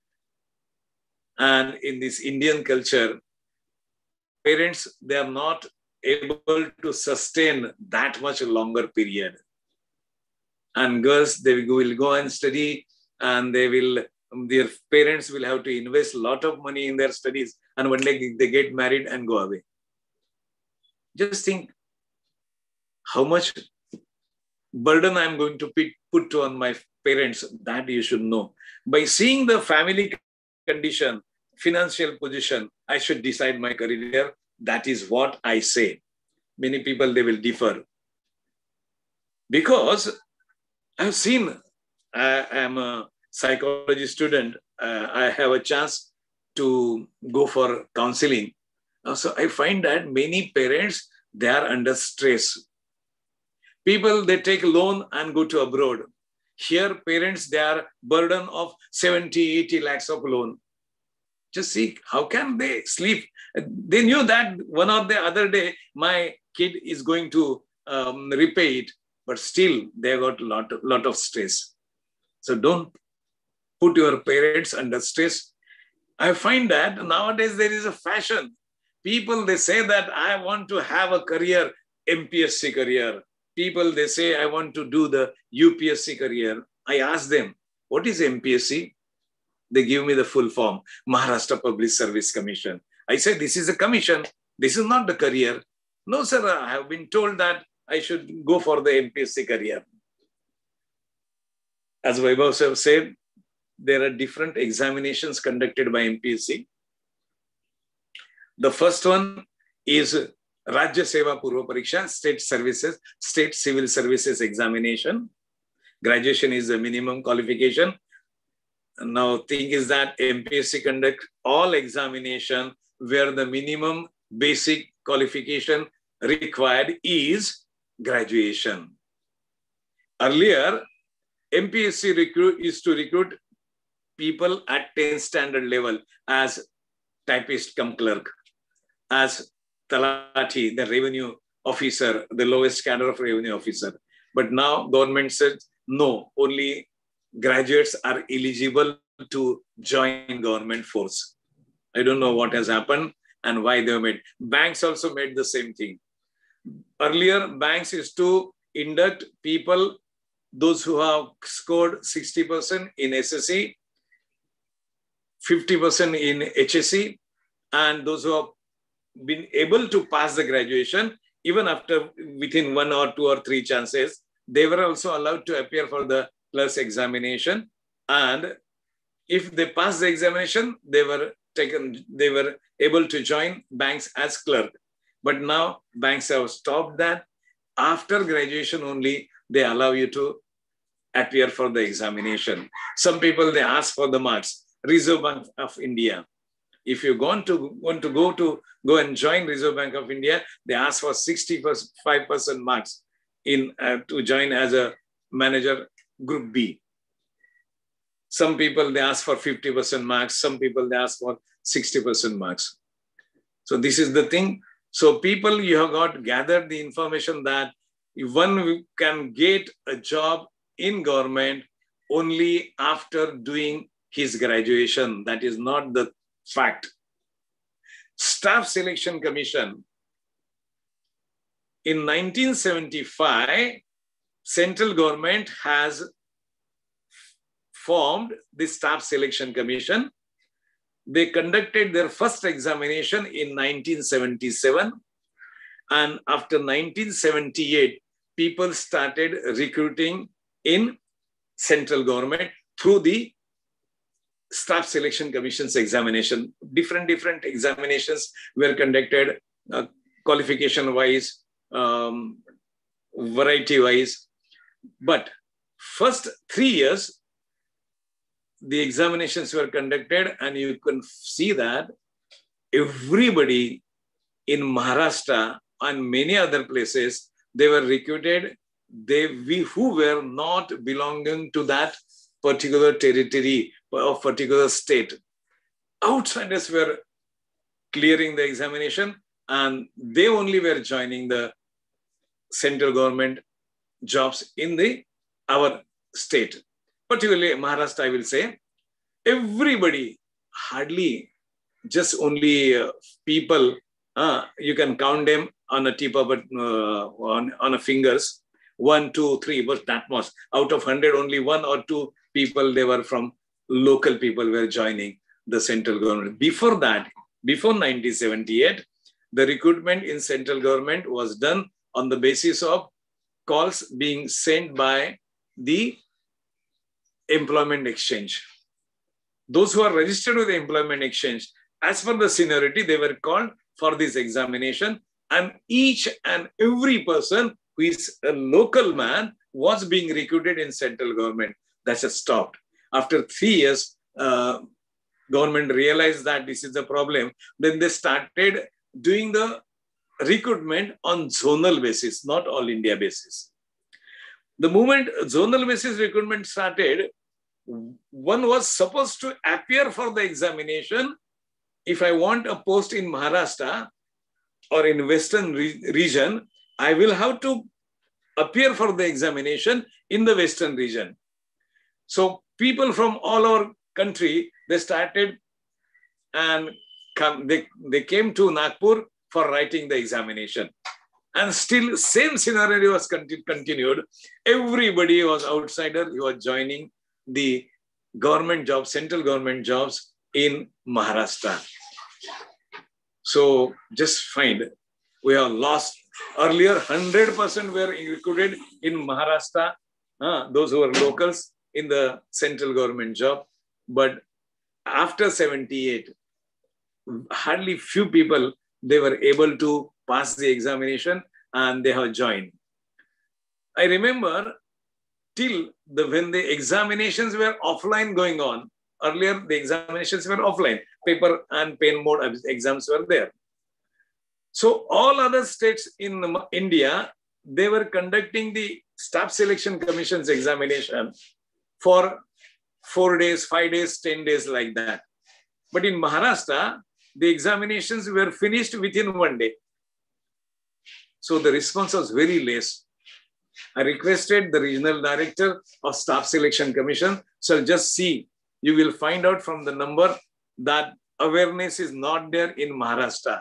And in this Indian culture, parents, they are not able to sustain that much longer period. And girls, they will go and study, and their parents will have to invest a lot of money in their studies, and one day they get married and go away. Just think how much burden I'm going to put on my parents. That you should know. By seeing the family condition, financial position, I should decide my career. That is what I say. Many people, they will differ. Because I've seen, I am a psychology student. I have a chance to go for counseling. So I find that many parents, they are under stress. People, they take loan and go to abroad. Here, parents, they are burden of 70, 80 lakhs of loan. Just see, how can they sleep? They knew that one or the other day, my kid is going to repay it, but still they got a lot of stress. So don't put your parents under stress. I find that nowadays there is a fashion. People, they say that I want to have a career, MPSC career. People, they say, I want to do the UPSC career. I ask them, what is MPSC? They give me the full form, Maharashtra Public Service Commission. I say, this is a commission. This is not the career. No, sir, I have been told that I should go for the MPSC career. As Vaibhav sir said, there are different examinations conducted by MPSC. The first one is Rajya Seva Purva Pariksha, State Civil Services Examination. Graduation is the minimum qualification. Now, thing is that MPSC conduct all examination where the minimum basic qualification required is graduation. Earlier, MPSC used to recruit people at 10th standard level as typist cum clerk, as Talati, the revenue officer, the lowest cadre of revenue officer. But now government said, no, only graduates are eligible to join government force. I don't know what has happened and why they made. Banks also made the same thing. Earlier, banks used to induct people, those who have scored 60% in SSC, 50% in HSC, and those who have been able to pass the graduation, even after within 1 or 2 or 3 chances, they were also allowed to appear for the clerk's examination. And if they passed the examination, they were able to join banks as clerk. But now banks have stopped that. After graduation only, they allow you to appear for the examination. Some people, they ask for the marks. Reserve Bank of India. If you want to go and join Reserve Bank of India, they ask for 65% marks to join as a manager group B. Some people, they ask for 50% marks. Some people, they ask for 60% marks. So this is the thing. So people, you have got gathered the information that one can get a job in government only after doing his graduation. That is not the fact. Staff Selection Commission. In 1975, central government has formed the Staff Selection Commission. They conducted their first examination in 1977. And after 1978, people started recruiting in central government through the Staff Selection Commission's examination. Different examinations were conducted, qualification-wise, variety-wise. But first 3 years, the examinations were conducted, and you can see that everybody in Maharashtra and many other places, they were recruited, who were not belonging to that particular territory or particular state. Outsiders were clearing the examination and they only were joining the central government jobs in our state. Particularly Maharashtra, I will say, everybody, hardly just only people, you can count them on a tip of on a fingers, 1, 2, 3, but that much. Out of 100, only 1 or 2 people, they were from local people were joining the central government. Before that, before 1978, the recruitment in central government was done on the basis of calls being sent by the employment exchange. Those who are registered with the employment exchange, as per the seniority, they were called for this examination, and each and every person who is a local man was being recruited in central government. That has stopped. After 3 years, government realized that this is the problem. Then they started doing the recruitment on zonal basis, not all India basis. The moment zonal basis recruitment started, one was supposed to appear for the examination. If I want a post in Maharashtra or in Western region, I will have to appear for the examination in the Western region. So people from all over country, they started and they came to Nagpur for writing the examination. And still same scenario was continued. Everybody was outsider, he was joining the government jobs, central government jobs in Maharashtra. So just find, we have lost. Earlier, 100% were recruited in Maharashtra, those who were locals in the central government job. But after 78, hardly few people, they were able to pass the examination and they have joined. I remember till when the examinations were offline going on, earlier the examinations were offline, paper and pen mode exams were there. So all other states in India, they were conducting the Staff Selection Commission's examination for 4 days, 5 days, 10 days like that. But in Maharashtra, the examinations were finished within 1 day. So the response was very less. I requested the regional director of Staff Selection Commission, so just see, you will find out from the number that awareness is not there in Maharashtra.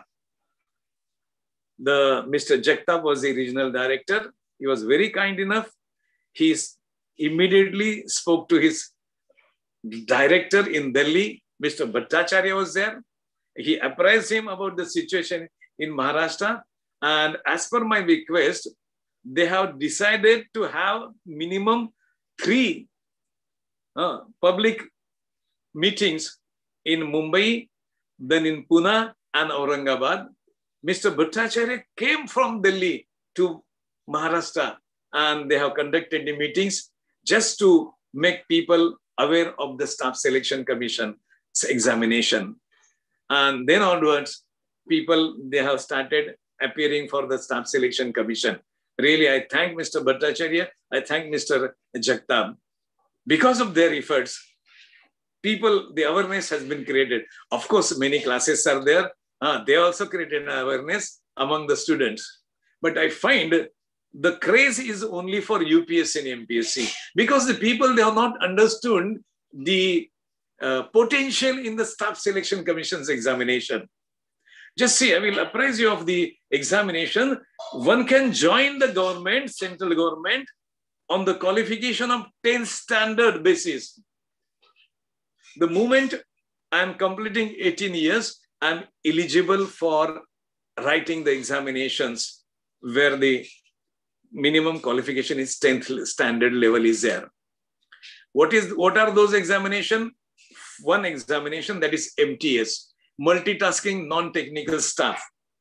Mr. Jagtap was the regional director. He was very kind enough. He immediately spoke to his director in Delhi. Mr. Bhattacharya was there. He apprised him about the situation in Maharashtra. And as per my request, they have decided to have minimum 3 public meetings in Mumbai, then in Pune and Aurangabad. Mr. Bhattacharya came from Delhi to Maharashtra and they have conducted the meetings just to make people aware of the Staff Selection Commission's examination. And then onwards, people, they have started appearing for the Staff Selection Commission. Really, I thank Mr. Bhattacharya, I thank Mr. Jagtap. Because of their efforts, people, the awareness has been created. Of course, many classes are there. They also created an awareness among the students. But I find the craze is only for UPSC and MPSC because the people, they have not understood the potential in the Staff Selection Commission's examination. Just see, I will apprise you of the examination. One can join the government, central government, on the qualification of 10 standard basis. The moment I am completing 18 years, I am eligible for writing the examinations where the minimum qualification is 10th standard level is there. What are those examinations? One examination, that is MTS, multitasking non-technical staff.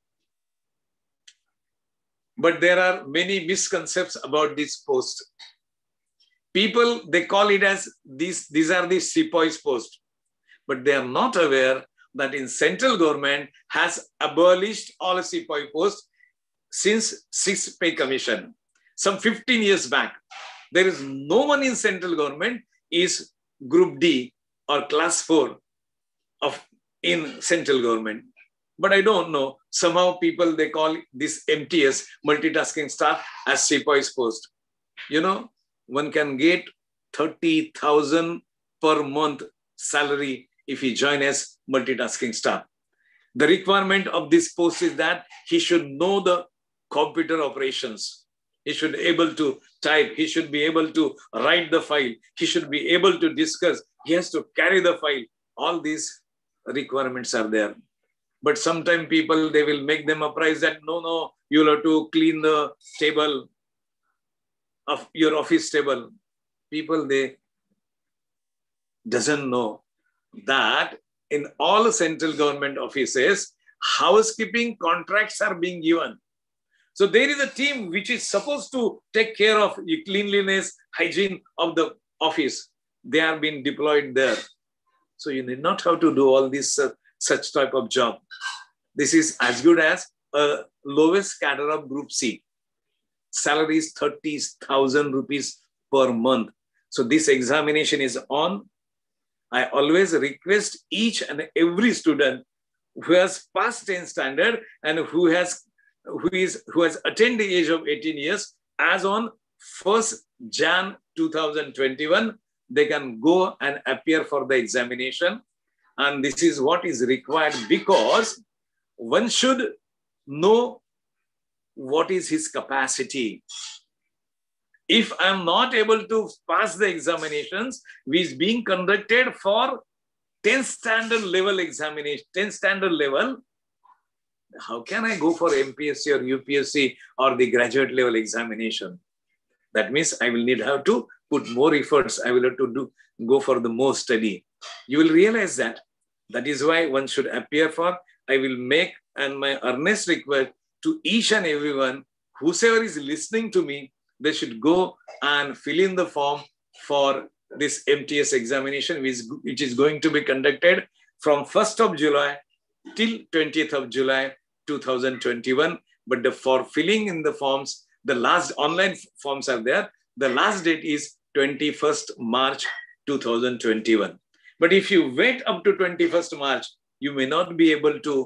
But there are many misconceptions about this post. People, they call it as these are the sepoys post, but they are not aware that in central government has abolished all sepoy posts since 6th Pay Commission. Some 15 years back, there is no one in central government is Group D or Class 4 in central government. But I don't know. Somehow people, they call this MTS, multitasking staff, as Sepoy's post. You know, one can get 30,000 per month salary if he join as multitasking staff. The requirement of this post is that he should know the computer operations. He should be able to type. He should be able to write the file. He should be able to discuss. He has to carry the file. All these requirements are there. But sometimes people, they will make them a price that, no, you'll have to clean the table of your office table. People, they doesn't know that in all central government offices, housekeeping contracts are being given. So there is a team which is supposed to take care of the cleanliness, hygiene of the office. They are being deployed there. So you need not have to do all this such type of job. This is as good as a lowest cadre of Group C. Salary is 30,000 rupees per month. So this examination is on. I always request each and every student who has passed 10th standard and who has attained the age of 18 years, as on 1st Jan 2021, they can go and appear for the examination. And this is what is required, because one should know what is his capacity. If I'm not able to pass the examinations, which is being conducted for 10th standard level examination, 10th standard level, how can I go for MPSC or UPSC or the graduate level examination? That means I will have to put more efforts. I will have to go for the more study. You will realize that. That is why one should appear for. I will make and my earnest request to each and everyone, whosoever is listening to me, they should go and fill in the form for this MTS examination, which is going to be conducted from 1st of July till 20th of July 2021. But for filling in the forms, the last online forms are there. The last date is 21st March 2021. But if you wait up to 21st March, you may not be able to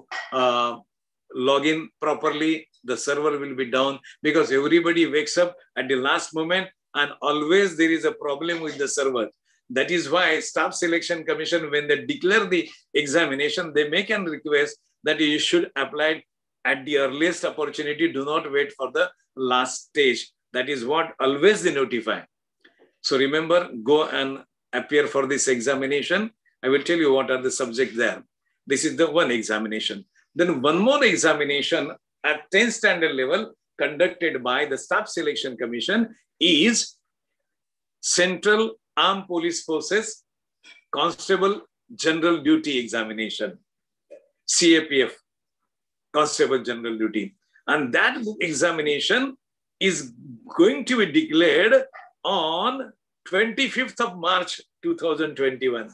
log in properly. The server will be down because everybody wakes up at the last moment, and always there is a problem with the server. That is why Staff Selection Commission, when they declare the examination, they make a request that you should apply at the earliest opportunity. Do not wait for the last stage. That is what always they notify. So remember, go and appear for this examination. I will tell you what are the subjects there. This is the one examination. Then one more examination at 10th standard level conducted by the Staff Selection Commission is Central Armed Police Forces Constable General Duty Examination, CAPF, Constable General Duty. And that examination is going to be declared on 25th of March 2021.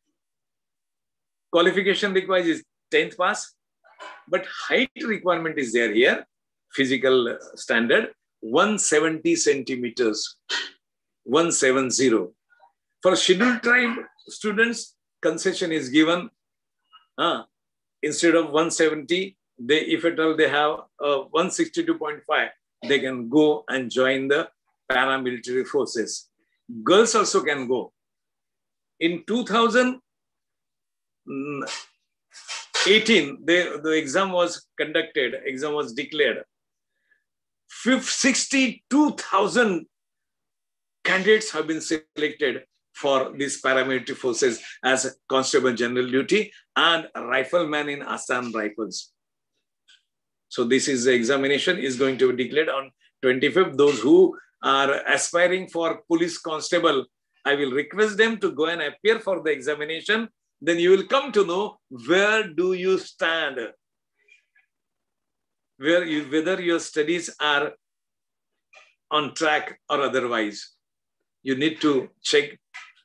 Qualification required is 10th pass, but height requirement is there here, physical standard, 170 centimeters, 170. For scheduled tribe students, concession is given. Instead of 170, if at all they have 162.5, they can go and join the paramilitary forces. Girls also can go. In 2018, the exam was conducted, exam was declared. 62,000 candidates have been selected for these paramilitary forces as Constable General Duty and Rifleman in Assam Rifles. So this is the examination is going to be declared on 25th. Those who are aspiring for police constable, I will request them to go and appear for the examination. Then you will come to know where do you stand, whether your studies are on track or otherwise. You need to check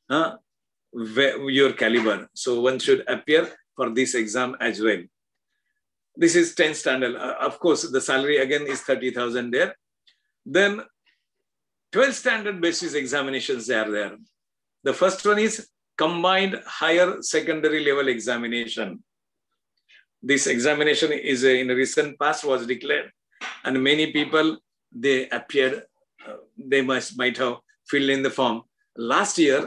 your caliber. So one should appear for this exam as well. This is 10th standard. Of course, the salary again is 30,000 there. Then 12th standard basis examinations are there. The first one is combined higher secondary level examination. This examination is in the recent past was declared, and many people, they appeared, they might have filled in the form. Last year,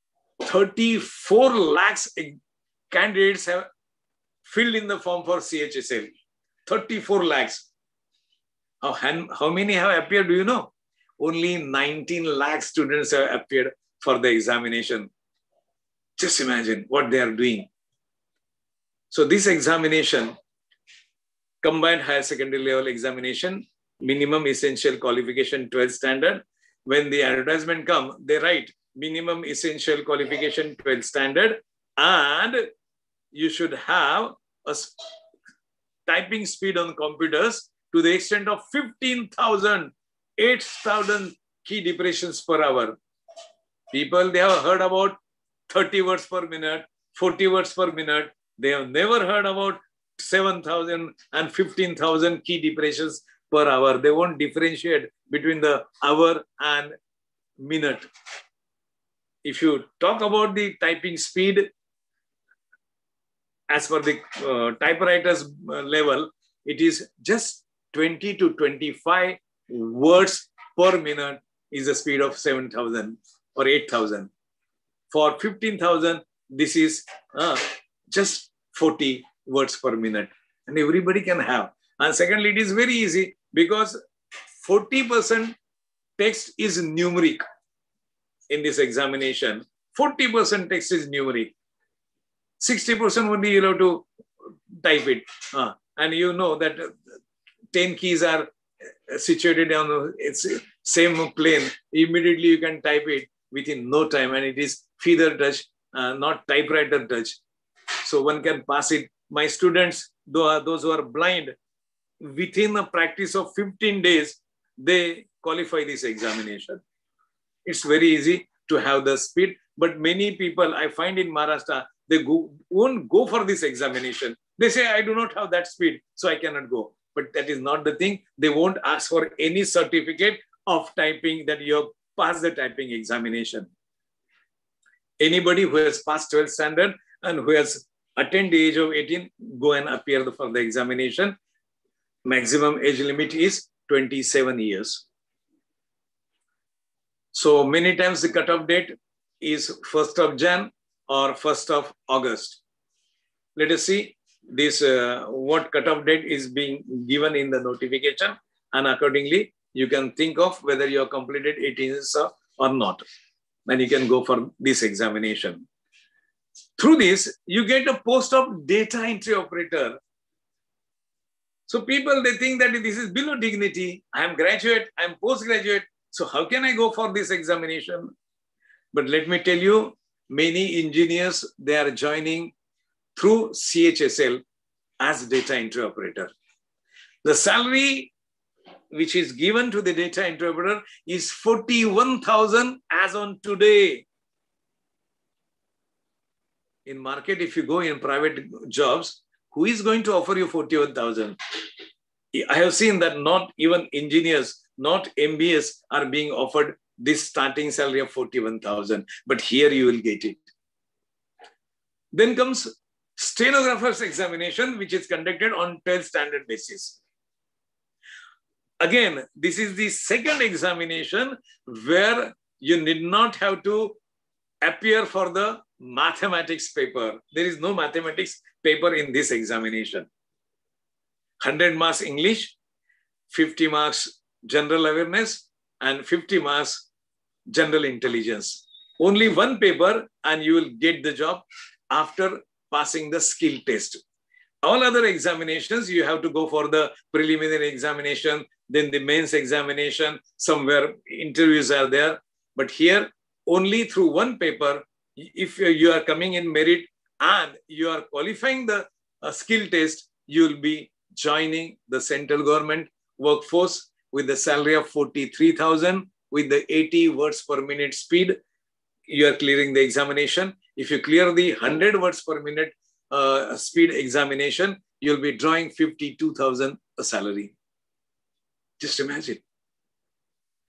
34 lakhs candidates have filled in the form for CHSL. 34 lakhs. How many have appeared, do you know? Only 19 lakh students have appeared for the examination. Just imagine what they are doing. So this examination, combined higher secondary level examination, minimum essential qualification 12th standard. When the advertisement come, they write minimum essential qualification 12th standard, and you should have a typing speed on computers to the extent of 15,000, 8,000 key depressions per hour. People, they have heard about 30 words per minute, 40 words per minute. They have never heard about 7,000 and 15,000 key depressions per hour. They won't differentiate between the hour and minute. If you talk about the typing speed, as per the typewriter's level, it is just 20 to 25 words per minute is the speed of 7,000 or 8,000. For 15,000, this is just 40 words per minute, and everybody can have. And secondly, it is very easy because 40% text is numeric in this examination. 40% text is numeric. 60% only you have to type it. And you know that 10 keys are situated on the same plane. Immediately you can type it within no time, and it is feather touch, not typewriter touch. So one can pass it. My students, those who are blind, within a practice of 15 days, they qualify this examination. It's very easy to have the speed, but many people I find in Maharashtra, they won't go for this examination. They say, I do not have that speed, so I cannot go. But that is not the thing. They won't ask for any certificate of typing that you have passed the typing examination. Anybody who has passed 12th standard and who has attained the age of 18, go and appear for the examination. Maximum age limit is 27 years. So many times the cutoff date is 1st of Jan or 1st of August. Let us see this what cutoff date is being given in the notification, and accordingly you can think of whether you have completed 18 years or not, and you can go for this examination. Through this, you get a post of data entry operator. So people, they think that this is below dignity. I am graduate, I am postgraduate. So how can I go for this examination? But let me tell you, many engineers, they are joining through CHSL as data entry operator. The salary which is given to the data entry operator is 41,000 as on today. In market, if you go in private jobs, who is going to offer you 41,000? I have seen that not even engineers, not MBAs are being offered this starting salary of 41,000, but here you will get it. Then comes stenographer's examination, which is conducted on 12th standard basis. Again, this is the second examination where you need not have to appear for the mathematics paper. There is no mathematics paper in this examination. 100 marks English, 50 marks general awareness, and 50 marks general intelligence. Only one paper and you will get the job after passing the skill test. All other examinations, you have to go for the preliminary examination, then the mains examination, somewhere interviews are there. But here, only through one paper, if you are coming in merit and you are qualifying the skill test, you will be joining the central government workforce with the salary of 43,000 with the 80 words per minute speed. You are clearing the examination. If you clear the 100 words per minute speed examination, you'll be drawing 52,000 a salary. Just imagine.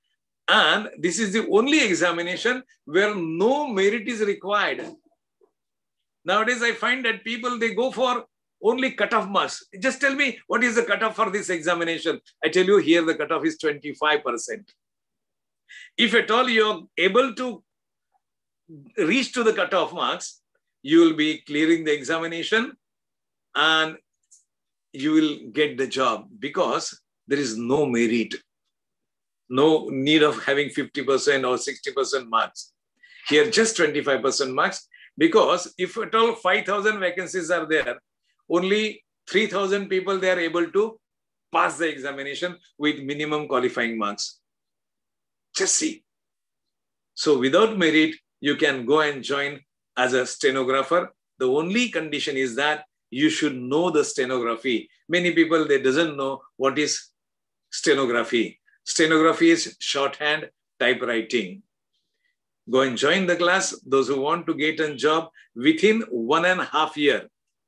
And this is the only examination where no merit is required. Nowadays, I find that people, they go for only cutoff marks. Just tell me, what is the cutoff for this examination? I tell you, here the cutoff is 25%. If at all you're able to reach to the cutoff marks, you will be clearing the examination and you will get the job, because there is no merit. No need of having 50% or 60% marks. Here, just 25% marks, because if at all 5,000 vacancies are there, only 3,000 people, they are able to pass the examination with minimum qualifying marks. Just see. So without merit, you can go and join as a stenographer. The only condition is that you should know the stenography. Many people, they doesn't know what is stenography. Stenography is shorthand typewriting. Go and join the class. Those who want to get a job within 1.5 years,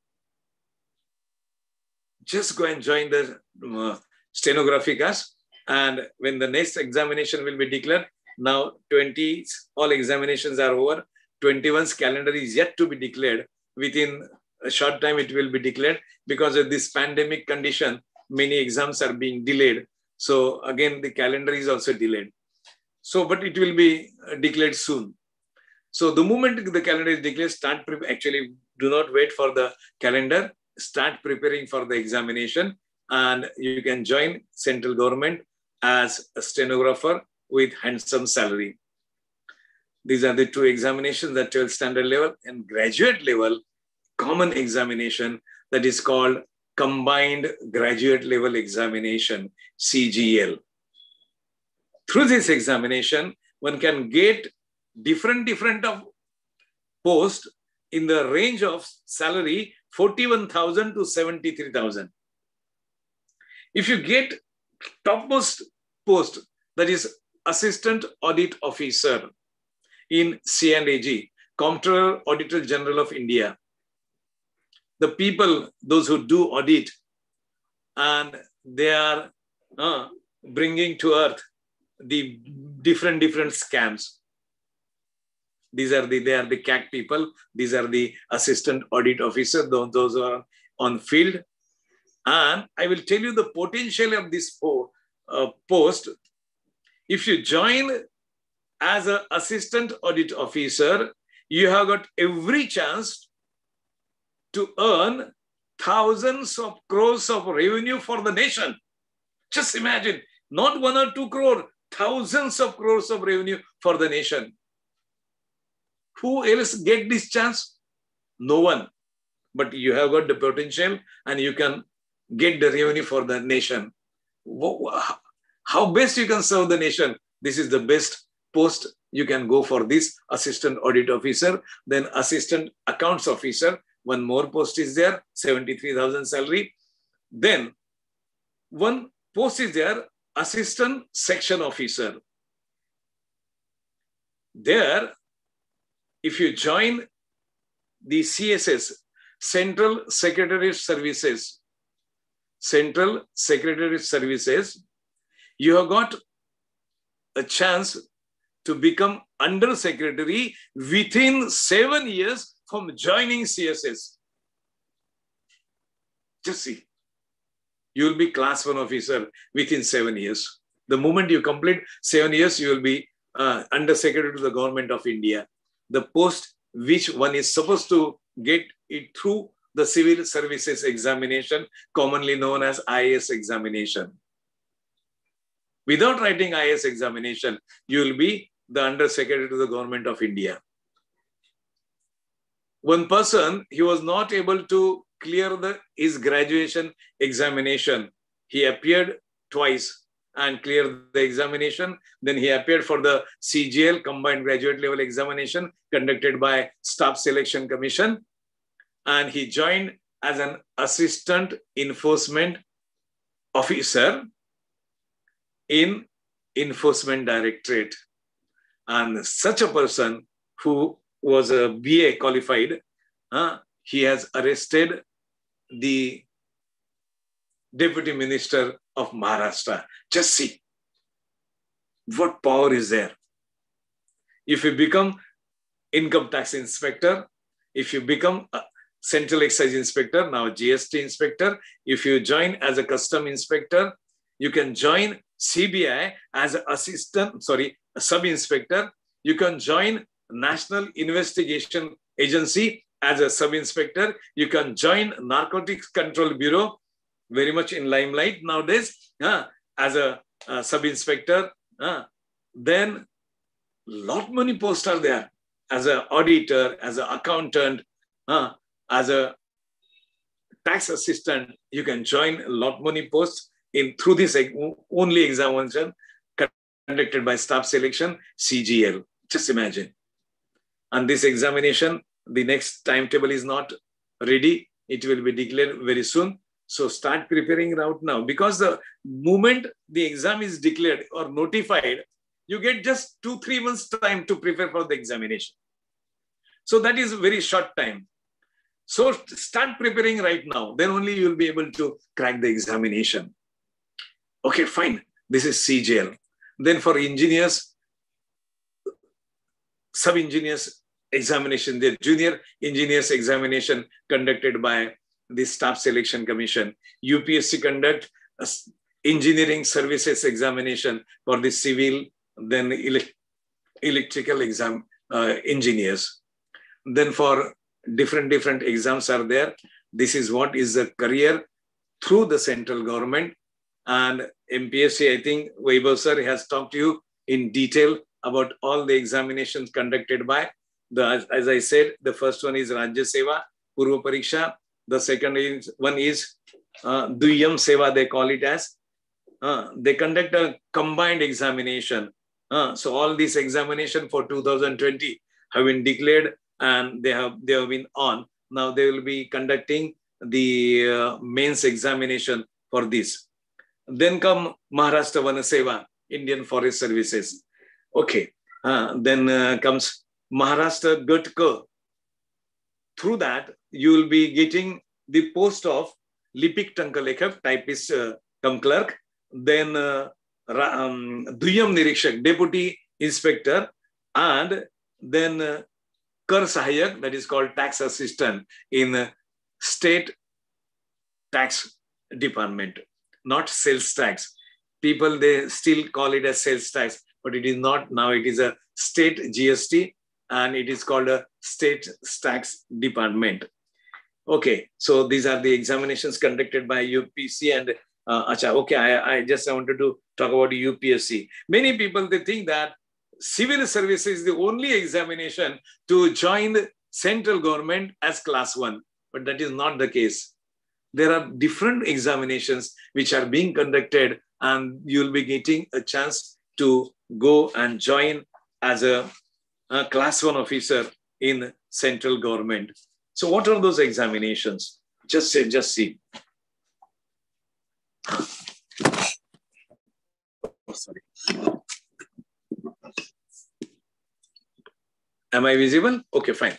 just go and join the stenography class. And when the next examination will be declared, now 20, all examinations are over. 21's calendar is yet to be declared. Within a short time, it will be declared. Because of this pandemic condition, many exams are being delayed. So again, the calendar is also delayed. So, but it will be declared soon. So the moment the calendar is declared, actually do not wait for the calendar, start preparing for the examination, and you can join central government as a stenographer with handsome salary. These are the two examinations at 12th standard level, and graduate level, common examination that is called Combined Graduate Level Examination, CGL. Through this examination, one can get different of posts in the range of salary 41,000 to 73,000. If you get topmost post, that is Assistant Audit Officer in C&AG, Comptroller Auditor General of India. The people, those who do audit, and they are bringing to earth the different scams. They are the CAC people. These are the Assistant Audit Officer, those who are on field. And I will tell you the potential of this post. If you join as an Assistant Audit Officer, you have got every chance to earn thousands of crores of revenue for the nation. Just imagine, not 1 or 2 crore, thousands of crores of revenue for the nation. Who else get this chance? No one. But you have got the potential and you can get the revenue for the nation. How best you can serve the nation? This is the best post you can go for, this Assistant Audit Officer. Then Assistant Accounts Officer, one more post is there, 73,000 salary. Then one post is there, Assistant Section Officer. There, if you join the CSS, Central Secretariat Services, you have got a chance to become Under Secretary within 7 years from joining CSS. Just see. You will be Class 1 officer within 7 years. The moment you complete 7 years, you will be Under Secretary to the Government of India. The post which one is supposed to get it through the Civil Services Examination, commonly known as IAS examination. Without writing IAS examination, you will be the Under Secretary to the Government of India. One person, he was not able to clear his graduation examination. He appeared twice and cleared the examination. Then he appeared for the CGL, Combined Graduate Level Examination, conducted by Staff Selection Commission. And he joined as an Assistant Enforcement Officer in Enforcement Directorate. And such a person who was a BA qualified, he has arrested the Deputy Minister of Maharashtra. Just see. what power is there. If you become income tax inspector, if you become a central excise inspector, now GST inspector, if you join as a custom inspector, you can join CBI as a sub-inspector. You can join National Investigation Agency as a sub-inspector. You can join Narcotics Control Bureau, very much in limelight nowadays, as a sub-inspector. Then lot many posts are there. As an auditor, as an accountant, as a tax assistant, you can join a lot many posts through this only examination conducted by staff selection, CGL. Just imagine. And this examination, the next timetable is not ready. It will be declared very soon. So start preparing out now, because the moment the exam is declared or notified, you get just 2-3 months time to prepare for the examination. So that is a very short time. So start preparing right now. Then only you will be able to crack the examination. Okay, fine. This is CGL. Then for engineers, sub-engineers examination, the junior engineers examination conducted by the Staff Selection Commission. UPSC conduct engineering services examination for the civil, then electrical exam engineers. Then for different exams are there. This is what is the career through the central government. And MPSC, I think Vaibhav sir has talked to you in detail about all the examinations conducted by as I said, the first one is Rajya Seva, Purva Pariksha. The second one is Duyam Seva, they call it as. They conduct a combined examination. So all these examination for 2020 have been declared and they have been on. Now they will be conducting the mains examination for this. Then come Maharashtra Vana Seva, Indian Forest Services. Okay. Then comes Maharashtra Gatka. Through that, you will be getting the post of Lipik Tankalekha, typist cum clerk. Then Duyam Nirikshak, Deputy Inspector. And then Kar Sahayak, that is called Tax Assistant in State Tax Department, not Sales Tax. People, they still call it as Sales Tax, but it is not. Now it is a State GST and it is called a State Tax Department. Okay, so these are the examinations conducted by UPC and I just wanted to talk about UPSC. Many people, they think that civil services is the only examination to join the central government as class 1, but that is not the case. There are different examinations which are being conducted and you'll be getting a chance to go and join as a class 1 officer in central government. So what are those examinations? Just see. Oh, sorry. Am I visible? Okay, fine.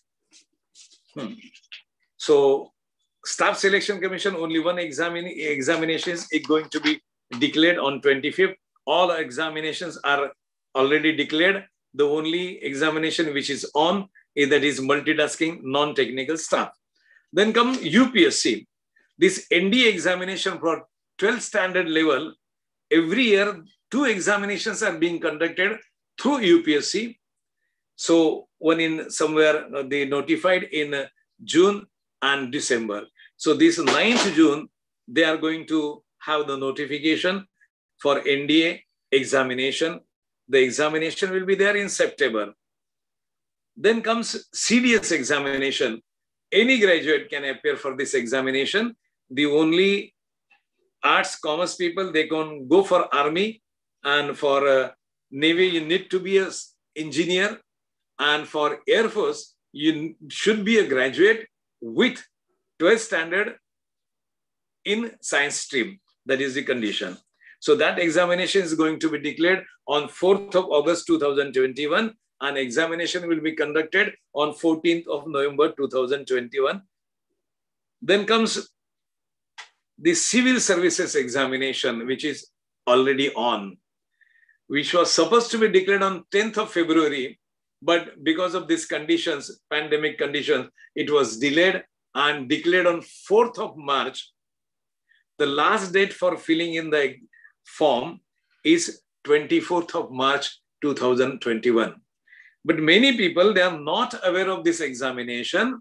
So Staff Selection Commission, only one examination is going to be declared on 25th. All examinations are already declared. The only examination which is on is that is multitasking non-technical staff. Then come UPSC. This ND examination for 12th standard level, every year 2 examinations are being conducted through UPSC. So one in somewhere they notified in June and December. So this 9th June, they are going to have the notification for NDA examination. The examination will be there in September. Then comes CDS examination. Any graduate can appear for this examination. The only arts, commerce people, they can go for army, and for Navy, you need to be an engineer. And for Air Force, you should be a graduate with 12th standard in science stream. That is the condition. So that examination is going to be declared on 4th of August 2021, and examination will be conducted on 14th of November 2021. Then comes the civil services examination, which is already on. which was supposed to be declared on 10th of February, but because of these conditions, pandemic conditions, it was delayed and declared on 4th of March. The last date for filling in the form is 24th of March 2021. But many people, they are not aware of this examination,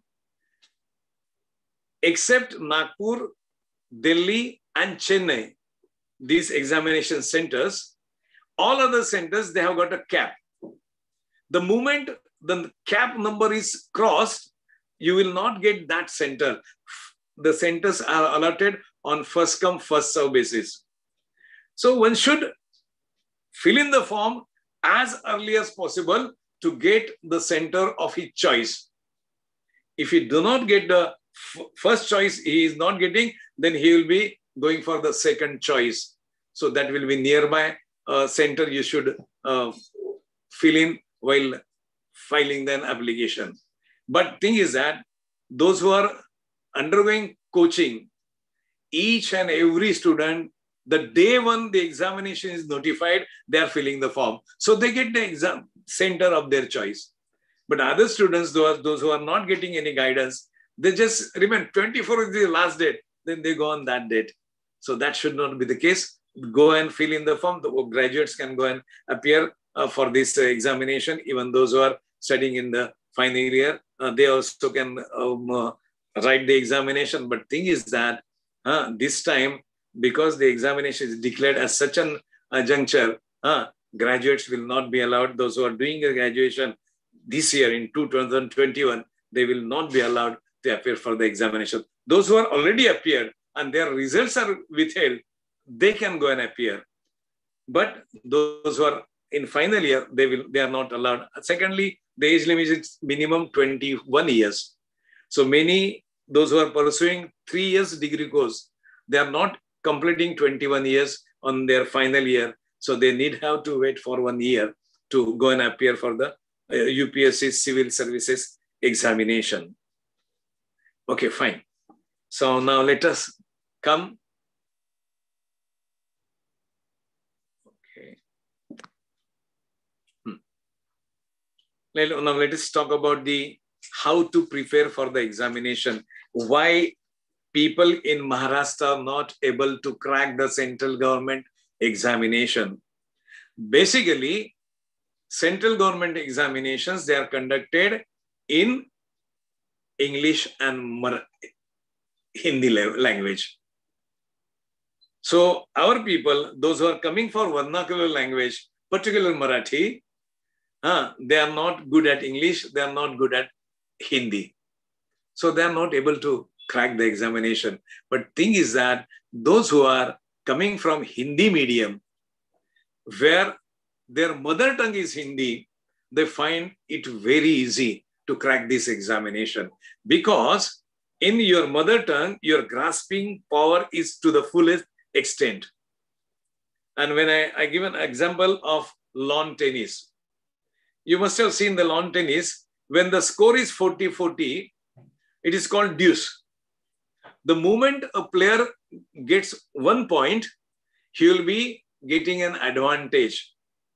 except Nagpur, Delhi, and Chennai, these examination centers. All other centers, they have got a cap. The moment the cap number is crossed, you will not get that center. The centers are allotted on first come, first serve basis. So one should fill in the form as early as possible to get the center of his choice. If he do not get the first choice, he is not getting, then he will be going for the second choice. So that will be nearby center you should fill in while filing the application. But thing is that those who are undergoing coaching, each and every student, the day one the examination is notified, they are filling the form. So they get the exam center of their choice. But other students, those who are not getting any guidance, they just remember 24 is the last date, then they go on that date. So that should not be the case. Go and fill in the form. The graduates can go and appear for this examination. Even those who are studying in the final year, they also can write the examination. But thing is that this time, because the examination is declared as such a juncture, graduates will not be allowed. Those who are doing a graduation this year in 2021, they will not be allowed to appear for the examination. Those who are already appeared and their results are withheld, they can go and appear. But those who are in final year, they are not allowed. Secondly, the age limit is minimum 21 years. So many, those who are pursuing 3 years degree course, they are not completing 21 years on their final year. So they have to wait for 1 year to go and appear for the UPSC Civil Services examination. Okay, fine. So now let us come. Okay. Now let us talk about the how to prepare for the examination. Why people in Maharashtra are not able to crack the central government examination. Basically, central government examinations, they are conducted in English and Hindi language. So our people, those who are coming for vernacular language, particularly Marathi, they are not good at English, they are not good at Hindi. So they are not able to crack the examination. But thing is that those who are coming from Hindi medium, where their mother tongue is Hindi, they find it very easy to crack this examination. Because in your mother tongue, your grasping power is to the fullest extent. And when I give an example of lawn tennis, you must have seen the lawn tennis. When the score is 40-40, it is called deuce. The moment a player gets 1 point, he will be getting an advantage.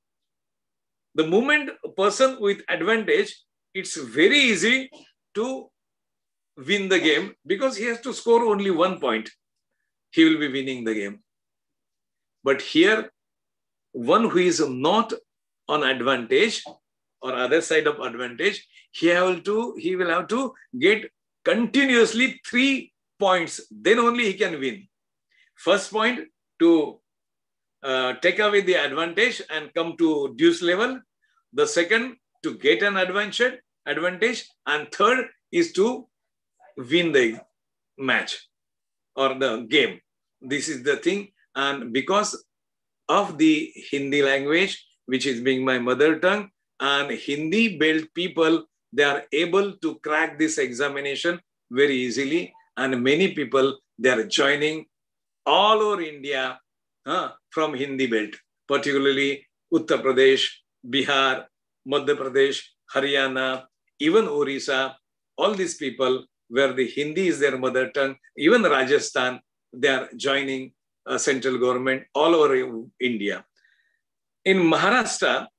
The moment a person with advantage, it's very easy to win the game because he has to score only 1 point. He will be winning the game. But here, one who is not on advantage or other side of advantage, he will have to get continuously 3 points. Then only he can win. First point to take away the advantage and come to deuce level. The second to get an advantage, and third is to win the match or the game. This is the thing. And because of the Hindi language, which is being my mother tongue, and Hindi belt people, they are able to crack this examination very easily. And many people, they are joining all over India from Hindi belt, particularly Uttar Pradesh, Bihar, Madhya Pradesh, Haryana, even Orissa, all these people where the Hindi is their mother tongue, even Rajasthan, they are joining central government all over India. in Maharashtra,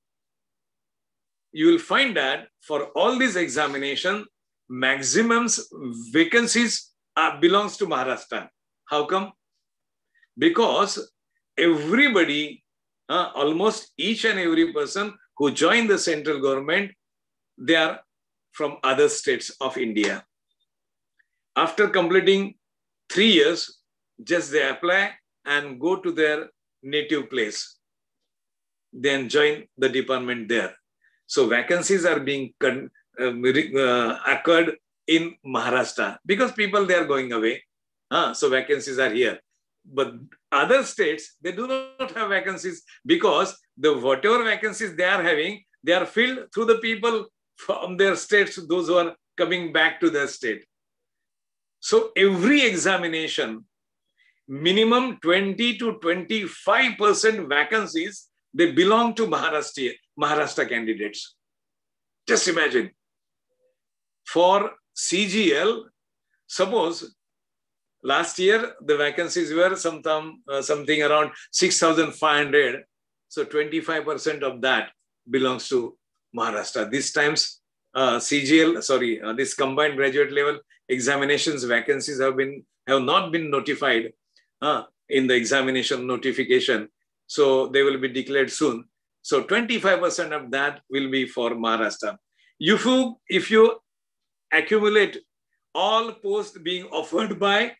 you will find that for all these examinations, maximum vacancies belongs to Maharashtra. How come? Because everybody, almost each and every person who joined the central government, they are from other states of India. After completing 3 years, just they apply and go to their native place. Then join the department there. So vacancies are being occurred in Maharashtra because people, they are going away. So vacancies are here. But other states, they do not have vacancies because the whatever vacancies they are having, they are filled through the people from their states, those who are coming back to their state. So every examination, minimum 20 to 25% vacancies, they belong to Maharashtra candidates. Just imagine. For CGL, suppose last year the vacancies were something around 6,500. So 25% of that belongs to Maharashtra. This times CGL, this combined graduate level examinations vacancies have not been notified in the examination notification. So they will be declared soon. So 25% of that will be for Maharashtra. If you accumulate all posts being offered by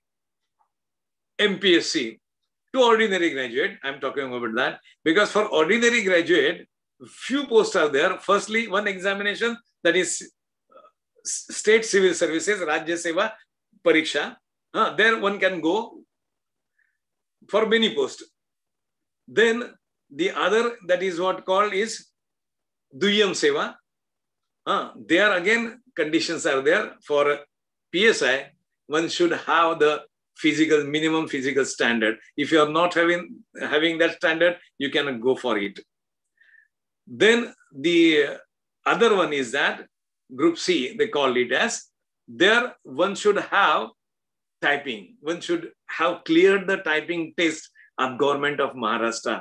MPSC to ordinary graduate, I'm talking about that, because for ordinary graduate, few posts are there. Firstly, one examination, that is State Civil Services, Rajya Seva Pariksha. There one can go for many posts. Then the other, that is what called is Duyam Seva. There again, conditions are there. For PSI, one should have the minimum physical standard. If you are not having that standard, you cannot go for it. Then the other one is that Group C, they call it as, there one should have typing. One should have cleared the typing test of Government of Maharashtra.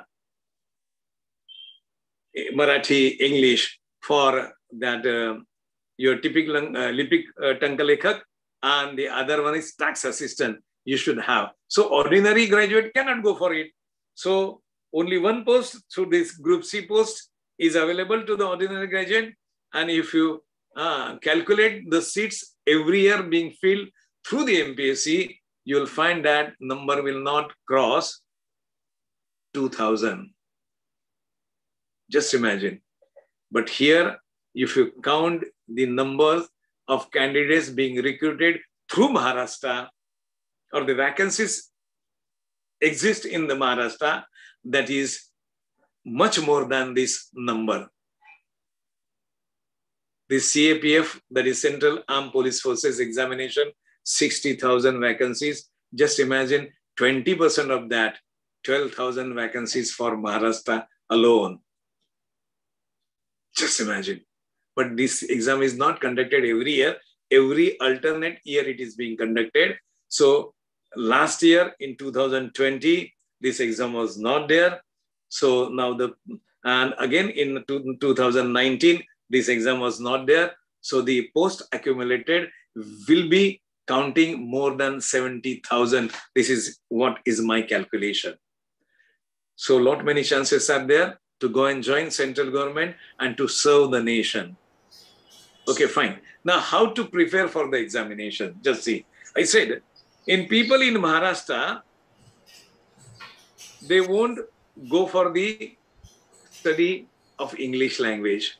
Marathi, English, for that your typical Lipik Tankalekhak, and the other one is tax assistant. You should have. So ordinary graduate cannot go for it. So only one post through this Group C post is available to the ordinary graduate. And if you calculate the seats every year being filled through the MPSC, you will find that number will not cross 2,000. Just imagine. But here, if you count the numbers of candidates being recruited through Maharashtra, or the vacancies exist in the Maharashtra, that is much more than this number. The CAPF, that is Central Armed Police Forces examination, 60,000 vacancies. Just imagine 20% of that, 12,000 vacancies for Maharashtra alone. Just imagine. But this exam is not conducted every year. Every alternate year it is being conducted. So last year in 2020, this exam was not there. So now and again in 2019, this exam was not there. So the post accumulated will be counting more than 70,000. This is what is my calculation. So many chances are there to go and join central government and to serve the nation. Okay, fine. Now, how to prepare for the examination? Just see. I said, people in Maharashtra, they won't go for the study of English language.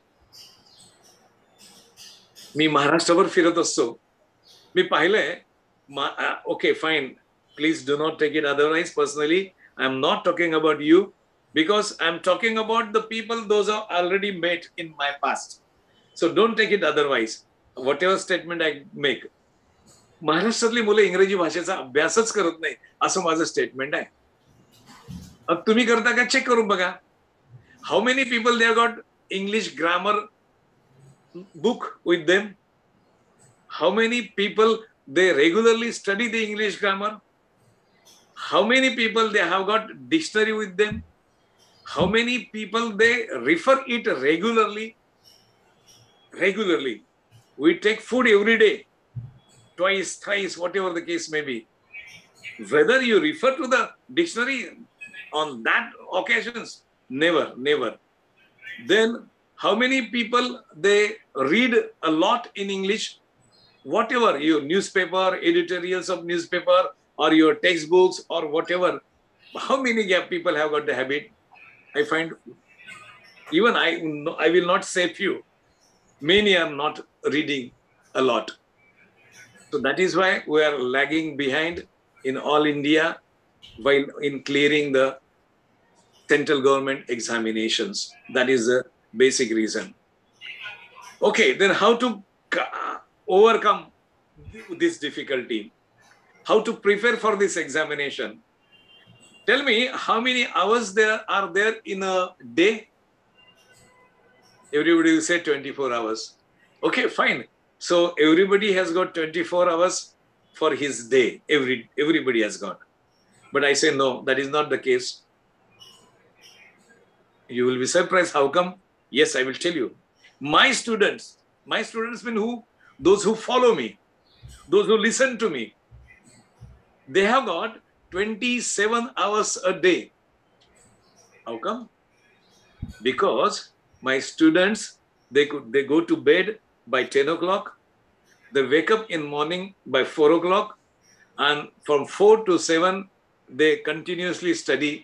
मी महाराष्ट्रभर फिरत असतो. मी पाहिलंय, okay, fine. Please do not take it otherwise. Personally, I'm not talking about you because I'm talking about the people those are already met in my past. So don't take it otherwise. Whatever statement I make. महाराष्ट्रातली मुलं इंग्रजी भाषेचा अभ्यासच करत नाही असं माझं statement आहे. अब तुम्ही करता का चेक करून बघा. How many people they have got English grammar book with them? How many people they regularly study the English grammar? How many people they have got dictionary with them? how many people they refer it regularly? Regularly. We take food every day, twice, thrice, whatever the case may be. Whether you refer to the dictionary on that occasions, never, never. Then how many people they read a lot in English? Whatever your newspaper, editorials of newspaper, or your textbooks, or whatever, how many people have got the habit? I find even I will not say few. Many are not reading a lot. So that is why we are lagging behind in all India while in clearing the central government examinations. That is the basic reason. Okay, then how to overcome this difficulty? How to prepare for this examination? Tell me how many hours there are there in a day? Everybody will say 24 hours. Okay, fine. So everybody has got 24 hours for his day. Everybody has got. But I say no, that is not the case. You will be surprised. How come? Yes, I will tell you. My students mean who? Those who follow me, those who listen to me. They have got 27 hours a day. How come? Because my students, they go to bed by 10 o'clock. They wake up in morning by 4 o'clock. And from 4 to 7, they continuously study.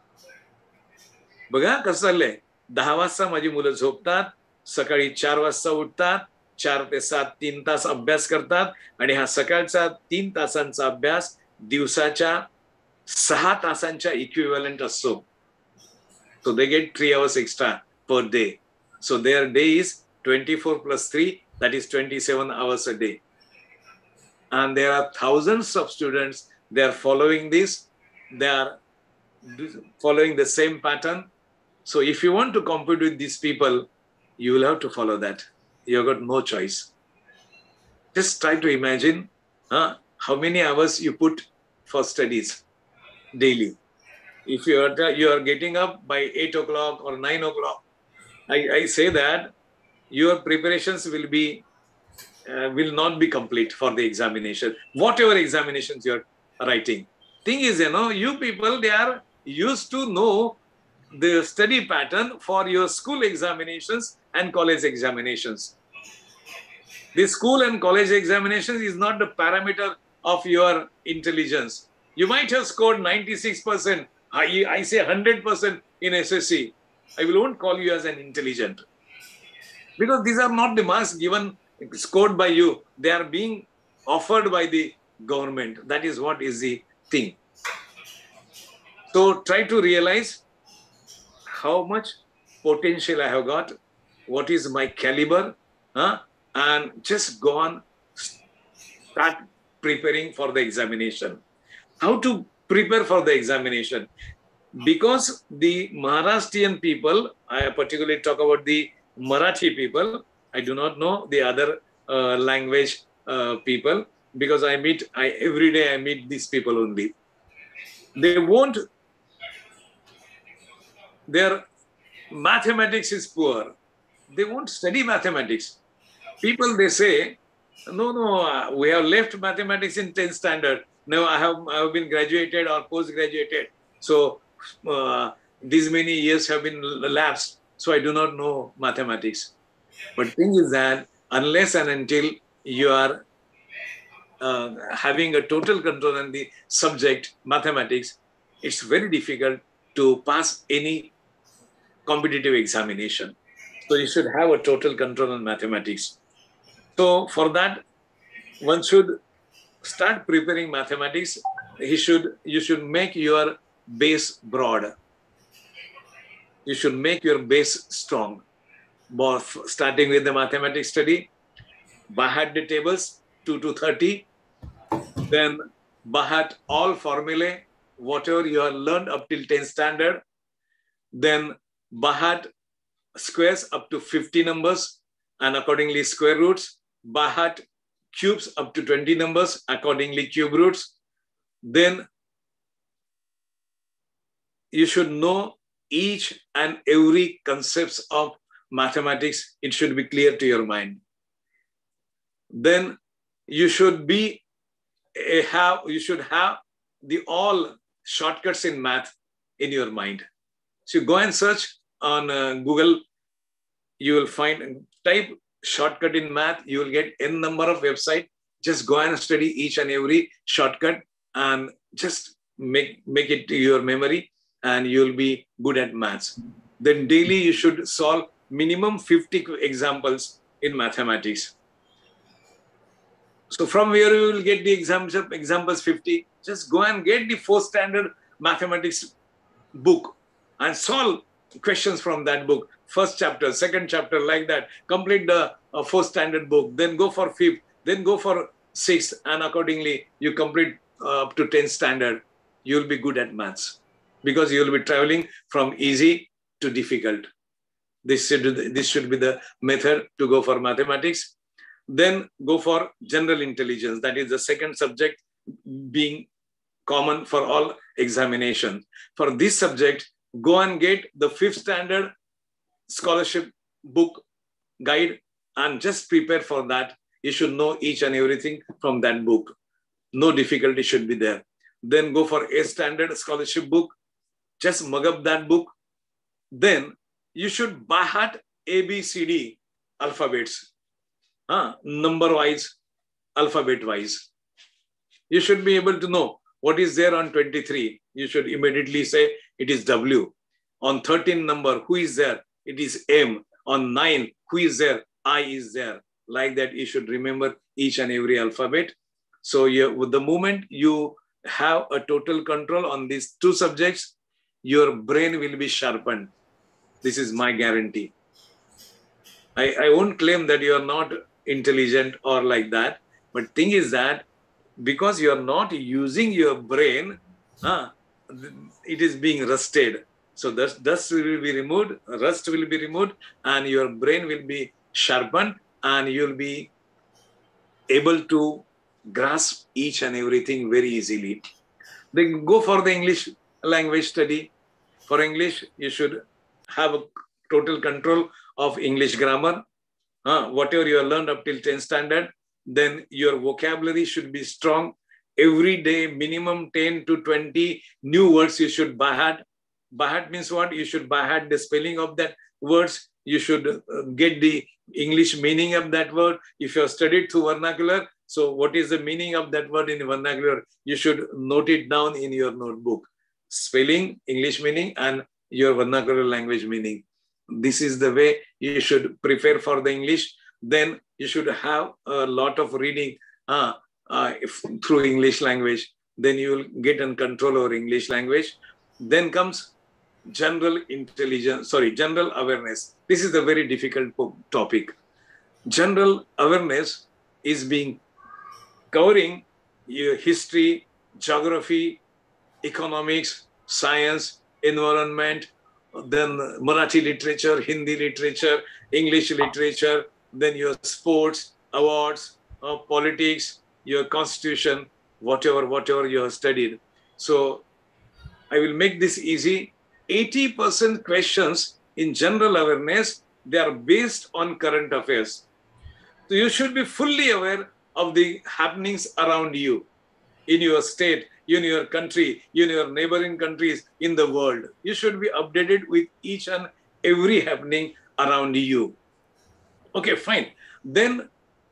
बघा कसं चाललंय 10 वाजता माझी मुलं झोपतात सकाळी 4 वाजता उठतात 4 ते 7 3 तास अभ्यास करतात आणि हा सकाळचा 3 तासांचा अभ्यास दिवसाच्या 6 तासांच्या इक्विव्हॅलंट असतो so they get 3 hours extra per day so their day is 24 plus 3 that is 27 hours a day and there are thousands of students they are following this they are following the same pattern. So if you want to compete with these people, you will have to follow that. You've got no choice. Just try to imagine how many hours you put for studies daily. If you are getting up by 8 o'clock or 9 o'clock, I say that your preparations will not be complete for the examination, whatever examinations you are writing. Thing is, you people, they are used to know the study pattern for your school examinations and college examinations. The school and college examinations is not the parameter of your intelligence. You might have scored 96%. I say 100% in SSC. I won't call you as an intelligent. Because these are not the marks given, scored by you. They are being offered by the government. That is what is the thing. So try to realize how much potential I have got, what is my caliber, and just go on, start preparing for the examination. How to prepare for the examination? Because the Maharashtrian people, I particularly talk about the Marathi people, I do not know the other language people, because every day I meet these people only. Their mathematics is poor. They won't study mathematics. People, they say, no, we have left mathematics in 10th standard. Now I have been graduated or post-graduated. So these many years have been lapsed. So I do not know mathematics. But thing is that unless and until you are having a total control on the subject, mathematics, it's very difficult to pass any competitive examination. So you should have a total control on mathematics. So for that, one should start preparing mathematics. You should make your base broad. You should make your base strong. Starting with the mathematics study, Bahat the tables 2 to 30, then Bahat all formulae, whatever you have learned up till 10th standard, then Bahat squares up to 50 numbers and accordingly square roots, Bahat cubes up to 20 numbers, accordingly cube roots. Then you should know each and every concepts of mathematics. It should be clear to your mind. Then you should have the all shortcuts in math in your mind. So you go and search on Google, you will find, type shortcut in math, you will get n number of websites. Just go and study each and every shortcut and just make it to your memory, and you'll be good at maths. Then daily you should solve minimum 50 examples in mathematics. So from where you will get the examples 50, just go and get the 4th standard mathematics book and solve questions from that book. 1st chapter, 2nd chapter, like that. Complete the 4th standard book, then go for 5th, then go for 6th, and accordingly you complete up to 10th standard. You'll be good at maths because you'll be traveling from easy to difficult. This should be the method to go for mathematics. Then go for general intelligence. That is the 2nd subject being common for all examinations. For this subject, go and get the 5th standard scholarship book guide and just prepare for that. You should know each and everything from that book. No difficulty should be there. Then go for a standard scholarship book. Just mug up that book. Then you should by heart ABCD alphabets. Number wise, alphabet wise. You should be able to know what is there on 23. You should immediately say it is W. On 13 number, who is there? It is M. On 9, who is there? I is there. Like that, you should remember each and every alphabet. So with the moment you have a total control on these 2 subjects, your brain will be sharpened. This is my guarantee. I won't claim that you are not intelligent or like that, but thing is that because you are not using your brain, it is being rusted. So dust will be removed, rust will be removed, and your brain will be sharpened, and you'll be able to grasp each and everything very easily. Then go for the English language study. For English, you should have a total control of English grammar. Whatever you have learned up till 10th standard, then your vocabulary should be strong. Every day, minimum 10 to 20 new words you should by heart. By heart means what? You should by heart the spelling of that words. You should get the English meaning of that word. If you have studied through vernacular, so what is the meaning of that word in vernacular? You should note it down in your notebook. Spelling, English meaning, and your vernacular language meaning. This is the way you should prepare for the English. Then you should have a lot of reading through English language. Then you will get in control over English language. Then comes general awareness. This is a very difficult topic. General awareness is being covering your history, geography, economics, science, environment, then Marathi literature, Hindi literature, English literature, then your sports, awards, politics, your constitution, whatever you have studied. So I will make this easy. 80% questions in general awareness, they are based on current affairs. So you should be fully aware of the happenings around you, in your state, in your country, in your neighboring countries, in the world. You should be updated with each and every happening around you. Okay, fine. Then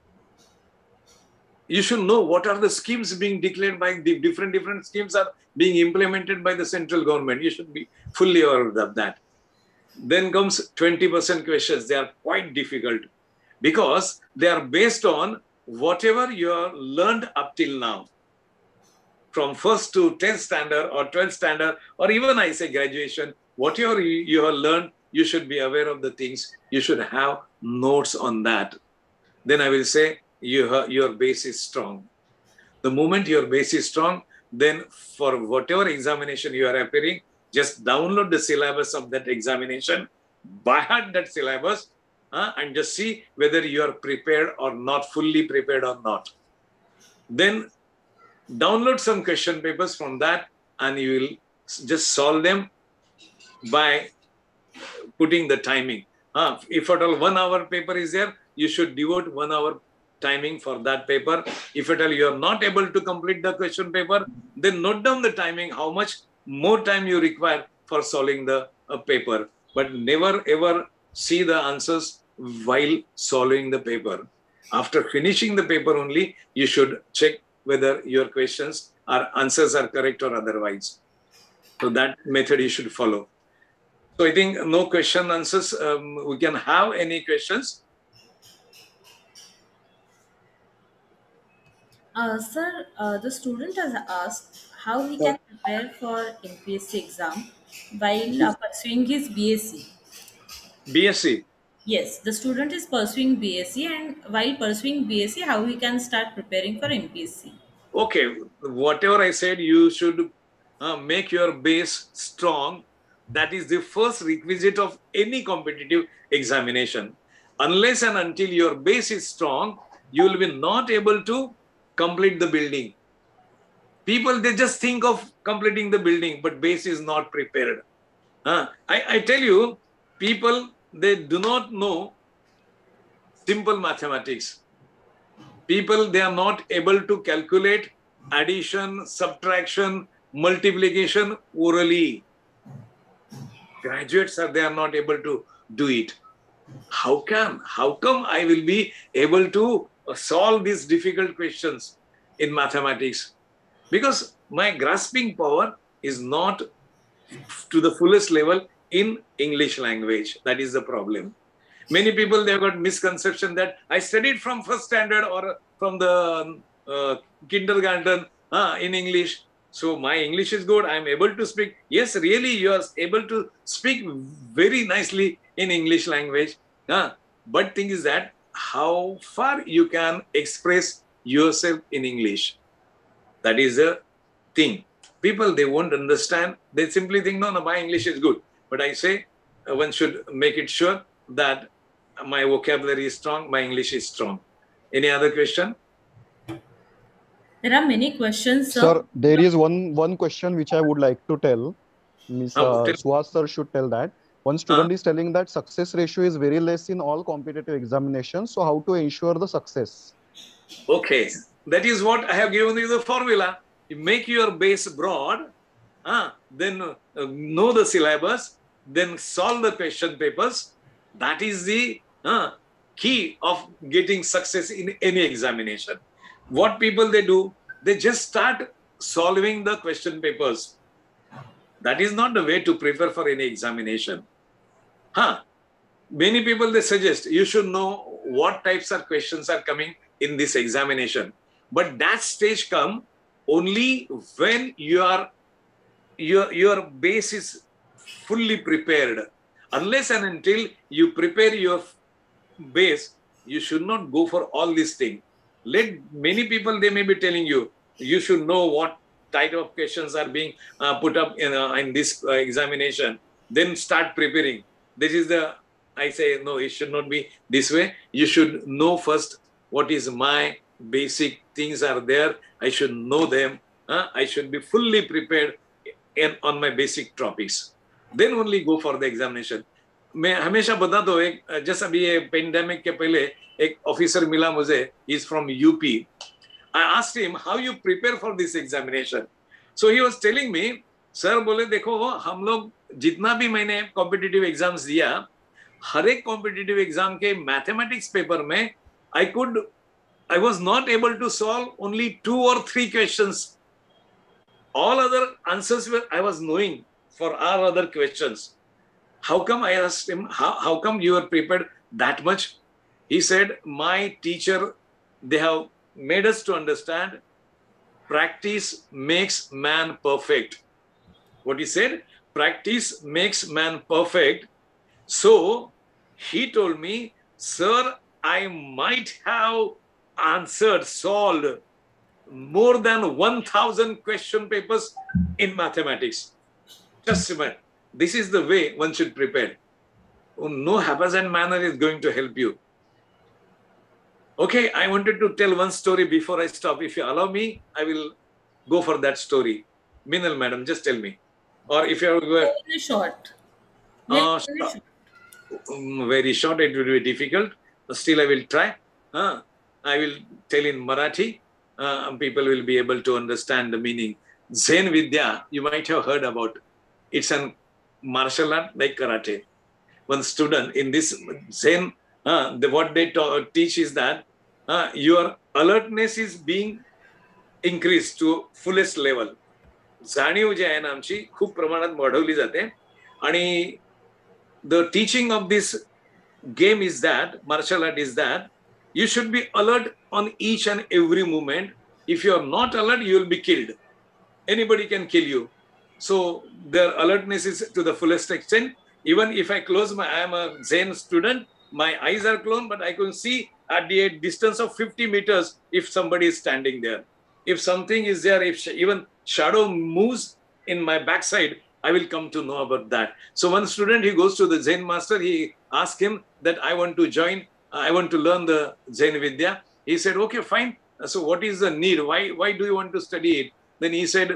you should know what are the schemes being declared by the different schemes are being implemented by the central government. You should be fully aware of that. Then comes 20% questions. They are quite difficult because they are based on whatever you have learned up till now. From 1st to 10th standard or 12th standard, or even I say graduation, whatever you have learned, you should be aware of the things. You should have notes on that. Then I will say your base is strong. The moment your base is strong, then for whatever examination you are appearing, just download the syllabus of that examination, by heart that syllabus, and just see whether you are prepared or not, fully prepared or not. Then download some question papers from that and you will just solve them by putting the timing. If at all 1 hour paper is there, you should devote 1 hour timing for that paper. If at all you are not able to complete the question paper, then note down the timing, how much more time you require for solving the paper. But never ever see the answers while solving the paper. After finishing the paper only, you should check whether your questions or answers are correct or otherwise. So that method you should follow. So I think no question answers. We can have any questions? Sir, the student has asked how he can prepare for NPSC exam while pursuing his BSc. BSc. Yes, the student is pursuing BSc, and while pursuing BSc, how he can start preparing for NPSC. Okay, whatever I said, you should make your base strong. That is the first requisite of any competitive examination. Unless and until your base is strong, you will be not able to complete the building. People, they just think of completing the building, but base is not prepared. I tell you, people, they do not know simple mathematics. People, they are not able to calculate addition, subtraction, multiplication orally. Graduates they are not able to do it. How come I will be able to solve these difficult questions in mathematics? Because my grasping power is not to the fullest level in English language. That is the problem. Many people, they have got misconception that I studied from first standard or from the kindergarten in English. So my English is good. I am able to speak. Yes, really, you are able to speak very nicely in English language. But thing is that how far you can express yourself in English. That is the thing. People, they won't understand. They simply think, no, my English is good. But I say one should make it sure that my vocabulary is strong, my English is strong. Any other question? There are many questions, Sir, there is one question which I would like to tell. Miss tell. Suhas sir should tell that. One student is telling that success ratio is very less in all competitive examinations. So how to ensure the success? Okay, that is what I have given you the formula. You make your base broad, then know the syllabus, then solve the question papers. That is the key of getting success in any examination. What people they do, they just start solving the question papers. That is not the way to prepare for any examination. Many people, they suggest you should know what types of questions are coming in this examination. But that stage come only when your base is fully prepared. Unless and until you prepare your base, you should not go for all these things. Let many people, they may be telling you, you should know what type of questions are being put up in this examination. Then start preparing. This is I say, no, it should not be this way. You should know first what is my basic things are there. I should know them. I should be fully prepared on my basic topics. Then only go for the examination. मैं हमेशा बताता हूँ एक जैसा अभी ये pandemic के पहले एक ऑफिसर मिला मुझे, he's from UP. I asked him how you prepare for this examination. So he was telling me, sir बोले देखो हम लोग जितना भी मैंने कॉम्पिटिटिव एग्जाम्स दिया, हर एक कॉम्पिटिटिव एग्जाम के मैथमेटिक्स पेपर में I was not able to solve only 2 or 3 questions. All other answers I was knowing for all other questions. How come? I asked him, how come you are prepared that much? He said, my teacher, they have made us to understand practice makes man perfect. What he said, practice makes man perfect. So he told me, sir, I might have solved more than 1,000 question papers in mathematics. Just remember, this is the way one should prepare. No haphazard manner is going to help you. Okay, I wanted to tell one story before I stop. If you allow me, I will go for that story. Minal madam, just tell me. Or if you are in a short. Very short, it will be difficult. Still, I will try. I will tell in Marathi. People will be able to understand the meaning. Zen Vidya, you might have heard about. It's a martial art like karate. One student in this Zen, what they teach is that your alertness is being increased to fullest level. जाणीव जी आहे ना आमची खूप प्रमाणात वाढवली जाते. आणि the teaching of this game is that, martial art is that, you should be alert on each and every movement. If you are not alert, you will be killed. Anybody can kill you. So their alertness is to the fullest extent. Even if I close I am a Zen student, my eyes are closed, but I can see at the distance of 50 meters if somebody is standing there. If something is there, if even shadow moves in my backside, I will come to know about that. So one student, he goes to the Zen master, he asked him that I want to join, I want to learn the Zen Vidya. He said, okay, fine. So what is the need? Why do you want to study it? Then he said,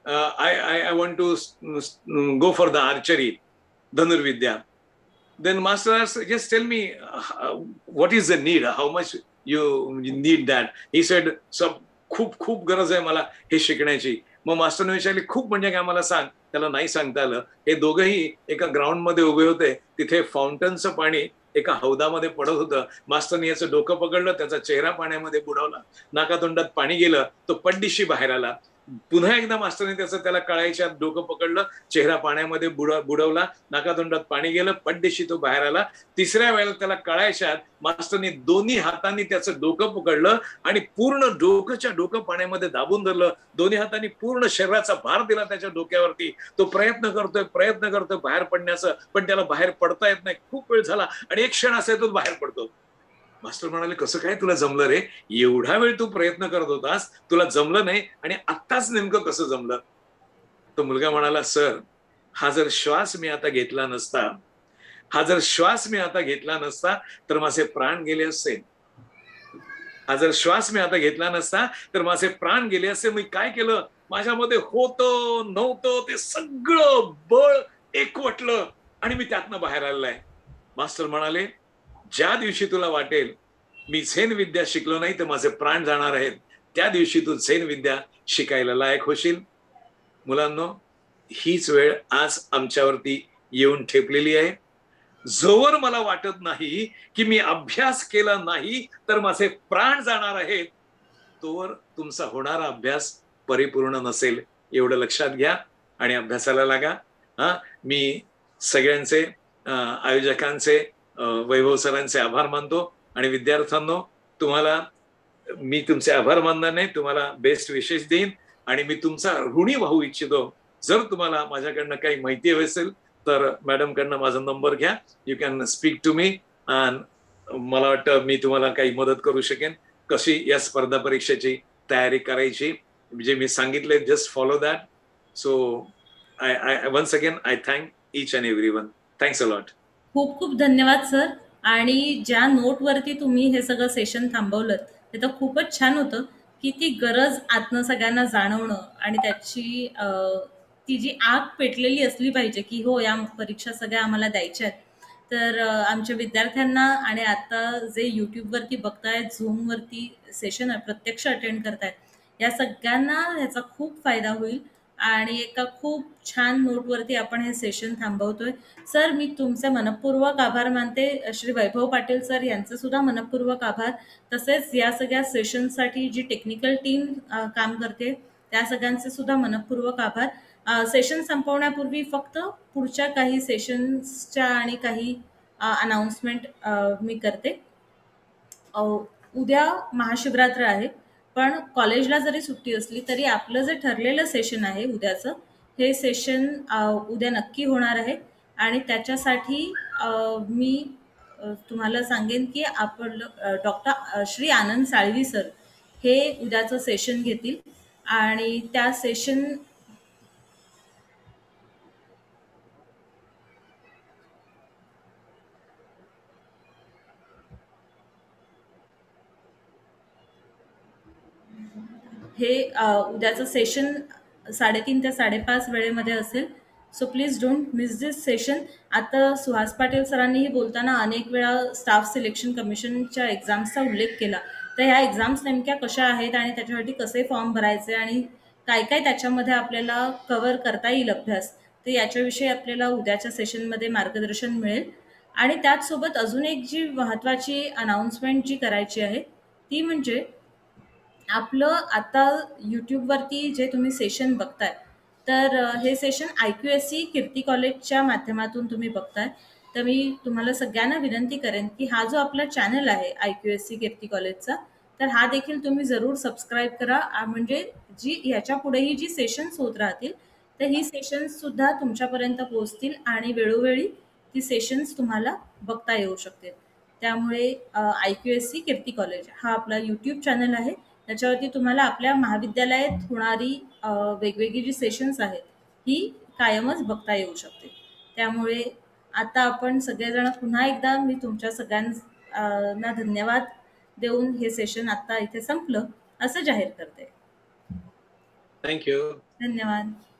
I want to go for the archery, Dhanurvidya. Then master asked, just tell me, what is the need? How much you need that? He said, so खूप गरज आहे मला हे शिकण्याची. मग मास्टरने विचारले, खूप म्हणजे काय मला सांग. त्याला नाही सांगता आलं. हे दोघंही एका ग्राउंड मध्ये उभे होते. तिथे फाउंटनचं पाणी एका हौदामध्ये पडत होतं. मास्टरने याचं डोकं पकडलं, त्याचा चेहरा पाण्यामध्ये बुडवला, नाकातोंडात पाणी गेलं, तो पड्डीशी बाहेर आला. पुन्हा एकदा मास्टरने त्याला कळायच्या डोकं पकडलं, चेहरा पाण्यामध्ये बुडवला, नाकातोंडात पाणी गेलं, पड्डीशी तो बाहेर आला. तिसऱ्या वेळेला त्याला कळायच्या मास्टरने दोन्ही हातांनी त्याचं डोकं पकडलं आणि पूर्ण डोकं पाण्यामध्ये दाबून धरलं. दोन्ही हातांनी पूर्ण शरीराचा भार दिला त्याच्या डोक्यावरती. तो प्रयत्न करतोय बाहेर पडण्याचं, पण त्याला बाहेर पडता येत नाही. खूप वेळ झाला आणि एक क्षण असा तो बाहेर पडतो. मास्टर म्हणाले, कसं काय तुला जमलं रे? एवढा वेळ तू प्रयत्न करत होतास, तुला जमलं नाही आणि आत्ताच नेमकं कसं जमलं? तो मुलगा म्हणाला, सर, हा जर श्वास मी आता घेतला नसता तर माझे प्राण गेले असते. मी काय केलं? माझ्यामध्ये होतं नव्हतं ते सगळं बळ एकवटलं आणि मी त्यातनं बाहेर आलेलो आहे. मास्टर म्हणाले, ज्या दिवशी तुला वाटेल मी झेन विद्या शिकलो नाही तर माझे प्राण जाणार आहेत, त्या दिवशी तू झेन विद्या शिकायला लायक होशील. मुलांनो, हीच वेळ आज आमच्यावरती येऊन ठेपलेली आहे. जोवर मला वाटत नाही की मी अभ्यास केला नाही तर माझे प्राण जाणार आहेत, तोवर तुमचा होणारा अभ्यास परिपूर्ण नसेल. एवढं लक्षात घ्या आणि अभ्यासाला लागा. मी सगळ्यांचे, आयोजकांचे, वैभव सरांचे आभार मानतो. आणि विद्यार्थ्यांनो, तुम्हाला मी तुमचे आभार मानणार नाही, तुम्हाला बेस्ट विशेष देईन आणि मी तुमचा ऋणी व्हावू इच्छितो. जर तुम्हाला माझ्याकडनं काही माहिती हवी असेल तर मॅडम कडनं माझा नंबर घ्या. You can speak to me. मला वाटतं मी तुम्हाला काही मदत करू शकेन कशी या स्पर्धा परीक्षेची तयारी करायची. जे मी सांगितले, just follow that. So I once again I thank each and everyone. Thanks a lot. खूप खूप धन्यवाद सर. आणि ज्या नोटवरती तुम्ही हे सगळं सेशन थांबवलं ते तर खूपच छान होतं की ती गरज आतनं सगळ्यांना जाणवणं आणि त्याची ती जी आग पेटलेली असली पाहिजे की हो, या परीक्षा सगळ्या आम्हाला द्यायच्या आहेत. तर आमच्या विद्यार्थ्यांना आणि आता जे यूट्यूबवरती बघतायत, झूमवरती सेशन प्रत्यक्ष अटेंड करतायत, या सगळ्यांना ह्याचा खूप फायदा होईल. आणि एका खूप छान नोटवरती आपण हे सेशन थांबवतोय. सर, मी तुमचे मनपूर्वक आभार मानते. श्री वैभव पाटील सर यांचे सुद्धा मनपूर्वक आभार. तसेच या सगळ्या सेशनसाठी जी टेक्निकल टीम काम करते त्या सगळ्यांचे सुद्धा मनपूर्वक आभार. सेशन संपवण्यापूर्वी फक्त पुढच्या काही सेशन्सच्या आणि काही अनाउन्समेंट मी करते. उद्या महाशिवरात्र आहे, पण कॉलेजला जरी सुट्टी असली तरी आपलं जे ठरलेलं सेशन आहे उद्याचं, हे सेशन उद्या नक्की होणार आहे. आणि त्याच्यासाठी मी तुम्हाला सांगेन की आपण डॉक्टर श्री आनंद साळवी सर हे उद्याचं सेशन घेतील. आणि त्या सेशन हे उद्याचं सेशन 3:30 ते 5:30 वेळेमध्ये असेल. So please don't miss this session. आता सुहास पाटील सरांनीही बोलताना अनेक वेळा स्टाफ सिलेक्शन कमिशनच्या एक्झाम्सचा उल्लेख केला. तर ह्या एक्झाम्स नेमक्या कशा आहेत आणि त्याच्यासाठी कसे फॉर्म भरायचे आणि काय काय त्याच्यामध्ये आपल्याला कव्हर करता येईल अभ्यास, तर याच्याविषयी आपल्याला उद्याच्या सेशनमध्ये मार्गदर्शन मिळेल. आणि त्याचसोबत अजून एक जी महत्त्वाची अनाउन्समेंट जी करायची आहे ती म्हणजे आपलं आता यूट्यूबवरती जे तुम्ही सेशन बघताय, तर हे सेशन IQSC कीर्ती कॉलेजच्या माध्यमातून तुम्ही बघताय. तर मी तुम्हाला सगळ्यांना विनंती करेन की हा जो आपला चॅनल आहे IQSC कीर्ती कॉलेजचा, तर हा देखील तुम्ही जरूर सबस्क्राईब करा. म्हणजे जी ह्याच्या पुढेही जी सेशन्स होत राहतील, तर ही सेशन्स सुद्धा तुमच्यापर्यंत पोहोचतील आणि वेळोवेळी ती सेशन्स तुम्हाला बघता येऊ शकतील. त्यामुळे IQSC कीर्ती कॉलेज हा आपला यूट्यूब चॅनल आहे. त्याच्यावरती तुम्हाला आपल्या महाविद्यालयात होणारी वेगवेगळी जी सेशन्स आहेत ही कायमच बघता येऊ शकते. त्यामुळे आता आपण सगळेजण पुन्हा एकदा मी तुमच्या सगळ्यांना धन्यवाद देऊन हे सेशन आता इथे संपलं असं जाहीर करते. थँक्यू. धन्यवाद.